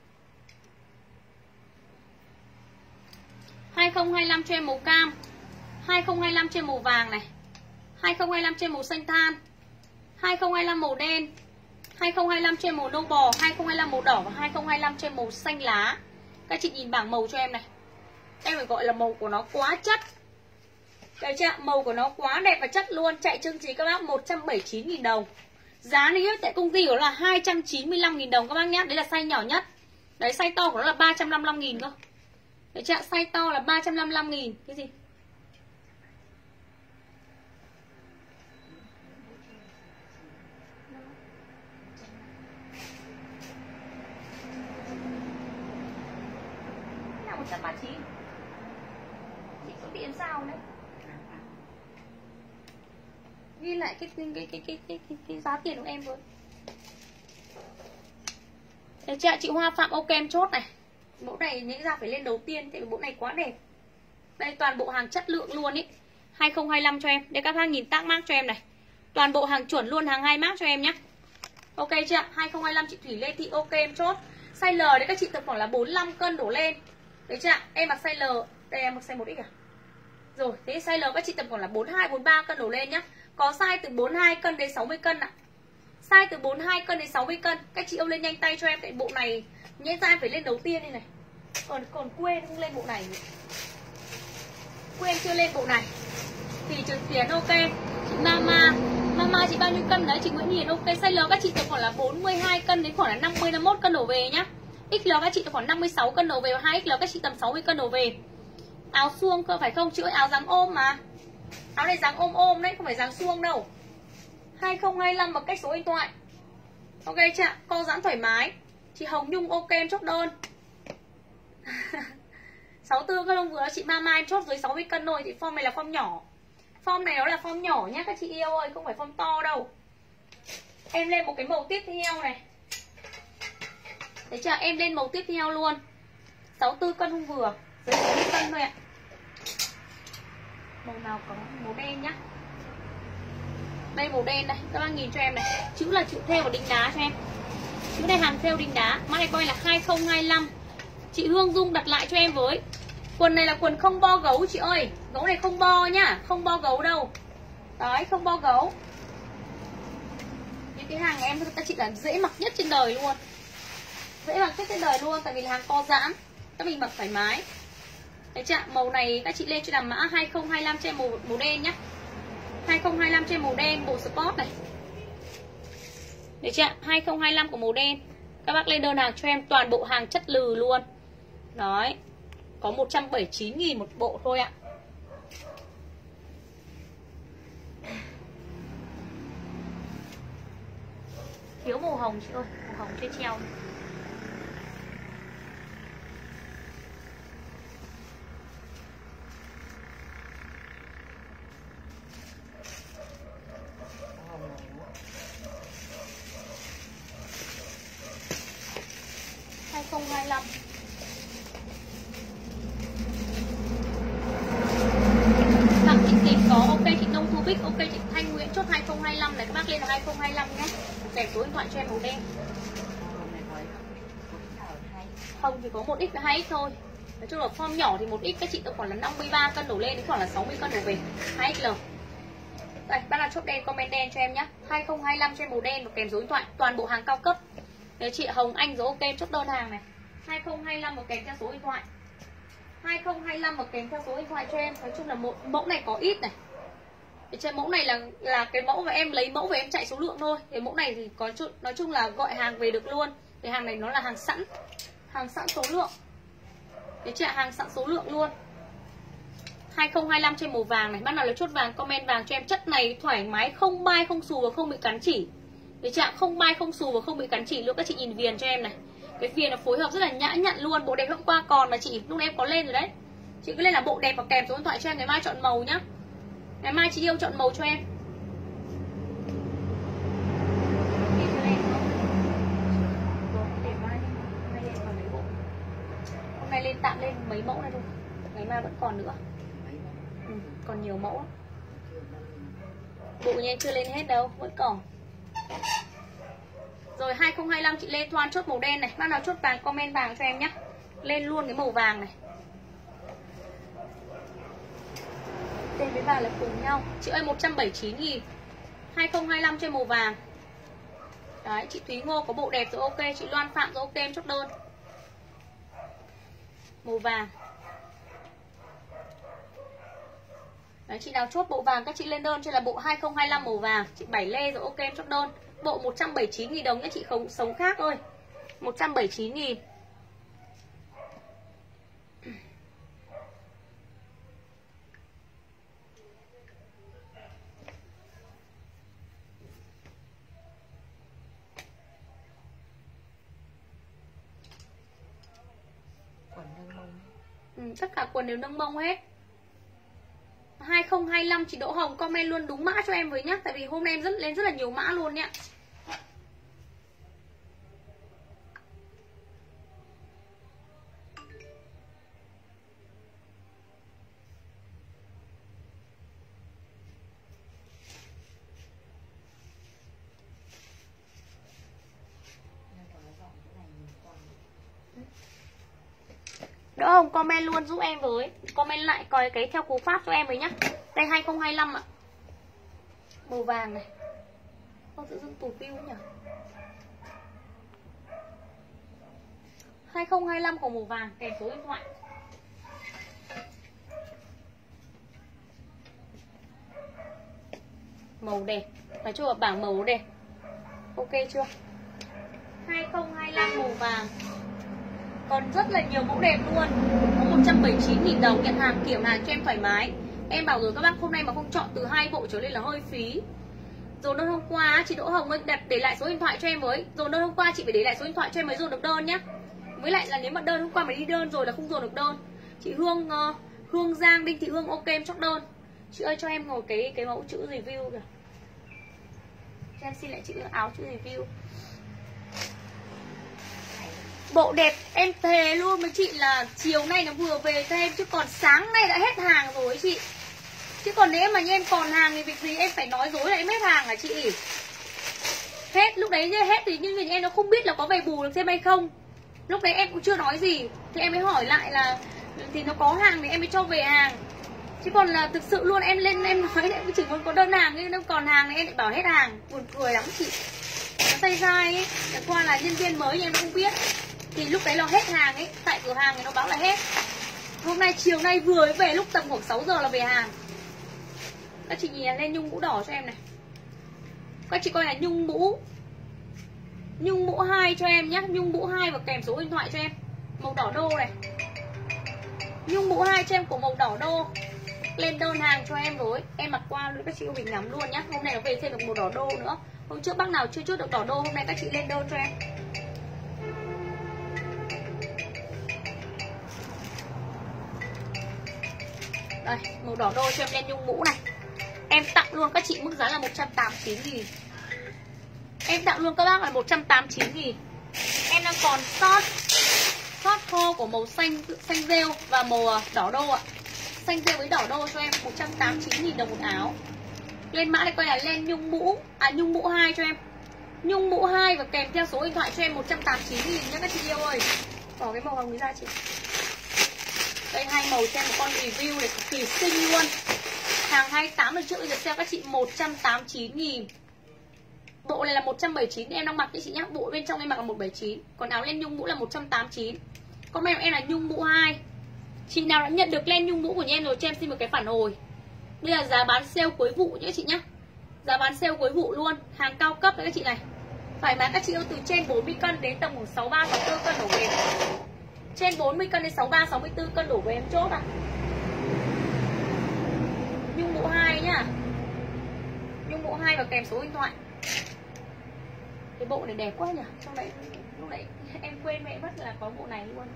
hai không hai lăm cho em màu cam, hai không hai lăm trên màu vàng này, hai không hai lăm trên màu xanh than, hai không hai lăm màu đen, hai không hai lăm trên màu nâu bò, hai không hai lăm màu đỏ và hai không hai lăm trên màu xanh lá. Các chị nhìn bảng màu cho em này. Em phải gọi là màu của nó quá chất. Đấy chưa? Màu của nó quá đẹp và chất luôn. Chạy chương trình các bác một trăm bảy mươi chín nghìn đồng. Giá này tại công ty của nó là hai trăm chín mươi lăm nghìn đồng các bác nhé. Đấy là size nhỏ nhất. Đấy size to của nó là ba trăm năm mươi lăm nghìn cơ. Đấy chưa? Size to là ba trăm năm mươi lăm nghìn. Cái gì? một trăm ba mươi chín. Chị có tiền sao đấy? Ghi lại cái cái cái cái cái cái, cái, cái giá tiền của em với. Đấy chị, chị Hoa Phạm ok em chốt này. Mẫu này nghĩ ra phải lên đầu tiên, tại vì mẫu này quá đẹp. Đây toàn bộ hàng chất lượng luôn ý. hai không hai lăm cho em. Đây các bác nhìn tag mác cho em này. Toàn bộ hàng chuẩn luôn, hàng hai mác cho em nhé. Ok chưa ạ? hai không hai lăm chị Thủy Lê Thị ok em chốt. Size L đấy các chị tầm khoảng là bốn mươi lăm cân đổ lên. Đấy chưa ạ? Em mặc size L. Đây em mặc size một x à? Rồi, thế size L các chị tầm khoảng là bốn mươi hai, bốn mươi ba cân đổ lên nhá. Có size từ bốn mươi hai cân đến sáu mươi cân ạ. Size từ bốn mươi hai cân đến sáu mươi cân. Các chị ôm lên nhanh tay cho em. Tại bộ này nhẽ ra phải lên đầu tiên đây này. Còn còn quên không lên bộ này. Quên chưa lên bộ này. Thì Trường Tiến ok. Chị Mama, Mama chị bao nhiêu cân đấy? Chị Nguyễn Hiền ok. Size L các chị tầm khoảng là bốn mươi hai cân đến khoảng là năm mươi, năm mươi mốt cân đổ về nhá. ích lờ các chị tầm khoảng năm mươi sáu cân đổ về và hai ích lờ các chị tầm sáu mươi cân đổ về. Áo suông cơ phải không? Chị ơi áo dáng ôm mà. Áo này dáng ôm ôm đấy, không phải dáng suông đâu. hai không hai lăm bằng cách số điện thoại. Ok chưa? Co giãn thoải mái. Chị Hồng Nhung ok em chốt đơn. sáu mươi tư cân hôm vừa chị Mama em chốt dưới sáu mươi cân thôi. Thì form này là form nhỏ. Form này nó là form nhỏ nhá các chị yêu ơi, không phải form to đâu. Em lên một cái màu tiếp theo này. Đấy chưa? Em lên màu tiếp theo luôn. sáu mươi tư cân hôm vừa, dưới sáu mươi cân thôi ạ. Màu nào có màu đen nhá. Đây màu đen đây, các bác nhìn cho em này. Chữ là chữ thêu và đính đá cho em. Chữ này hàng thêu đính đá. Mã này coi là hai không hai lăm. Chị Hương Dung đặt lại cho em với. Quần này là quần không bo gấu chị ơi. Gấu này không bo nhá, không bo gấu đâu. Đấy, không bo gấu. Những cái hàng của em các chị là dễ mặc nhất trên đời luôn. Dễ mặc nhất trên đời luôn, tại vì là hàng co giãn. Các mình mặc thoải mái. Đấy chưa? Màu này các chị lên cho làm mã hai không hai lăm trên màu, màu đen nhá. hai không hai lăm trên màu đen, bộ sport này. Đấy chưa? hai không hai lăm của màu đen. Các bác lên đơn hàng cho em toàn bộ hàng chất lừ luôn. Đấy. Có một trăm bảy mươi chín nghìn một bộ thôi ạ. Thiếu màu hồng chị ơi, màu hồng chưa treo. hai không hai lăm. Bạn chị Tình có ok, chị Nông Thu Bích ok, chị Thanh Nguyễn chốt hai không hai lăm này, các bác lên là hai không hai lăm nhé. Kèm số điện thoại cho em màu đen. Không thì có một x và hai x thôi. Nói chung là form nhỏ thì một x các chị tầm khoảng là năm mươi ba cân đổ lên đến khoảng là sáu mươi cân đổ về. hai ích lờ. Đây, bác nào chốt đen comment đen cho em nhé. hai không hai lăm cho em màu đen và kèm số điện thoại, toàn bộ hàng cao cấp. Nếu chị Hồng Anh rồi ok chốt đơn hàng này. hai không hai lăm một kèm theo số điện thoại. hai không hai lăm một kèm theo số điện thoại cho em. Nói chung là một mẫu này có ít này. Để trên mẫu này là là cái mẫu mà em lấy mẫu về em chạy số lượng thôi. Cái mẫu này thì có chút nói chung là gọi hàng về được luôn. Cái hàng này nó là hàng sẵn. Hàng sẵn số lượng. Đấy chị ạ, hàng sẵn số lượng luôn. hai không hai lăm trên màu vàng này. Bác nào lấy chốt vàng comment vàng cho em. Chất này thoải mái, không bay, không xù và không bị cắn chỉ. Cái trạng không bay không xù và không bị cắn chỉ luôn. Các chị nhìn viền cho em này. Cái viền nó phối hợp rất là nhã nhặn luôn. Bộ đẹp hôm qua còn mà chị, lúc em có lên rồi đấy. Chị cứ lên là bộ đẹp và kèm số điện thoại cho em. Ngày mai chọn màu nhá. Ngày mai chị yêu chọn màu cho em. Hôm nay lên tạm lên mấy mẫu này thôi. Ngày mai vẫn còn nữa. Ừ, còn nhiều mẫu. Bộ nha chưa lên hết đâu, vẫn còn. Rồi hai không hai lăm chị Lê Thoan chốt màu đen này. Bác nào chốt vàng comment vàng cho em nhé. Lên luôn cái màu vàng này. Đen với vàng là cùng nhau. Chị ơi một trăm bảy mươi chín nghìn. Hai không hai lăm cho màu vàng. Đấy, chị Thúy Ngô có bộ đẹp rồi ok. Chị Loan Phạm rồi ok em chốt đơn. Màu vàng. Đấy, chị nào chốt bộ vàng các chị lên đơn cho là bộ hai không hai lăm màu vàng. Chị Bảy Lê rồi ok em chốt đơn. Bộ một trăm bảy mươi chín nghìn đồng nhé chị không sống khác ơi. một trăm bảy mươi chín nghìn. Quần nâng mông. Ừ, tất cả quần đều nâng mông hết. Hai không hai lăm chị Đỗ Hồng comment luôn đúng mã cho em với nhá. Tại vì hôm nay em rất lên rất là nhiều mã luôn nhá. Đỗ Hồng comment luôn giúp em với. Comment lại coi cái theo cú pháp cho em với nhá. Đây hai không hai lăm ạ. Màu vàng này. Không tự dưng tụt view nhỉ. hai không hai lăm của màu vàng kèm số điện thoại. Màu đẹp. Nói chung là bảng màu đẹp. Ok chưa? hai không hai lăm màu vàng. Còn rất là nhiều mẫu đẹp luôn. Có một trăm bảy mươi chín nghìn đồng. Nhận hàng kiểm hàng cho em thoải mái. Em bảo rồi các bác hôm nay mà không chọn từ hai bộ trở lên là hơi phí. Rồi đơn hôm qua chị Đỗ Hồng ơi đặt để lại số điện thoại cho em với. Rồi đơn hôm qua chị phải để lại số điện thoại cho em mới dồn được đơn nhá. Với lại là nếu mà đơn hôm qua mà đi đơn rồi là không dồn được đơn. Chị Hương uh, Hương Giang Đinh Thị Hương ok em chốt đơn. Chị ơi cho em ngồi cái cái mẫu chữ review kìa. Cho em xin lại chữ áo chữ review. Bộ đẹp em thề luôn với chị là chiều nay nó vừa về thêm. Chứ còn sáng nay đã hết hàng rồi chị. Chứ còn nếu mà như em còn hàng thì việc gì em phải nói dối là em hết hàng hả chị? Hết, lúc đấy hết thì nhưng em nó không biết là có về bù được thêm hay không. Lúc đấy em cũng chưa nói gì. Thì em mới hỏi lại là thì nó có hàng thì em mới cho về hàng. Chứ còn là thực sự luôn em lên em nói em chỉ muốn có đơn hàng. Nhưng nếu còn hàng thì em lại bảo hết hàng. Buồn cười lắm chị. Nó say dai ấy. Chẳng qua là nhân viên mới nhưng em không biết. Thì lúc đấy là hết hàng ấy. Tại cửa hàng thì nó báo là hết. Hôm nay chiều nay vừa về lúc tầm khoảng sáu giờ là về hàng. Các chị nhìn lên nhung mũ đỏ cho em này. Các chị coi là nhung mũ. Nhung mũ hai cho em nhé. Nhung mũ hai và kèm số điện thoại cho em. Màu đỏ đô này. Nhung mũ hai cho em của màu đỏ đô. Lên đơn hàng cho em rồi. Em mặc qua nữa các chị mình ngắm luôn nhá. Hôm nay nó về thêm được màu đỏ đô nữa. Hôm trước bác nào chưa chốt được đỏ đô, hôm nay các chị lên đơn cho em. Đây, màu đỏ đô cho em lên nhung mũ này. Em tặng luôn các chị mức giá là một trăm tám mươi chín nghìn. Em tặng luôn các bác là một trăm tám mươi chín nghìn. Em đang còn sót sót thô của màu xanh xanh rêu và màu đỏ đô ạ. Xanh rêu với đỏ đô cho em một trăm tám mươi chín nghìn đồng một áo. Lên mã này coi là lên nhung mũ, à nhung mũ hai cho em. Nhung mũ hai và kèm theo số điện thoại cho em một trăm tám mươi chín nghìn nhé các chị yêu ơi. Bỏ cái màu hồng này ra chị. Đây hai màu cho em một con review này cực kỳ xinh luôn. Hàng hai mươi tám được trước được sale các chị một trăm tám mươi chín nghìn. Bộ này là một trăm bảy mươi chín em đang mặc đấy chị nhá. Bộ bên trong em mặc là một trăm bảy mươi chín. Còn áo len nhung mũ là một trăm tám mươi chín. Comment của em là nhung mũ hai. Chị nào đã nhận được len nhung mũ của nhà em rồi cho em xin một cái phản hồi. Đây là giá bán sale cuối vụ nhé chị nhá. Giá bán sale cuối vụ luôn. Hàng cao cấp đấy các chị này. Thoải mái các chị yêu từ trên bốn mươi cân đến tầm khoảng sáu mươi ba sáu mươi tư cân đổ về. Trên bốn mươi cân đến sáu mươi ba sáu mươi tư cân đổ về em chốt à. Nhung mũ hai nhá. Nhung mũ hai và kèm số điện thoại. Cái bộ này đẹp quá nhỉ. Trong đấy lúc nãy em quên mẹ mất là có bộ này luôn.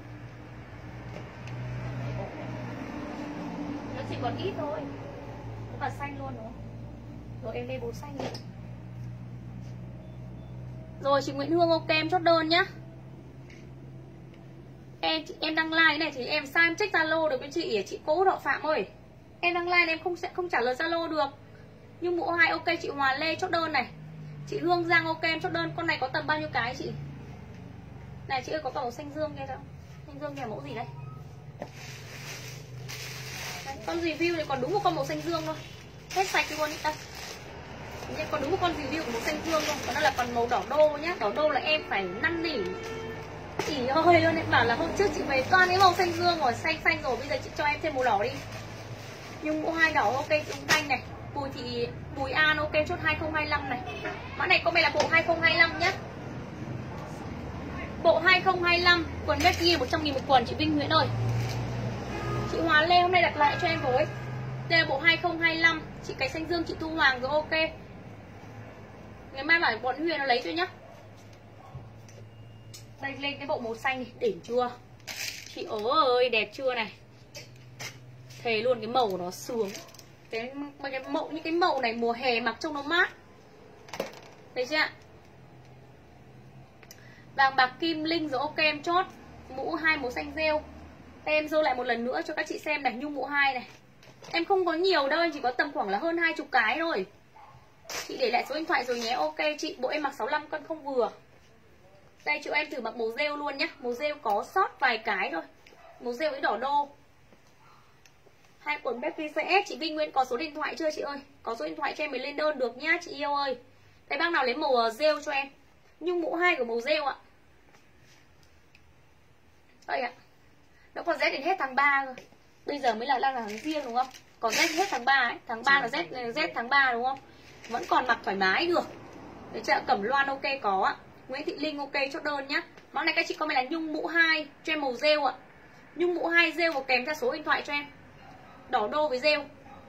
Nó chỉ còn ít thôi. Nó còn xanh luôn đúng không? Rồi em đây bộ xanh đi. Rồi chị Nguyễn Hương ok em chốt đơn nhá. Em em đăng like này thì em sao em check Zalo được với chị chị Cố Thọ Phạm ơi. Em đăng like em không sẽ không trả lời Zalo được. Nhưng mũ hai ok chị Hòa Lê chốt đơn này. Chị Hương Giang ok em chốt đơn. Con này có tầm bao nhiêu cái chị? Này chị ơi có cả màu xanh dương kia đâu? Xanh dương kia mẫu gì đây? Đấy, con review này còn đúng một con màu xanh dương thôi. Hết sạch luôn đi. Đây. Còn đúng một con review của màu xanh dương thôi. Còn đó là còn màu đỏ đô nhá. Đỏ đô là em phải năn nỉ Ý ơi luôn, em bảo là hôm trước chị về toàn cái màu xanh dương rồi, xanh xanh rồi, bây giờ chị cho em thêm màu đỏ đi. Nhưng mũ hai đỏ ok chúng xanh này. Bùi thị Bùi An ok chốt hai không hai lăm này. Mã này comment là bộ hai không hai lăm nhá. Bộ hai không hai lăm, quần Becky một trăm nghìn một quần chị Vinh Nguyễn ơi. Chị Hòa Lê hôm nay đặt lại cho em với. Đây là bộ hai không hai lăm, chị cái xanh dương chị Thu Hoàng rồi ok. Ngày mai bảo bọn Huyền nó lấy cho nhá. Đây lên cái bộ màu xanh đi, đỉnh chưa? Chị ơi, đẹp chưa này. Thề luôn cái màu nó sướng. Cái, cái màu như cái màu này mùa hè mặc trông nó mát. Thấy chưa ạ? Vàng bạc kim linh rồi ok em chốt. Mũ hai màu xanh rêu. Em dơ lại một lần nữa cho các chị xem này, nhung mũ hai này. Em không có nhiều đâu, em chỉ có tầm khoảng là hơn hai chục cái thôi. Chị để lại số điện thoại rồi nhé. Ok chị, bộ em mặc sáu mươi lăm cân không vừa. Đây chị em thử mặc màu rêu luôn nhá. Màu rêu có sót vài cái thôi. Màu rêu với đỏ đô. Hai quần Becky xê ét. Chị Vinh Nguyễn có số điện thoại chưa chị ơi? Có số điện thoại cho em mới lên đơn được nhá chị yêu ơi. Đây bác nào lấy màu rêu cho em. Nhưng mũ hai của màu rêu ạ. Đây ạ. Nó còn Z đến hết tháng ba rồi. Bây giờ mới là đang là tháng riêng đúng không? Còn Z hết tháng ba ấy. Tháng ba là Z, Z tháng ba đúng không? Vẫn còn mặc thoải mái được. Để chợ Cẩm Loan ok có ạ. Nguyễn Thị Linh ok chốt đơn nhá. Món này các chị comment là nhung mũ hai cho em màu rêu ạ. Nhung mũ hai rêu và kèm theo số điện thoại cho em. Đỏ đô với rêu.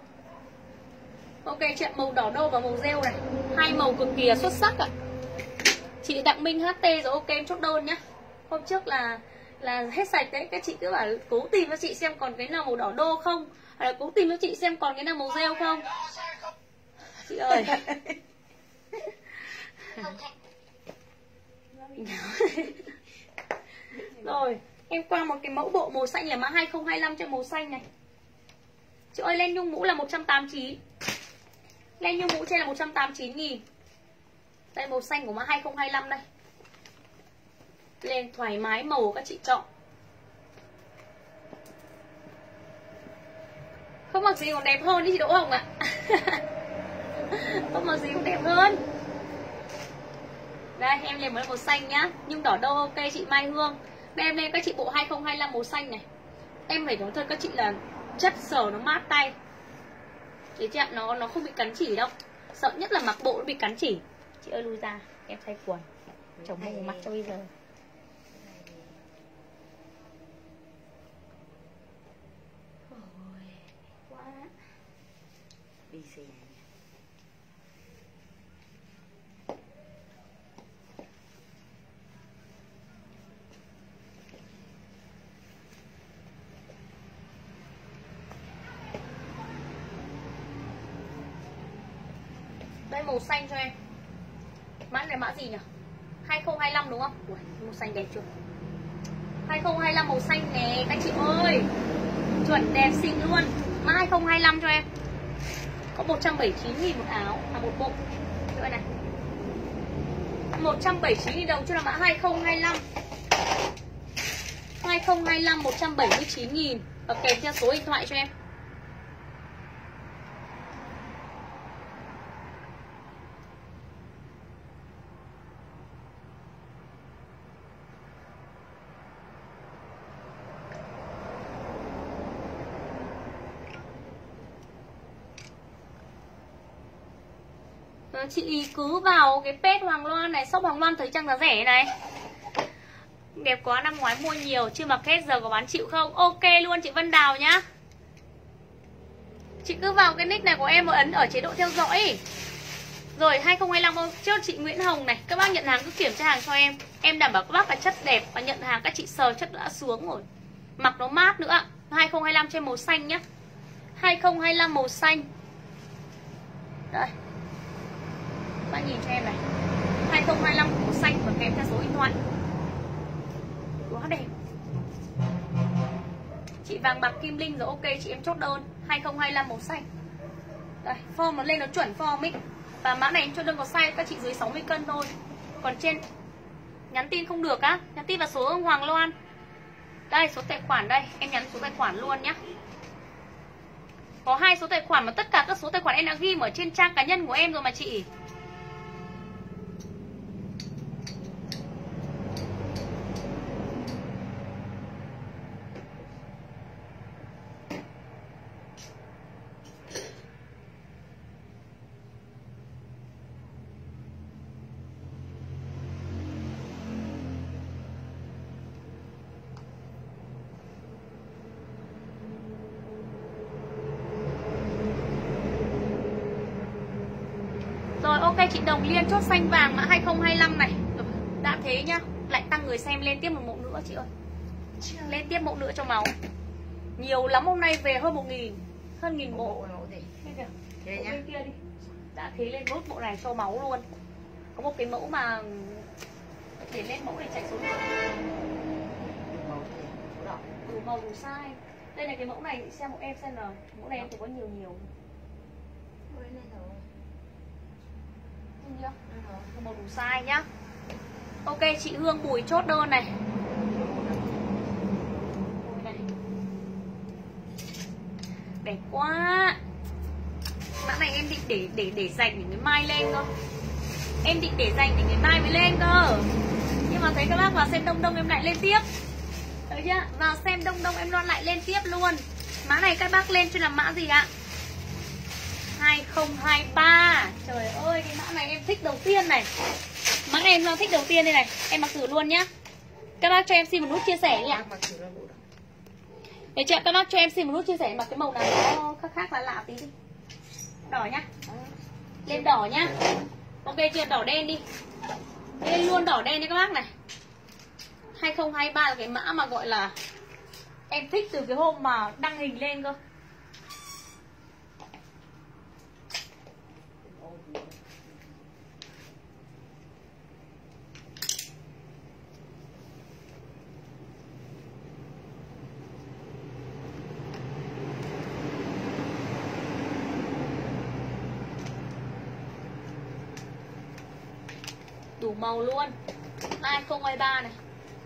Ok chị, màu đỏ đô và màu rêu này. Hai màu cực kỳ xuất sắc ạ. Chị Đặng Minh hát tê rồi ok em chốt đơn nhá. Hôm trước là là hết sạch đấy. Các chị cứ bảo cố tìm cho chị xem còn cái nào màu đỏ đô không, hay là cố tìm cho chị xem còn cái nào màu rêu không. Chị ơi. Rồi em qua một cái mẫu bộ màu xanh là mã hai không hai lăm cho màu xanh này. Chị ơi len nhung mũ là một trăm tám mươi chín. Len nhung mũ trên là một trăm tám mươi chín nghìn. Đây màu xanh của mã hai không hai lăm đây. Lên thoải mái màu các chị chọn. Không mặc gì còn đẹp hơn đi chị Đỗ Hồng ạ. Không mặc gì còn đẹp hơn. Đây em lên màu xanh nhá. Nhưng đỏ đâu ok chị Mai Hương. Đây em lên các chị bộ hai không hai lăm màu xanh này. Em phải nói thật các chị là chất sờ nó mát tay. Đấy chị ạ, nó, nó không bị cắn chỉ đâu. Sợ nhất là mặc bộ nó bị cắn chỉ. Chị ơi lui ra, em thay quần. Chồng mù mặt cho bây giờ. Ôi, quá. Đi gì? Đây màu xanh cho em. Mã này mã gì nhỉ? hai không hai lăm đúng không? Ui, màu xanh đẹp chưa? hai không hai lăm màu xanh nè các chị ơi. Chuẩn đẹp xinh luôn. Mã hai không hai lăm cho em. Có một trăm bảy mươi chín nghìn một áo, à một bộ. Đây này. một trăm bảy mươi chín nghìn đồng cho là mã hai không hai lăm. hai không hai lăm một trăm bảy mươi chín nghìn và kèm theo số điện thoại cho em. Chị cứ vào cái page Hoàng Loan này, shop Hoàng Loan thời trang giá rẻ này. Đẹp quá, năm ngoái mua nhiều, chưa mặc hết giờ có bán chịu không? Ok luôn chị Vân Đào nhá. Chị cứ vào cái nick này của em và ấn ở chế độ theo dõi. Rồi hai không hai lăm trước chị Nguyễn Hồng này. Các bác nhận hàng cứ kiểm tra hàng cho em. Em đảm bảo các bác là chất đẹp. Và nhận hàng các chị sờ chất đã xuống rồi, mặc nó mát nữa. Hai không hai lăm trên màu xanh nhá. Hai không hai lăm màu xanh. Đây, các bác nhìn cho em này. Hai không hai lăm màu xanh và kèm theo số điện thoại. Quá đẹp. Chị vàng bạc kim linh rồi, ok chị em chốt đơn. Hai không hai lăm màu xanh. Đây, form nó lên nó chuẩn form ấy. Và mã này em chốt đơn có size các chị dưới sáu mươi cân thôi. Còn trên nhắn tin không được á, nhắn tin vào số Hoàng Loan. Đây, số tài khoản đây, em nhắn số tài khoản luôn nhá. Có hai số tài khoản mà tất cả các số tài khoản em đã ghi ở trên trang cá nhân của em rồi mà chị. Rồi ok chị Đồng Liên chốt xanh vàng mã hai không hai lăm này. Rồi, đã thế nhá. Lại tăng người xem lên tiếp một mẫu nữa chị ơi. Lên tiếp mẫu nữa cho máu. Nhiều lắm, hôm nay về hơn một nghìn. Hơn nghìn bộ. Đây nhá. Kia đi. Đã thế lên nốt bộ này cho máu luôn. Có một cái mẫu mà để lên mẫu để chạy số lượng. Đủ màu đủ size. Đây là cái mẫu này xem một em xem nào. Mẫu này em thì có nhiều nhiều. Chưa? Màu đủ size nhá. Ok chị Hương Bùi chốt đơn này. này Đẹp quá. Mã này em định để để để dành để ngày mai lên cơ. Em định để dành để ngày mai mới lên cơ. Nhưng mà thấy các bác vào xem đông đông em lại lên tiếp. Thấy chưa? Vào xem đông đông em loan lại lên tiếp luôn. Mã này các bác lên cho làm mã gì ạ? hai không hai ba. Trời ơi, cái mã này em thích đầu tiên này. Mã này em thích đầu tiên đây này. Em mặc thử luôn nhá. Các bác cho em xin một nút chia sẻ nhỉ. Để cho các bác cho em xin một nút chia sẻ. Mặc cái màu nào nó khác khác lạ lạ tí đi. Đỏ nhá. Lên đỏ nhá. Ok chưa? Đỏ đen đi. Lên luôn đỏ đen đi các bác này. Hai không hai ba là cái mã mà gọi là em thích từ cái hôm mà đăng hình lên cơ. Đủ màu luôn. Hai không hai ba này.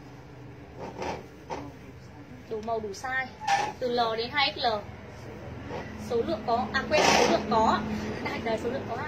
Đủ màu đủ size. Từ L đến hai X L. Số lượng có. À quên, số lượng có. Đại đời số lượng có.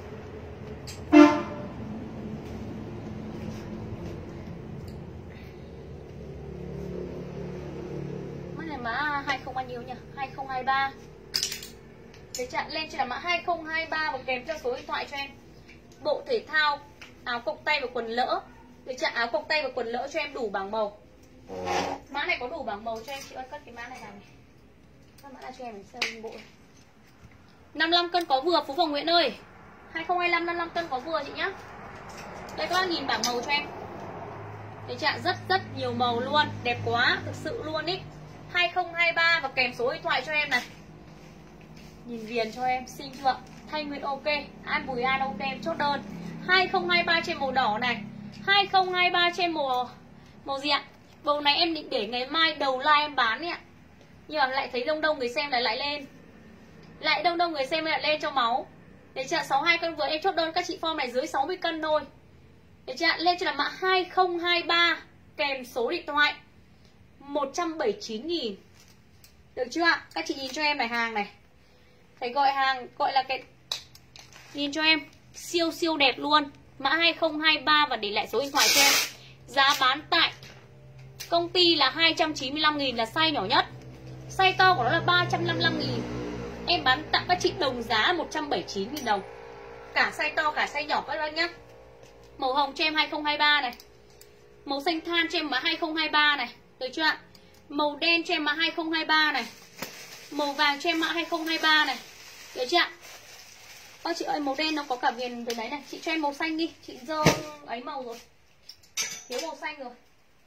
Mã này mã hai không bao nhiêu nhỉ? hai không hai ba. Để chặn lên cho là mã hai không hai ba và kèm theo số điện thoại cho em. Bộ thể thao, áo cộc tay và quần lỡ. Để chặn áo cộc tay và quần lỡ cho em đủ bảng màu. Mã này có đủ bảng màu cho em chị ơi, cất cái mã này vào này. Các mã này cho em mình xem bộ. năm mươi lăm cân có vừa Phú Phòng Nguyễn ơi. hai không hai lăm năm mươi lăm cân có vừa chị nhá. Đây các bác nhìn bảng màu cho em. Để chặn rất rất nhiều màu luôn, đẹp quá, thực sự luôn ý. hai không hai ba và kèm số điện thoại cho em này. Nhìn viền cho em, xinh chưa? Thanh Nguyễn ok, An Bùi An ok, em chốt đơn. hai không hai ba trên màu đỏ này. hai không hai ba trên màu màu gì ạ? Bộ này em định để ngày mai đầu live em bán ấy ạ. Nhưng mà lại thấy đông đông người xem lại lại lên. Lại đông đông người xem lại lên cho máu. Để chặn sáu mươi hai cân vừa em chốt đơn các chị form này dưới sáu mươi cân thôi. Để chặn lên cho là mã hai không hai ba kèm số điện thoại một trăm bảy mươi chín nghìn. Được chưa ạ? Các chị nhìn cho em này, hàng này. Phải gọi hàng, gọi là cái nhìn cho em siêu siêu đẹp luôn. Mã hai không hai ba và để lại số điện thoại cho em. Giá bán tại công ty là hai trăm chín mươi lăm nghìn là size nhỏ nhất. Size to của nó là ba trăm năm mươi lăm nghìn. Em bán tặng các chị đồng giá một trăm bảy mươi chín nghìn đồng. Cả size to cả size nhỏ các bác nhá. Màu hồng cho em hai không hai ba này. Màu xanh than cho em mã hai không hai ba này. Được chưa ạ? Màu đen cho em mã hai không hai ba này. Màu vàng cho em mã hai không hai ba này. Được chưa ạ? Ơ chị ơi, màu đen nó có cả viền từ đấy này. Chị cho em màu xanh đi. Chị dơ ấy màu rồi. Thiếu màu xanh rồi.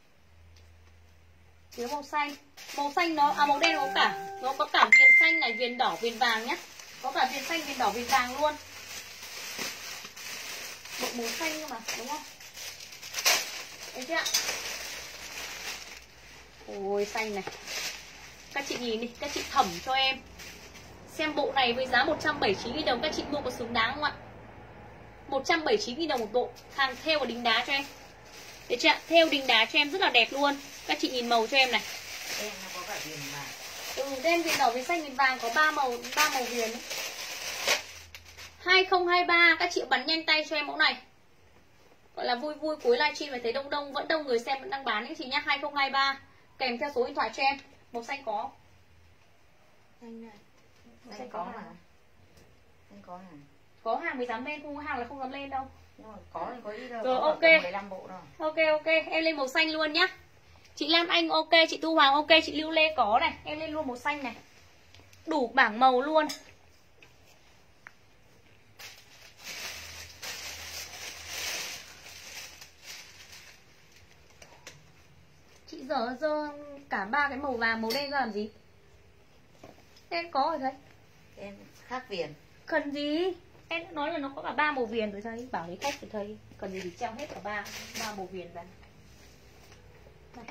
Thiếu màu xanh. Màu xanh nó, à màu đen nó có cả. Nó có cả viền xanh này, viền đỏ, viền vàng nhá. Có cả viền xanh, viền đỏ, viền vàng luôn. Bộ màu xanh cơ mà, đúng không? Đấy chưa ạ? Ôi xanh này. Các chị nhìn đi, các chị thẩm cho em. Xem bộ này với giá một trăm bảy mươi chín nghìn đồng các chị mua có xứng đáng không ạ? một trăm bảy mươi chín nghìn đồng một bộ. Hàng thêu và đính đá cho em. Đấy chưa ạ? Thêu đính đá cho em rất là đẹp luôn. Các chị nhìn màu cho em này. Em nó có cả viền vàng. Ừ, đen, viền đỏ, viền xanh, viền vàng có ba màu, ba màu viền ấy. hai không hai ba các chị bắn nhanh tay cho em mẫu này. Gọi là vui vui cuối livestream phải thấy đông đông, vẫn đông người xem vẫn đang bán các chị nhá. Hai không hai ba kèm theo số điện thoại cho em. Màu xanh có. Xanh này. Xanh có mà. Xanh có hàng. Có hàng mới dám lên, không có hàng là không dám lên đâu. Rồi, có thì có ít đâu. Rồi, có ok. mười lăm bộ đâu. Ok ok, em lên màu xanh luôn nhá. Chị Lam Anh ok, chị Thu Hoàng ok, chị Lưu Lê có này, em lên luôn màu xanh này. Đủ bảng màu luôn. Chị dở dơ cả ba cái màu vàng màu đen ra làm gì? Em có rồi thấy. Em khác viền. Cần gì? Em đã nói là nó có cả ba màu viền rồi thấy, bảo với khách rồi thấy. Cần gì thì treo hết cả ba ba màu viền ra. Đây.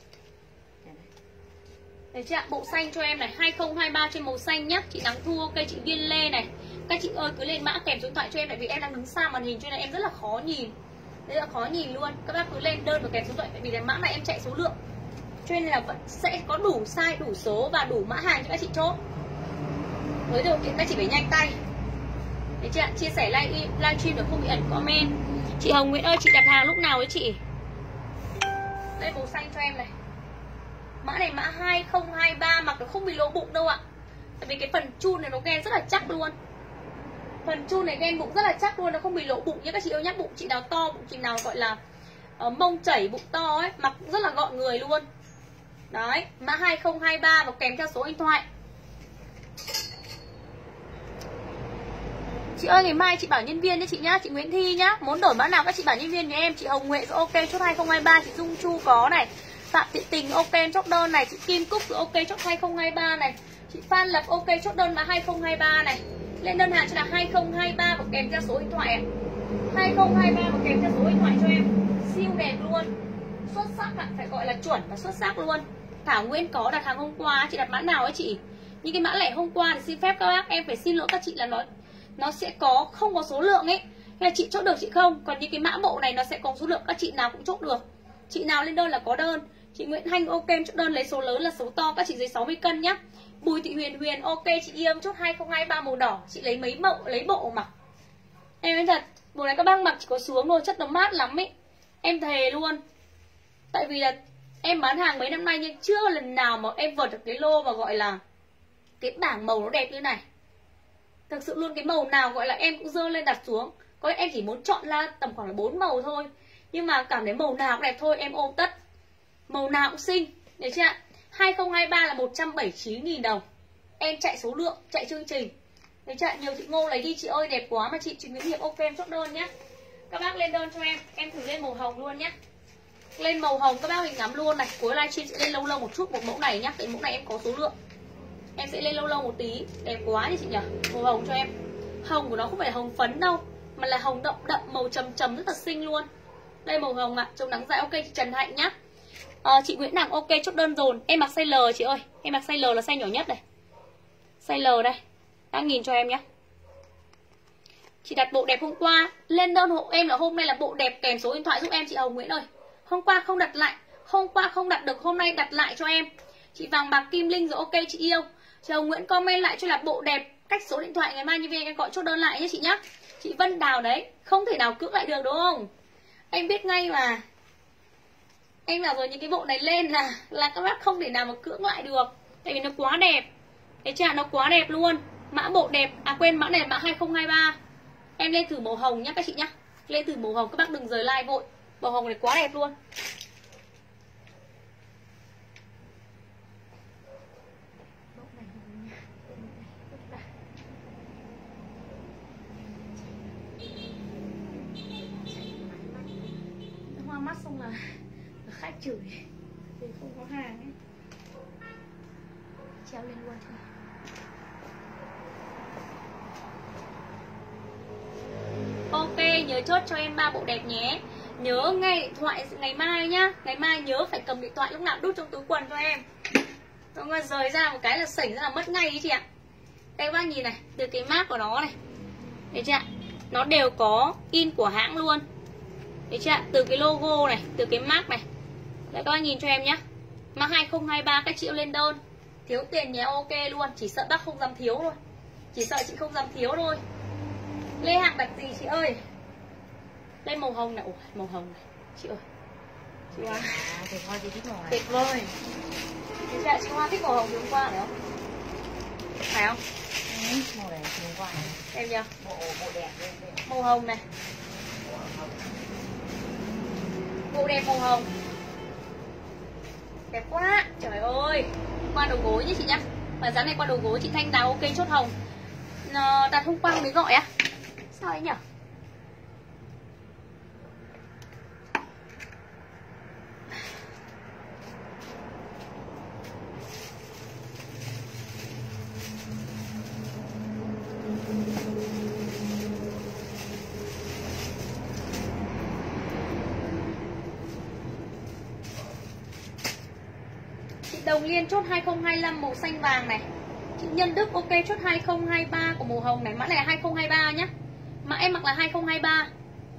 Đấy chị ạ, bộ xanh cho em này, hai không hai ba trên màu xanh nhá. Chị Nắng Thu ok, chị Viên Lê này. Các chị ơi cứ lên mã kèm số điện thoại cho em, tại vì em đang đứng xa màn hình cho nên em rất là khó nhìn. Rất là khó nhìn luôn. Các bác cứ lên đơn và kèm số điện thoại, tại vì là mã này em chạy số lượng. Cho nên là vẫn sẽ có đủ size, đủ số và đủ mã hàng cho các chị chốt. Với điều kiện các chị phải nhanh tay. Đấy chị ạ, chia sẻ live livestream được không bị ẩn comment. Chị Hồng Nguyễn ơi, chị đặt hàng lúc nào với chị? Đây màu xanh cho em này. Mã này mã hai không hai ba, mặc nó không bị lỗ bụng đâu ạ. Tại vì cái phần chun này nó ghen rất là chắc luôn. Phần chun này ghen bụng rất là chắc luôn, nó không bị lỗ bụng nhé các chị ơi nhá. Bụng chị nào to, bụng chị nào gọi là uh, mông chảy, bụng to ấy, mặc rất là gọn người luôn. Đấy, mã hai không hai ba và kèm theo số điện thoại. Chị ơi ngày mai chị bảo nhân viên nhé chị nhá, chị Nguyễn Thi nhá. Muốn đổi mã nào các chị bảo nhân viên với em. Chị Hồng Huệ ok chốt hai không hai ba, chị Dung Chu có này. Phạm Thị Tình ok chốt đơn này, chị Kim Cúc ok chốt hai không hai ba này. Chị Phan Lập ok chốt đơn mã hai không hai ba này. Lên đơn hàng cho là hai không hai ba và kèm theo số điện thoại ạ. hai không hai ba và kèm theo số điện thoại cho em. Siêu đẹp luôn. Xuất sắc ạ, phải gọi là chuẩn và xuất sắc luôn. Thảo Nguyên có đặt hàng hôm qua, chị đặt mã nào ấy chị? Những cái mã lẻ hôm qua thì xin phép các bác em phải xin lỗi các chị là nó nó sẽ có không có số lượng ấy. Hay là chị chốt được chị không? Còn những cái mã bộ này nó sẽ có số lượng, các chị nào cũng chốt được. Chị nào lên đơn là có đơn. Chị Nguyễn Hanh ok chốt đơn lấy số lớn là số to, các chị dưới sáu mươi cân nhá. Bùi Thị Huyền Huyền ok chị Yêm chốt hai không hai ba màu đỏ, chị lấy mấy mẫu lấy bộ mặc. Em nói thật, bộ này các bác mặc chỉ có xuống thôi, chất nó mát lắm ấy. Em thề luôn. Tại vì là em bán hàng mấy năm nay nhưng chưa lần nào mà em vợt được cái lô mà gọi là cái bảng màu nó đẹp như này. Thực sự luôn, cái màu nào gọi là em cũng dơ lên đặt xuống. Có em chỉ muốn chọn ra tầm khoảng là bốn màu thôi. Nhưng mà cảm thấy màu nào cũng đẹp thôi em ôm tất. Màu nào cũng xinh. Đấy chưa ạ? hai không hai ba là một trăm bảy mươi chín nghìn đồng. Em chạy số lượng, chạy chương trình. Đấy chưa ạ? Nhiều chị Ngô lấy đi chị ơi, đẹp quá mà chị. Chị Nguyễn Hiệp ok em chốt đơn nhá. Các bác lên đơn cho em. Em thử lên màu hồng luôn nhá. Lên màu hồng các bác mình ngắm luôn này. Cuối livestream sẽ lên lâu lâu một chút một mẫu này nhá. Tại mẫu này em có số lượng. Em sẽ lên lâu lâu một tí. Đẹp quá đi chị nhỉ. Màu hồng cho em. Hồng của nó không phải là hồng phấn đâu, mà là hồng đậm đậm, màu trầm trầm rất là xinh luôn. Đây màu hồng ạ, à, chống nắng dài ok chị Trần Hạnh nhá. à, Chị Nguyễn Đằng ok chốt đơn dồn. Em mặc size L chị ơi. Em mặc size L là size nhỏ nhất này. Size L đây. Đã nhìn cho em nhá. Chị đặt bộ đẹp hôm qua. Lên đơn hộ em là hôm nay là bộ đẹp kèm số điện thoại giúp em chị Hồng Nguyễn ơi. Hôm qua không đặt lại. Hôm qua không đặt được, hôm nay đặt lại cho em. Chị Vàng Bạc Kim Linh rồi ok chị yêu. Chị Hồng Nguyễn comment lại cho là bộ đẹp, cách số điện thoại ngày mai như vậy em gọi chốt đơn lại nhé chị nhá. Chị Vân Đào đấy, không thể nào cưỡng lại được đúng không? Em biết ngay mà. Em bảo rồi, những cái bộ này lên là là các bác không thể nào mà cưỡng lại được. Tại vì nó quá đẹp. Cái chả nó quá đẹp luôn. Mã bộ đẹp, à quên mã này là mã hai không hai ba. Em lên thử màu hồng nhá các chị nhá. Lên thử màu hồng, các bác đừng rời like vội. Màu hồng này quá đẹp luôn. hoa mắt xong là khách chửi vì không có hàng ấy. Treo lên luôn thôi. Ok, nhớ chốt cho em ba bộ đẹp nhé. Nhớ nghe điện thoại ngày mai nhá. Ngày mai nhớ phải cầm điện thoại lúc nào đút trong túi quần cho em. Không có rời ra một cái là sảnh ra là mất ngay ý chị ạ. Đây các bác nhìn này, từ cái mác của nó này. Đấy chưa ạ? Nó đều có in của hãng luôn. Đấy chưa ạ? Từ cái logo này, từ cái mác này. Đấy các bác nhìn cho em nhá. Mác hai không hai ba các chị yêu lên đơn. Thiếu tiền nhé, ok luôn. Chỉ sợ bác không dám thiếu thôi. Chỉ sợ chị không dám thiếu thôi. Lê hàng đặt gì chị ơi? Đây màu hồng này, ủa, màu hồng này. Chị ơi. Chị Hoa. À, tuyệt vời, chị thích màu này. Tuyệt vời. Chị, chị Hoa thích màu hồng hôm qua phải không? Phải không? Ừ, màu này hôm qua này. Em nhờ. Bộ bộ đẹp lên. Màu hồng này. Bộ đẹp màu hồng. Đẹp quá. Trời ơi. Qua đầu gối nhé chị nhá. Và dáng này qua đầu gối chị Thanh đào ok chốt hồng. Đặt hôm qua mới gọi á. Sao ấy nhỉ? Đồng Liên chốt hai không hai lăm màu xanh vàng này. Chị Nhân Đức ok chốt hai không hai ba của màu hồng này. Mã này là hai không hai ba nhá. Mã em mặc là hai không hai ba.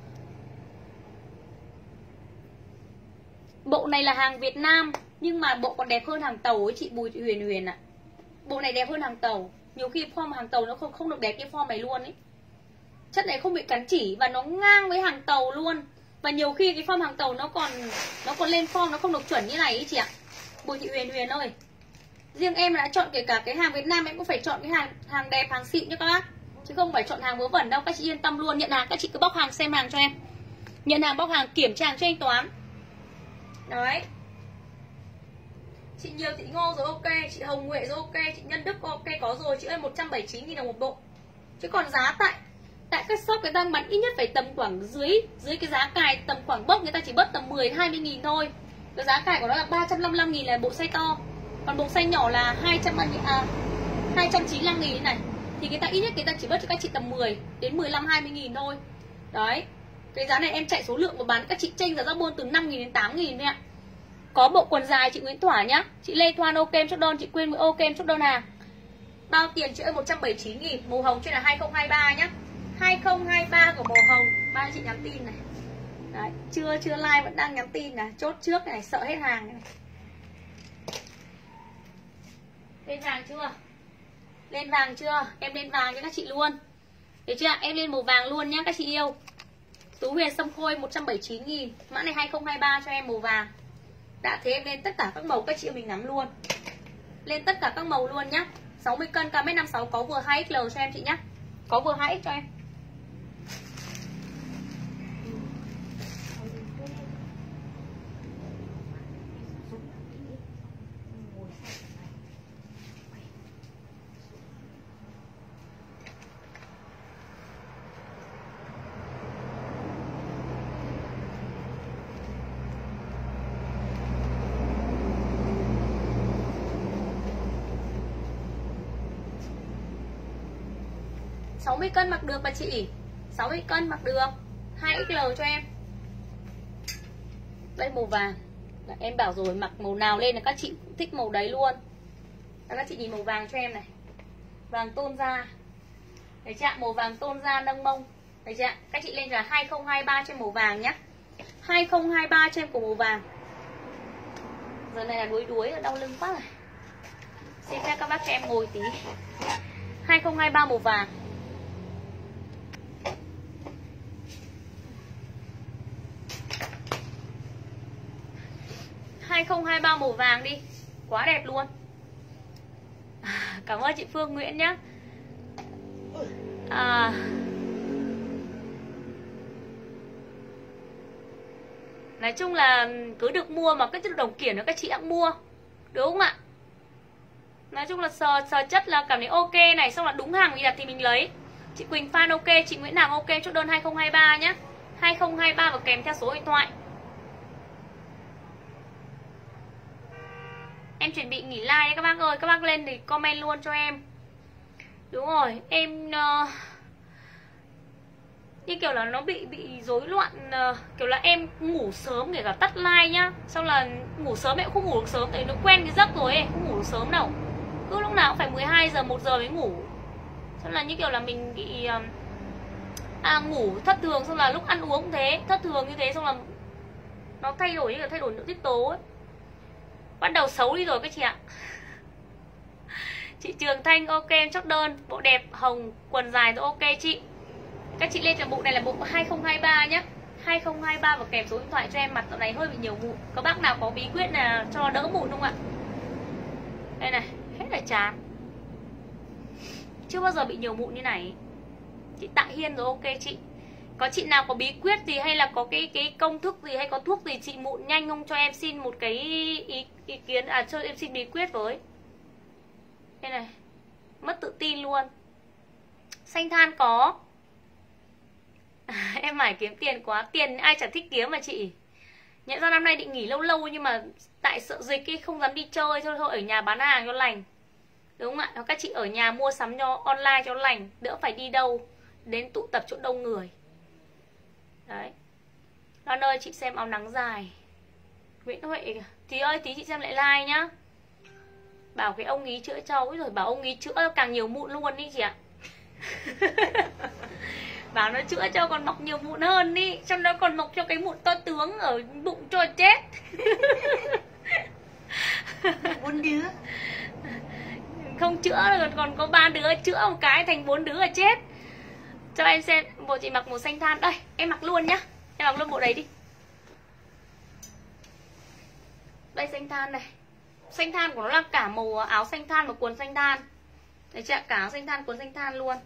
Bộ này là hàng Việt Nam, nhưng mà bộ còn đẹp hơn hàng tàu ấy chị Bùi Thị Huyền Huyền ạ. À. Bộ này đẹp hơn hàng tàu. Nhiều khi form hàng tàu nó không không được đẹp như form này luôn ấy. Chất này không bị cắn chỉ và nó ngang với hàng tàu luôn. Và nhiều khi cái form hàng tàu nó còn nó còn lên form nó không được chuẩn như này ấy chị ạ. Bùi Thị Huyền Huyền ơi. Riêng em đã chọn kể cả cái hàng Việt Nam em cũng phải chọn cái hàng hàng đẹp, hàng xịn cho các bác. Chứ không phải chọn hàng vớ vẩn đâu, các chị yên tâm luôn. Nhận hàng các chị cứ bóc hàng xem hàng cho em. Nhận hàng bóc hàng kiểm tra cho anh Toán. Đấy. Chị Nhiều Thị Ngô rồi ok, chị Hồng Huệ rồi ok, chị Nhân Đức ok có rồi, chị ơi một trăm bảy mươi chín nghìn đồng một bộ. Chứ còn giá tại tại các shop người ta bán ít nhất phải tầm khoảng dưới dưới cái giá cài tầm khoảng bốc người ta chỉ bớt tầm mười đến hai mươi nghìn thôi. Cái giá cài của nó là ba trăm năm mươi lăm nghìn là bộ size to. Còn bộ size nhỏ là hai trăm à, hai trăm chín mươi lăm nghìn này. Thì người ta ít nhất người ta chỉ bớt cho các chị tầm mười đến mười lăm hai mươi nghìn thôi. Đấy. Cái giá này em chạy số lượng và bán các chị chênh giá giá buôn từ năm nghìn đến tám nghìn thôi ạ. Có bộ quần dài chị Nguyễn Thỏa nhá. Chị Lê Thoan ok em chốt đơn, chị Quyên ok em chốt đơn hàng. Bao tiền chị ơi một trăm bảy mươi chín nghìn. Màu hồng trên là hai không hai ba nhá. hai không hai ba của màu hồng. Ba chị nhắn tin này. Đấy, chưa chưa like vẫn đang nhắn tin này, chốt trước này, sợ hết hàng này. Lên vàng chưa? Lên vàng chưa? Em lên vàng cho các chị luôn. Được chưa? Em lên màu vàng luôn nhá các chị yêu. Tú Huyền Sâm Khôi một trăm bảy mươi chín nghìn. Mã này hai không hai ba cho em màu vàng. Đã thế em lên tất cả các màu các chị yêu mình nắm luôn. Lên tất cả các màu luôn nhá. sáu mươi cân ca mét năm mươi sáu có vừa hai ích lờ cho em chị nhá. Có vừa hai ích cho em. sáu mươi cân mặc được bà chị. sáu mươi cân mặc được. hai ích lờ cho em. Đây màu vàng. Là em bảo rồi mặc màu nào lên là các chị cũng thích màu đấy luôn. Và các chị nhìn màu vàng cho em này. Vàng tôn da. Đấy chưa? Màu vàng tôn da nâng mông. Đấy chưa? Các chị lên là hai không hai ba cho em màu vàng nhá. hai không hai ba cho em của màu vàng. Giờ này là đuối đuối đau lưng quá rồi. Xin phép các bác cho em ngồi tí. hai không hai ba màu vàng. hai không hai ba màu vàng đi. Quá đẹp luôn. Cảm ơn chị Phương Nguyễn nhé. À, nói chung là cứ được mua mà cái chất đồng kiển nó các chị đã mua. Đúng không ạ? Nói chung là sờ, sờ chất là cảm thấy ok này. Xong là đúng hàng mình đặt thì mình lấy. Chị Quỳnh Phan ok, chị Nguyễn Nàng ok. Chốt đơn hai không hai ba nhé. hai không hai ba và kèm theo số điện thoại. em chuẩn bị nghỉ like đấy các bác ơi. Các bác lên thì comment luôn cho em. Đúng rồi, em uh, như kiểu là nó bị bị rối loạn, uh, kiểu là em ngủ sớm kể cả tắt like nhá. Xong là ngủ sớm em cũng không ngủ được sớm, tại nó quen cái giấc rồi ấy, không ngủ được sớm đâu. Cứ lúc nào cũng phải mười hai giờ, một giờ mới ngủ. Xong là như kiểu là mình bị uh, à, ngủ thất thường, xong là lúc ăn uống cũng thế, thất thường như thế, xong là nó thay đổi như là thay đổi nội tiết tố ấy. Bắt đầu xấu đi rồi các chị ạ. Chị Trường Thanh ok, em chốt đơn. Bộ đẹp hồng quần dài tôi ok chị. Các chị lên cho bộ này là bộ hai không hai ba nhé, hai không hai ba và kèm số điện thoại cho em. Mặt dạo này hơi bị nhiều mụn. Có bác nào có bí quyết là cho đỡ mụn không ạ? Đây này, hết là chán. Chưa bao giờ bị nhiều mụn như này. Chị Tạ Hiên rồi ok chị. Có chị nào có bí quyết gì hay là có cái cái công thức gì hay có thuốc gì chị mụn nhanh không, cho em xin một cái ý, ý kiến, à cho em xin bí quyết với. Đây này, mất tự tin luôn. Xanh than có. À, em mải kiếm tiền quá, tiền ai chả thích kiếm mà chị. Nhận ra năm nay định nghỉ lâu lâu nhưng mà tại sợ dịch ấy không dám đi chơi, thôi thôi ở nhà bán hàng cho lành. Đúng không ạ? Hoặc các chị ở nhà mua sắm cho online cho lành, đỡ phải đi đâu đến tụ tập chỗ đông người. Đấy. Loan ơi chị xem áo nắng dài. Nguyễn Huệ kìa. Tí ơi tí chị xem lại like nhá. Bảo cái ông ý chữa cho. Úi rồi bảo ông ý chữa càng nhiều mụn luôn đi chị ạ. Bảo nó chữa cho còn mọc nhiều mụn hơn đi, cho nó còn mọc cho cái mụn to tướng ở bụng cho chết. Bốn đứa. Không chữa rồi còn có ba đứa, chữa một cái thành bốn đứa là chết. Cho em xem bộ chị mặc màu xanh than. Đây em mặc luôn nhá, em mặc luôn bộ đấy đi. Đây xanh than này. Xanh than của nó là cả màu áo xanh than và quần xanh than. Đấy chị ạ, cả áo xanh than quần xanh than luôn.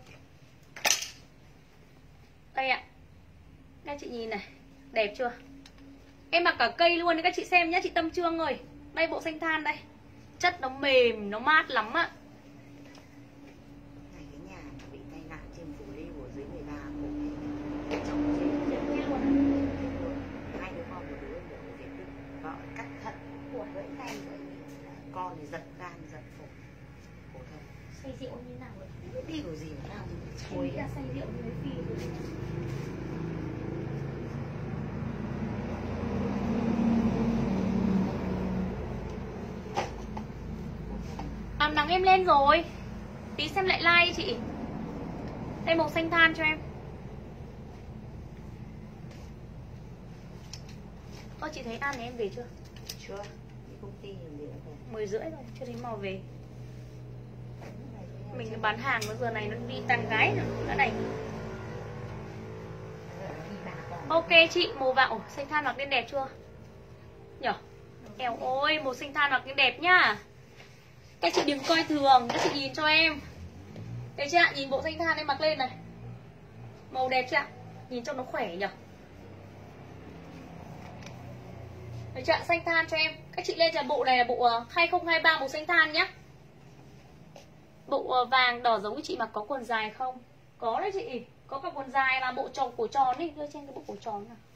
Đây ạ. Các chị nhìn này, đẹp chưa? Em mặc cả cây luôn đấy các chị xem nhá, chị Tâm Trương ơi. Đây bộ xanh than đây. Chất nó mềm, nó mát lắm ạ. Này cái nhà mà bị tai nạn trên phố đi của dưới mười ba của cái chồng trên trên kia luôn. Hai đứa con một đứa ở Việt Đức, vợ cắt thận, của gãy tay rồi. Con thì giật gan, giật phổi. Khổ thân. Say rượu như nào vậy? Biết đi của gì mà nào thì Em nghĩ là say rượu như phi rồi. Áo nắng em lên rồi. Tí xem lại like chị. Đây màu xanh than cho em. Ơ chị thấy An này em về chưa? chưa? Đi công ty nhiều nữa rồi. Mười rưỡi rồi, chưa thấy màu về. Mình cứ bán hàng bây giờ này nó đi tàn gái nữa này. Ok chị, màu vạo xanh than mặc lên đẹp chưa? Nhở? Eo ôi, màu xanh than mặc lên đẹp nhá. Các chị đừng coi thường, các chị nhìn cho em. Đấy chị ạ, nhìn bộ xanh than em mặc lên này. Màu đẹp chưa ạ? Nhìn cho nó khỏe nhở. Đấy chị ạ, xanh than cho em. Các chị lên cho bộ này là bộ hai không hai ba màu xanh than nhá. Bộ vàng đỏ giống như chị mặc có quần dài không? Có đấy chị, có cả quần dài là bộ tròn cổ tròn đi, đưa trên cái bộ cổ tròn nào.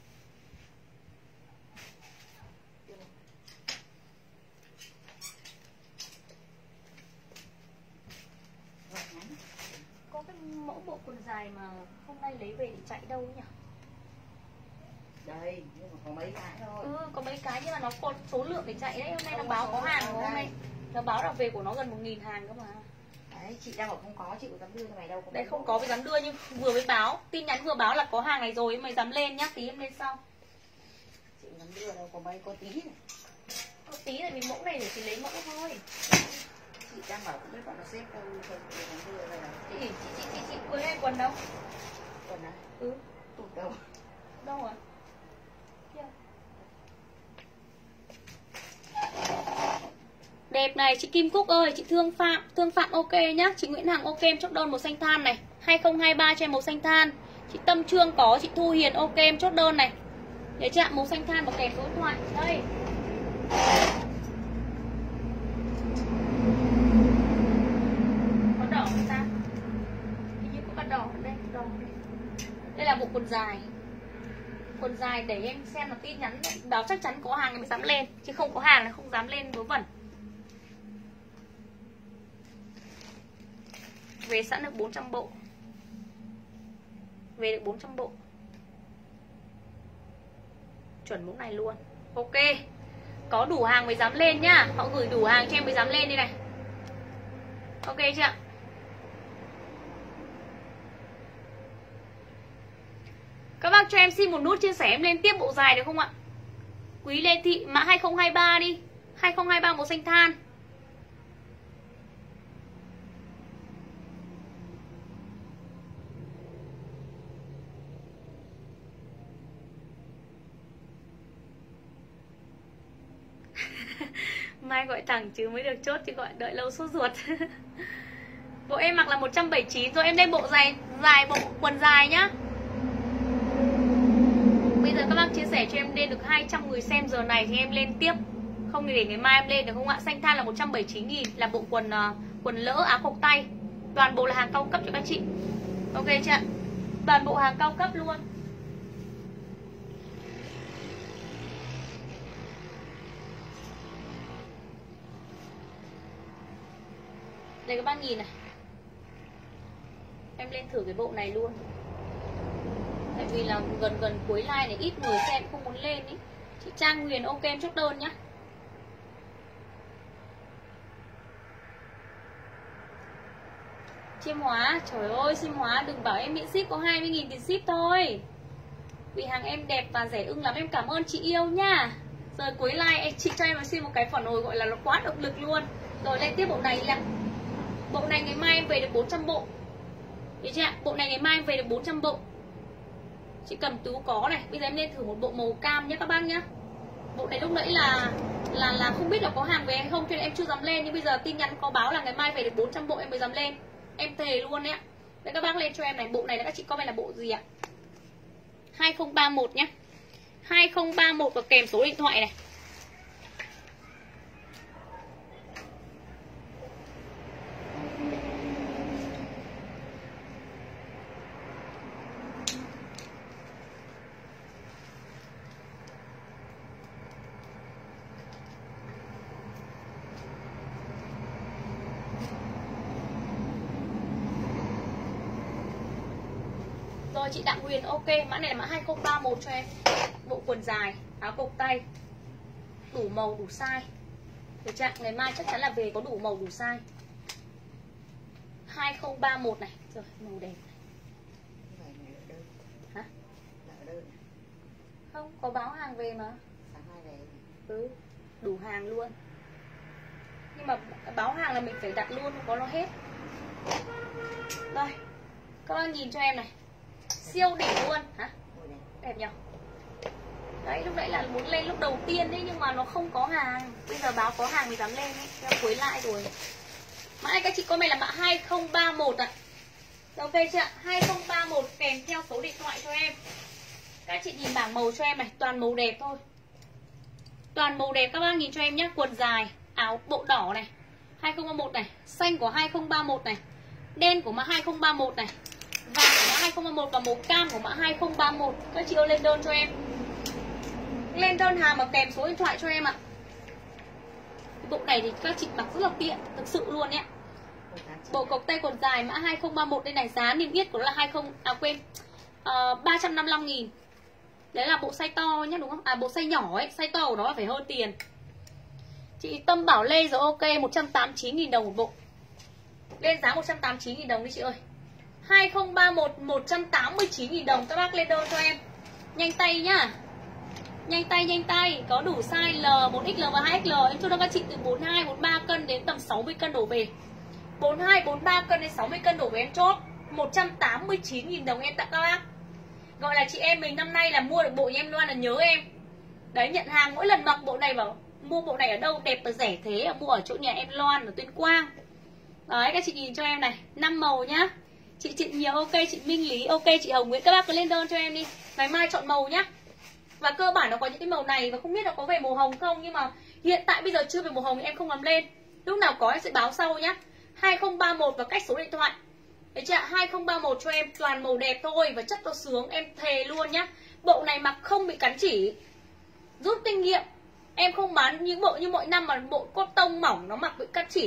Có cái mẫu bộ quần dài mà hôm nay lấy về để chạy đâu nhỉ? Đây, nhưng mà có mấy cái thôi. Ừ, có mấy cái nhưng mà nó có số lượng để chạy đấy. Hôm nay nó báo có hàng của hôm nay. Nó báo là về của nó gần một nghìn hàng cơ mà. Đấy, chị đang bảo không có, chị có dám đưa cho mày đâu. Đây không có mới dám đưa nhưng vừa mới báo. Tin nhắn vừa báo là có hàng này rồi mày dám lên nhá, tí em lên sau. Chị dám đưa đâu, có mấy, có tí này. Có tí này vì mẫu này để chị lấy mẫu thôi. Chị đang bảo không biết bọn nó xếp đâu, không chị dám đưa đây là. Chị, chị, chị, chị, chị cưới hay quần đâu? Quần à? Ừ. Tụt đâu? Đâu rồi? Đẹp này, chị Kim Cúc ơi, chị Thương Phạm, Thương Phạm ok nhá. Chị Nguyễn Hằng ok, em chốt đơn màu xanh than này, hai không hai ba cho em màu xanh than. Chị Tâm Trương có, chị Thu Hiền ok, em chốt đơn này. Để chạm màu xanh than và kèm số điện thoại. Đây. Có đỏ không ta? Hình như có cả đỏ ở đây, đỏ ở đây. Đây là bộ quần dài. Quần dài để em xem là tin nhắn báo chắc chắn có hàng thì mới dám lên, chứ không có hàng là không dám lên vớ vẩn. Về sẵn được bốn trăm bộ. Về được bốn trăm bộ. Chuẩn mẫu này luôn. Ok. Có đủ hàng mới dám lên nhá. Họ gửi đủ hàng cho em mới dám lên đây này. Ok chưa ạ? Các bác cho em xin một nút chia sẻ em lên tiếp bộ dài được không ạ? Quý Lê Thị mã hai không hai ba đi. hai không hai ba màu xanh than. Mai gọi thẳng chứ mới được chốt, chứ gọi đợi lâu sốt ruột. Bộ em mặc là một trăm bảy mươi chín rồi, em lên bộ dài, dài bộ quần dài nhá. Bây giờ các bác chia sẻ cho em lên được hai trăm người xem giờ này thì em lên tiếp. Không thì để ngày mai em lên được không ạ? Xanh than là một trăm bảy mươi chín nghìn, là bộ quần uh, quần lỡ áo cộc tay. Toàn bộ là hàng cao cấp cho các chị. Ok chưa ạ? Toàn bộ hàng cao cấp luôn. Đây các bác nhìn này. Em lên thử cái bộ này luôn. Tại vì là gần gần cuối live này ít người xem không muốn lên ý. Chị Trang Huyền ok em chốt đơn nhá. Chiêm Hóa, trời ơi Chiêm Hóa đừng bảo em miễn ship, có hai mươi nghìn tiền ship thôi. Vì hàng em đẹp và rẻ ưng lắm, em cảm ơn chị yêu nha. Rồi cuối live chị cho em xin một cái phản hồi gọi là nó quá động lực luôn. Rồi lên tiếp bộ này là bộ này ngày mai em về được bốn trăm bộ. Được chưa ạ? Bộ này ngày mai em về được bốn trăm bộ. Chị cầm tú có này. Bây giờ em lên thử một bộ màu cam nhé các bác nhá. Bộ này lúc nãy là là là không biết là có hàng về hay không cho nên em chưa dám lên. Nhưng bây giờ tin nhắn có báo là ngày mai về được bốn trăm bộ em mới dám lên. Em thề luôn đấy ạ. Đấy các bác lên cho em này. Bộ này là các chị comment là bộ gì ạ? hai không ba mốt nhá. hai không ba mốt và kèm số điện thoại này. Rồi chị Đặng Huyền ok, mã này là mã hai không ba mốt cho em. Bộ quần dài, áo cộc tay. Đủ màu, đủ size. Được chưa? Ngày mai chắc chắn là về có đủ màu, đủ size. hai không ba mốt này. Rồi, màu đẹp này. Hả? Không, có báo hàng về mà. Sáng mai về. Ừ, đủ hàng luôn. Nhưng mà báo hàng là mình phải đặt luôn, không có nó hết. Rồi, các bác nhìn cho em này. Siêu đỉnh luôn. Hả? Đẹp nhỉ? Đấy, lúc nãy là muốn lên lúc đầu tiên đấy nhưng mà nó không có hàng. Bây giờ báo có hàng thì dám lên ấy. Theo cuối lại rồi. Mã này các chị comment là mã hai không ba mốt ạ. À. Ok chưa ạ? hai không ba mốt kèm theo số điện thoại cho em. Các chị nhìn bảng màu cho em này. Toàn màu đẹp thôi. Toàn màu đẹp các bác nhìn cho em nhé. Quần dài, áo bộ đỏ này hai không ba mốt này. Xanh của hai không ba mốt này. Đen của mã hai không ba mốt này. Vàng của mã hai không ba mốt và màu cam của mã hai không ba mốt. Các chị ơi lên đơn cho em. Lên đơn hàng mà kèm số điện thoại cho em ạ. Bộ này thì các chị mặc rất là tiện, thực sự luôn nhé. Bộ cộc tay quần dài mã hai không ba mốt đây này, giá niêm yết của nó là hai mươi à quên uh, ba trăm năm mươi lăm nghìn. Đấy là bộ size to nhá đúng không? À bộ size nhỏ ấy, size to của nó là phải hơn tiền. Chị Tâm Bảo Lê rồi ok, một trăm tám mươi chín nghìn đồng một bộ. Lên giá một trăm tám mươi chín nghìn đồng đi chị ơi. hai không ba mốt một trăm tám mươi chín nghìn đồng, các bác lên đơn cho em. Nhanh tay nhá. Nhanh tay nhanh tay, có đủ size L, một X L và hai X L. Em cho các chị từ bốn mươi hai, bốn mươi ba cân đến tầm sáu mươi cân đổ về. bốn mươi hai, bốn mươi ba cân đến sáu mươi cân đổ về em chốt. một trăm tám mươi chín nghìn đồng em tặng các bác. Gọi là chị em mình năm nay là mua được bộ em luôn là nhớ em. Đấy, nhận hàng mỗi lần mặc bộ này bảo mua bộ này ở đâu đẹp và rẻ thế, à, mua ở chỗ nhà em Loan ở Tuyên Quang. Đấy, các chị nhìn cho em này, năm màu nhá. Chị chị nhiều ok, chị Minh Lý ok, chị Hồng Nguyễn, các bác cứ lên đơn cho em đi. Ngày mai chọn màu nhá. Và cơ bản nó có những cái màu này và không biết nó có về màu hồng không, nhưng mà hiện tại bây giờ chưa về màu hồng thì em không làm lên. Lúc nào có em sẽ báo sau nhá. hai không ba mốt và cách số điện thoại. Đấy chưa ạ? hai không ba mốt cho em toàn màu đẹp thôi và chất to sướng, em thề luôn nhá. Bộ này mặc không bị cắn chỉ. Rút kinh nghiệm. Em không bán những bộ như mỗi năm mà bộ cốt tông mỏng nó mặc bị cắt chỉ.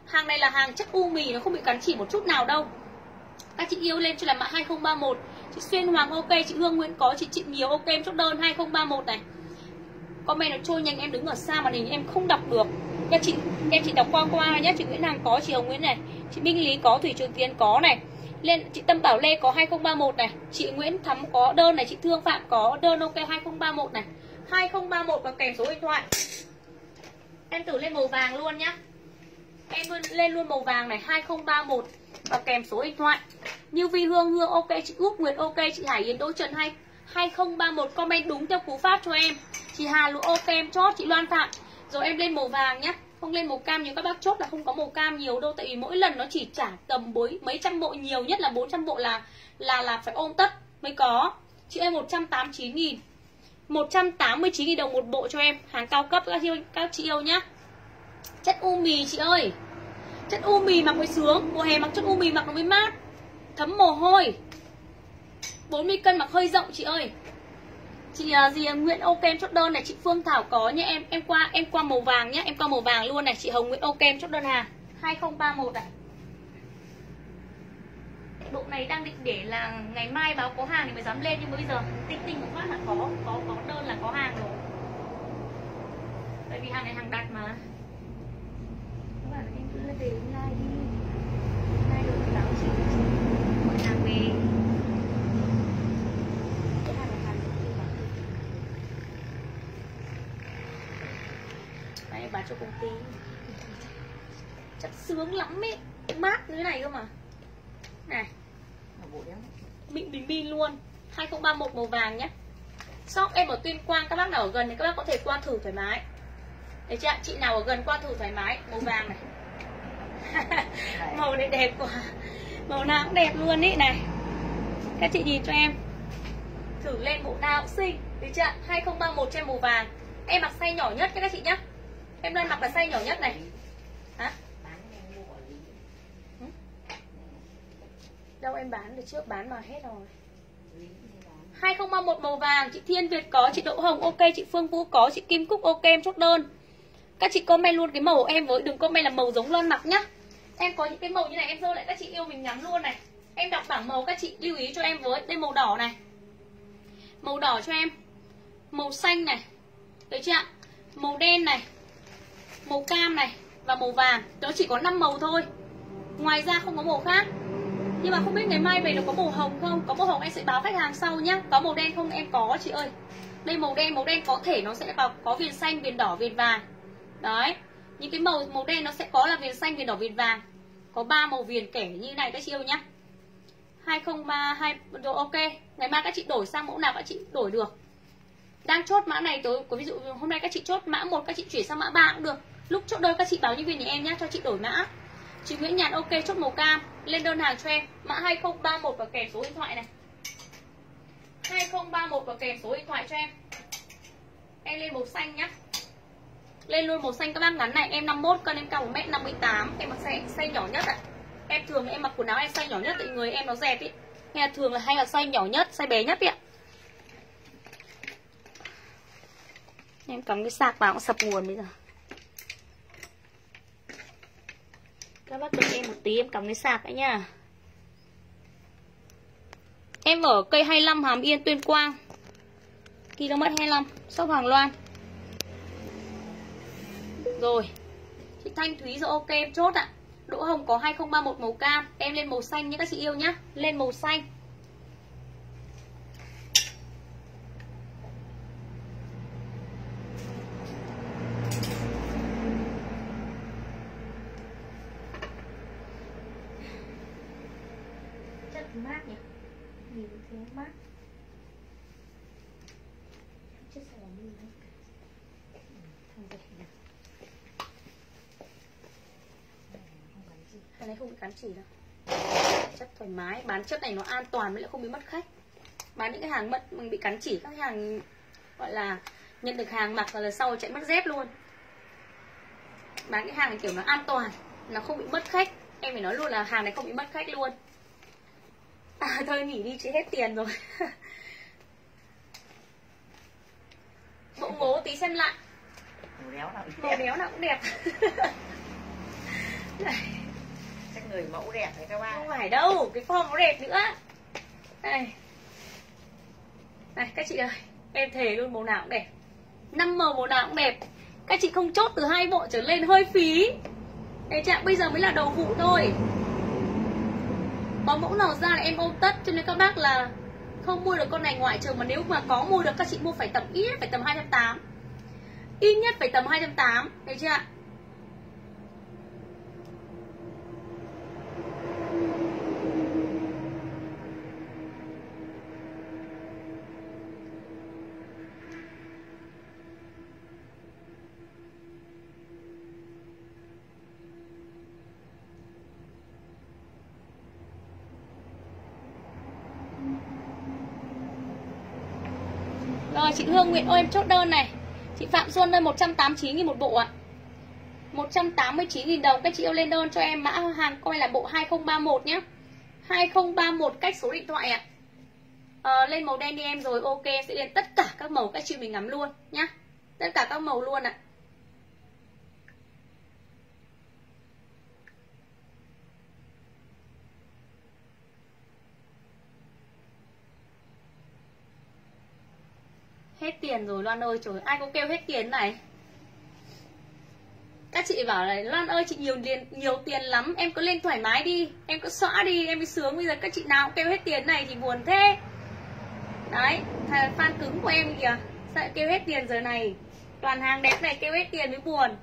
Hàng này là hàng chất u mì, nó không bị cắn chỉ một chút nào đâu. Các chị yêu lên cho là mã hai không ba một. Chị Xuyên Hoàng ok, chị Hương Nguyễn có, chị Trịnh Nhiều ok, em chốt đơn hai không ba một này. Comment nó trôi nhanh, em đứng ở xa màn hình em không đọc được. Các chị em chị đọc qua qua nhé. Chị Nguyễn Hằng có, chị Hồng Nguyễn này, chị Minh Lý có, Thủy Trường Tiến có này. Lên chị Tâm Bảo Lê có hai không ba một này, chị Nguyễn Thắm có đơn này, chị Thương Phạm có đơn ok hai không ba một này. hai không ba một và kèm số điện thoại. Em thử lên màu vàng luôn nhá. Em lên luôn màu vàng này hai không ba một và kèm số điện thoại. Như Vi Hương Hương ok, chị Úc Nguyệt ok, chị Hải Yến Đỗ Trần hai hai không ba một comment đúng theo cú pháp cho em. Chị Hà Lũ ok em chốt, chị Loan Phạm. Rồi em lên màu vàng nhá. Không lên màu cam nhiều các bác chốt là không có màu cam nhiều đâu, tại vì mỗi lần nó chỉ trả tầm bối mấy trăm bộ, nhiều nhất là bốn trăm bộ là là là phải ôm tất mới có. Chị ơi một trăm tám mươi chín nghìn. một trăm tám mươi chín nghìn đồng một bộ cho em, hàng cao cấp các chị, các chị yêu nhá. Chất u mì chị ơi. Chất u mì mặc mới sướng, mùa hè mặc chất u mì mặc nó mới mát, thấm mồ hôi. bốn mươi cân mặc hơi rộng chị ơi. Chị uh, gì Nguyễn ok em chốt đơn này, chị Phương Thảo có nhá em, em qua em qua màu vàng nhá, em qua màu vàng luôn này, chị Hồng Nguyễn ok em chốt đơn hàng hai không ba một này. Bộ này đang định để là ngày mai báo có hàng thì mới dám lên, nhưng bây giờ tinh tinh một phát là có có có đơn là có hàng rồi. Tại vì hàng này hàng đặt mà. Các bạn em cứ về online đi. Online rồi thì báo chị mọi hàng về. Cái hàng này hàng gì mà. Đấy bán cho công ty. Chất sướng lắm ấy, mát như thế này cơ mà. Này mịn bình pin luôn. Hai không ba một màu vàng nhé. Shop em ở Tuyên Quang, các bác nào ở gần thì các bác có thể qua thử thoải mái. Đấy chị ạ, chị nào ở gần qua thử thoải mái. Màu vàng này. Màu này đẹp quá. Màu nào cũng đẹp luôn ý này. Các chị nhìn cho em. Thử lên bộ nào cũng xinh. Đấy chị ạ, hai không ba một trên màu vàng. Em mặc size nhỏ nhất các chị nhá. Em đang mặc là size nhỏ nhất này. Hả? Đâu em bán được trước, bán mà hết rồi. hai không ba một màu vàng, chị Thiên Việt có, chị Đỗ Hồng ok, chị Phương Vũ có, chị Kim Cúc ok em chốt đơn. Các chị comment luôn cái màu của em với, đừng comment là màu giống Loan mặc nhá. Em có những cái màu như này em dơ lại các chị yêu mình nhắm luôn này. Em đọc bảng màu các chị lưu ý cho em với. Đây màu đỏ này. Màu đỏ cho em. Màu xanh này. Đấy chưa ạ? Màu đen này. Màu cam này và màu vàng. Đó chỉ có năm màu thôi. Ngoài ra không có màu khác. Nhưng mà không biết ngày mai về nó có màu hồng không? Có màu hồng em sẽ báo khách hàng sau nhá. Có màu đen không em có chị ơi. Đây màu đen, màu đen có thể nó sẽ có, có viền xanh, viền đỏ, viền vàng. Đấy. Những cái màu màu đen nó sẽ có là viền xanh, viền đỏ, viền vàng. Có ba màu viền kẻ như này các chị yêu nhá. hai không ba hai rồi ok. Ngày mai các chị đổi sang mẫu nào các chị đổi được. Đang chốt mã này tối, ví dụ hôm nay các chị chốt mã một các chị chuyển sang mã ba cũng được. Lúc chốt đơn các chị báo nhân viên nhà em nhá cho chị đổi mã. Chị Nguyễn Nhàn ok chốt màu cam, lên đơn hàng cho em mã hai không ba một và kèm số điện thoại này. hai không ba một và kèm số điện thoại cho em. Em lên màu xanh nhá. Lên luôn màu xanh các bác ngắn này, em năm mươi mốt cân, em cao một mét năm mươi tám, em mặc size, size nhỏ nhất ạ. À. Em thường em mặc quần áo em size nhỏ nhất tại người em nó dẹp ý. Nghe thường là hay là size nhỏ nhất, size bé nhất ý ạ. Em cắm cái sạc vào cũng sập nguồn bây giờ. Các bác đợi em một tí em cắm cái sạc ấy nha. Em ở cây hai mươi lăm Hàm Yên Tuyên Quang. ki lô mét hai mươi lăm, shop Hoàng Loan. Rồi. Chị Thanh Thúy rồi ok em chốt ạ. Đỗ Hồng có hai không ba một màu cam, em lên màu xanh nhé các chị yêu nhá. Lên màu xanh. Mát nhỉ, nhìn thấy mát. Chết sao như thế? Thằng rẻ nhỉ? Cái này không bị cắn chỉ đâu. Chất thoải mái, bán chất này nó an toàn với lại không bị mất khách. Bán những cái hàng mất mình bị cắn chỉ, các hàng gọi là nhận được hàng mặc là sau chạy mất dép luôn. Bán cái hàng này kiểu nó an toàn, nó không bị mất khách. Em phải nói luôn là hàng này không bị mất khách luôn. À, thôi nghỉ đi chị hết tiền rồi. Bộ ngố tí xem lại. Màu đéo nào cũng Màu đéo nào cũng đẹp. Chắc người mẫu đẹp đấy các bạn. Không phải đâu, cái form nó đẹp nữa. Đây. Này các chị ơi, em thề luôn màu nào cũng đẹp. Năm màu màu nào cũng đẹp. Các chị không chốt từ hai bộ trở lên hơi phí. Đấy chạ, bây giờ mới là đầu vụ thôi. Có mẫu nào ra là em ôm tất, cho nên các bác là không mua được con này, ngoại trừ mà nếu mà có mua được các chị mua phải tầm ít nhất phải tầm hai trăm tám mươi. Ít nhất phải tầm hai trăm tám mươi, thấy chưa ạ? Rồi chị Hương Nguyễn ơi, em chốt đơn này. Chị Phạm Xuân ơi, một trăm tám mươi chín nghìn một bộ ạ. một trăm tám mươi chín nghìn đồng. Các chị yêu lên đơn cho em mã hàng coi là bộ hai không ba mốt nhé. hai không ba mốt cách số điện thoại ạ. à, Lên màu đen đi em, rồi ok em sẽ lên tất cả các màu các chị mình ngắm luôn nhá. Tất cả các màu luôn ạ. Hết tiền rồi Loan ơi, trời ai có kêu hết tiền này. Các chị bảo là Loan ơi chị nhiều tiền, nhiều tiền lắm, em cứ lên thoải mái đi, em cứ xóa đi, em mới sướng. Bây giờ các chị nào cũng kêu hết tiền này thì buồn thế. Đấy, fan cứng của em kìa, sao kêu hết tiền giờ này. Toàn hàng đẹp này kêu hết tiền mới buồn.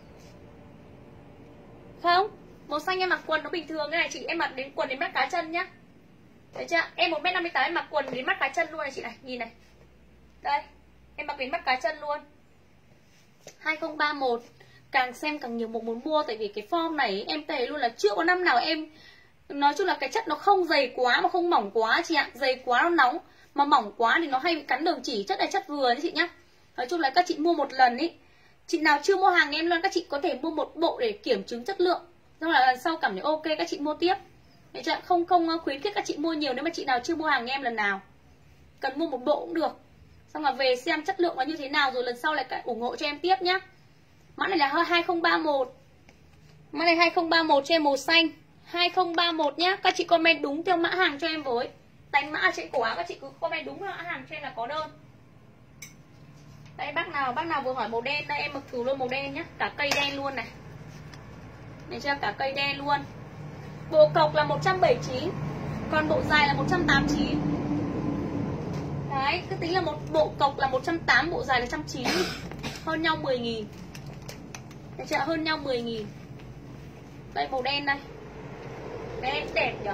Không, màu xanh em mặc quần nó bình thường. Cái này chị em mặc đến quần đến mắt cá chân nhá. Thấy chưa, em một mét năm mươi tám em mặc quần đến mắt cá chân luôn này chị này, nhìn này. Đây, em mặc đến mắt cá chân luôn. hai không ba mốt. Càng xem càng nhiều bộ muốn mua. Tại vì cái form này em thấy luôn là chưa có năm nào em, nói chung là cái chất nó không dày quá mà không mỏng quá chị ạ. Dày quá nó nóng, mà mỏng quá thì nó hay bị cắn đường chỉ. Chất này chất vừa đấy chị nhá. Nói chung là các chị mua một lần ý, chị nào chưa mua hàng em luôn, các chị có thể mua một bộ để kiểm chứng chất lượng. Xong là lần sau cảm thấy ok các chị mua tiếp. Đấy chứ không không khuyến khích các chị mua nhiều nếu mà chị nào chưa mua hàng em lần nào. Cần mua một bộ cũng được. Xong là về xem chất lượng nó như thế nào rồi lần sau lại ủng hộ cho em tiếp nhá. Mã này là hai không ba mốt. Mã này hai không ba mốt cho em màu xanh. hai không ba mốt nhá. Các chị comment đúng theo mã hàng cho em với. Đánh mã ở trên cổ áo các chị cứ comment đúng mã hàng cho em là có đơn. Đây bác nào, bác nào vừa hỏi màu đen, đây em mặc thử luôn màu đen nhá. Cả cây đen luôn này. Này chưa, cả cây đen luôn. Bộ cộc là một trăm bảy mươi chín. Còn bộ dài là một trăm tám mươi chín. Đấy, cứ tính là một bộ cộc là một trăm tám mươi, bộ dài là một trăm chín mươi. Hơn nhau mười nghìn. Đấy chưa, hơn nhau mười nghìn. Đây màu đen đây. Đen đẹp nhỉ.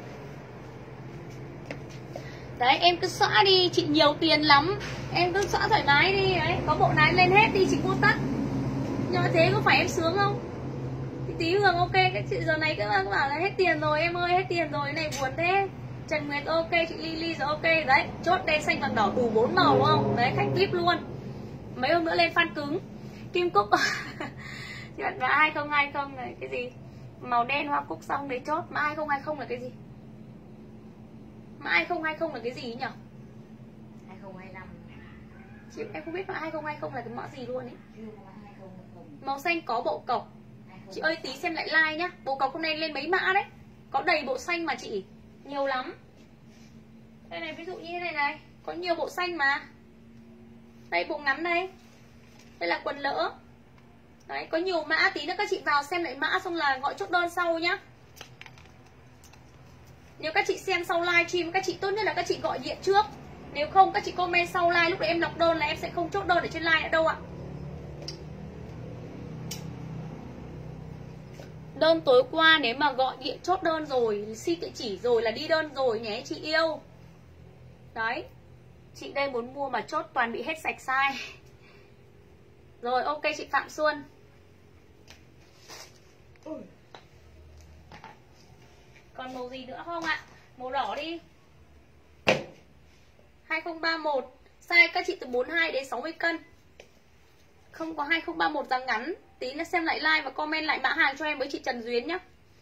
Đấy, em cứ xóa đi, chị nhiều tiền lắm. Em cứ xóa thoải mái đi. Đấy, có bộ này lên hết đi, chị mua tất. Nhưng mà thế có phải em sướng không? Thì tí Hương ok, cái chị giờ này các bạn bảo là hết tiền rồi, em ơi hết tiền rồi, cái này buồn thế. Trần Nguyệt ok, chị Lily rồi ok. Đấy, chốt đen xanh vàng đỏ đủ bốn màu đúng không? Đấy, khách vê i pê luôn. Mấy hôm nữa lên fan cứng. Kim Cúc chị bạn mã hai không hai không này, cái gì? Màu đen hoa cúc xong đấy chốt. Mã hai không hai không là cái gì? Mã hai không hai không là cái gì nhỉ? hai không hai lăm. Chị em không biết mã hai không hai không là cái mã gì luôn ấy. Màu xanh có bộ cộc. Chị ơi tí xem lại like nhá. Bộ cộc hôm nay lên mấy mã đấy. Có đầy bộ xanh mà chị. Nhiều lắm. Đây này, ví dụ như thế này này, có nhiều bộ xanh mà. Đây bộ ngắn đây. Đây là quần lỡ. Đấy, có nhiều mã, tí nữa các chị vào xem lại mã xong là gọi chốt đơn sau nhá. Nếu các chị xem sau live stream, các chị tốt nhất là các chị gọi điện trước. Nếu không các chị comment sau live, lúc đấy em đọc đơn là em sẽ không chốt đơn ở trên live nữa đâu ạ. Đơn tối qua nếu mà gọi điện chốt đơn rồi, xin địa chỉ rồi là đi đơn rồi nhé chị yêu. Đấy, chị đây muốn mua mà chốt toàn bị hết sạch size. Rồi ok chị Phạm Xuân. Còn màu gì nữa không ạ? Màu đỏ đi. hai không ba mốt. Size các chị từ bốn mươi hai đến sáu mươi cân. Không có hai không ba mốt dáng ngắn. Tí nữa xem lại like và comment lại mã hàng cho em với chị Trần Duyến nhé.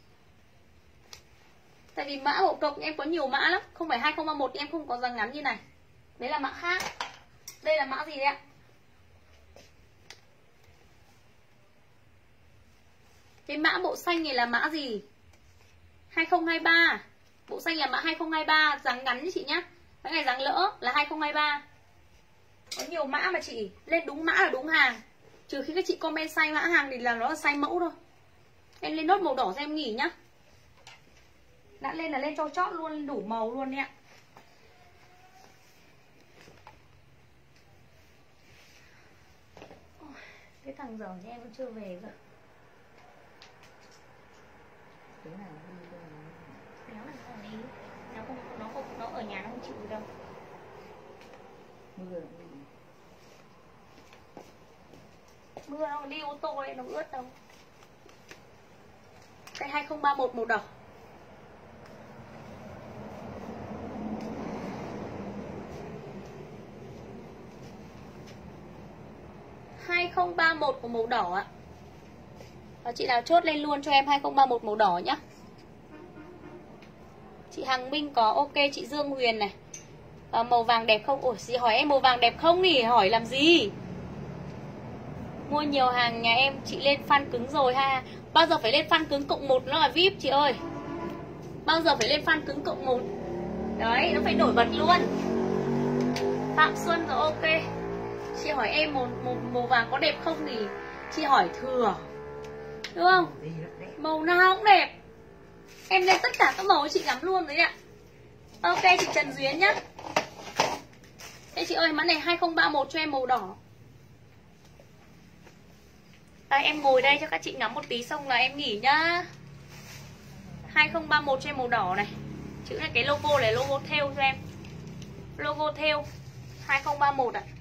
Tại vì mã bộ cộc em có nhiều mã lắm. Không phải hai không ba mốt em không có dáng ngắn như này. Đấy là mã khác. Đây là mã gì đấy ạ? Cái mã bộ xanh này là mã gì? hai không hai ba. Bộ xanh là mã hai không hai ba, dáng ngắn như chị nhá. Cái này dáng lỡ là hai không hai ba. Có nhiều mã mà chị, lên đúng mã là đúng hàng. Trừ khi các chị comment sai mã hàng thì là nó là sai mẫu thôi. Em lên nốt màu đỏ cho em nghỉ nhá. Đã lên là lên cho chót luôn, đủ màu luôn đấy ạ. Cái thằng giờ nhà em vẫn chưa về cơ. Thế nào đi đâu mà Nó là nó đi. Nó không, nó không, nó ở nhà nó không chịu được đâu. mưa nó đi. Mưa nó đi ô tô ấy, nó ướt đâu. Cái hai không ba một màu đỏ. hai không ba một của màu đỏ ạ. Và chị nào chốt lên luôn cho em hai không ba một màu đỏ nhá. Chị Hằng Minh có, ok. Chị Dương Huyền này, à, màu vàng đẹp không? Ủa chị hỏi em màu vàng đẹp không nhỉ? Hỏi làm gì? Mua nhiều hàng nhà em chị lên fan cứng rồi ha. Bao giờ phải lên fan cứng cộng một nó là vi ai pi chị ơi. Bao giờ phải lên fan cứng cộng một. Đấy, nó phải nổi bật luôn. Phạm Xuân rồi, ok. Chị hỏi em màu, màu, màu vàng có đẹp không thì chị hỏi thừa, đúng không? Màu nào cũng đẹp. Em lên tất cả các màu cho chị ngắm luôn đấy ạ. Ok chị Trần Duyến nhá. Ê chị ơi, mã này hai không ba một cho em màu đỏ. Đây em ngồi đây cho các chị ngắm một tí xong là em nghỉ nhá. hai không ba một cho em màu đỏ này. Chữ này cái logo này, logo theo cho em. Logo theo hai không ba một ạ. À.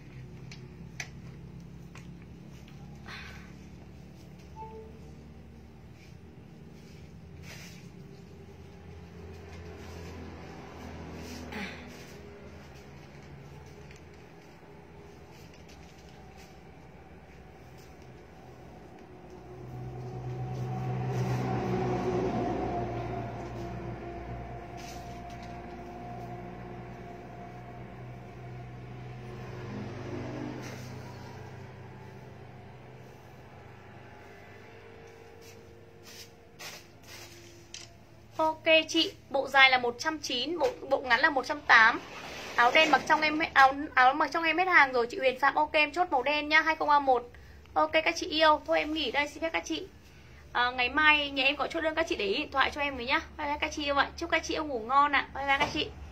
Ok chị, bộ dài là một trăm chín mươi, bộ bộ ngắn là một trăm tám mươi. Áo đen mặc trong em áo áo mặc trong em hết hàng rồi. Chị Huyền Phạm, ok em chốt màu đen nhá, hai không ba một. Ok các chị yêu, thôi em nghỉ đây, xin phép các chị. À, ngày mai nhà em có chốt đơn các chị để ý điện thoại cho em với nhá. Bye bye các chị yêu ạ. Chúc các chị yêu ngủ ngon ạ. Bye bye các chị.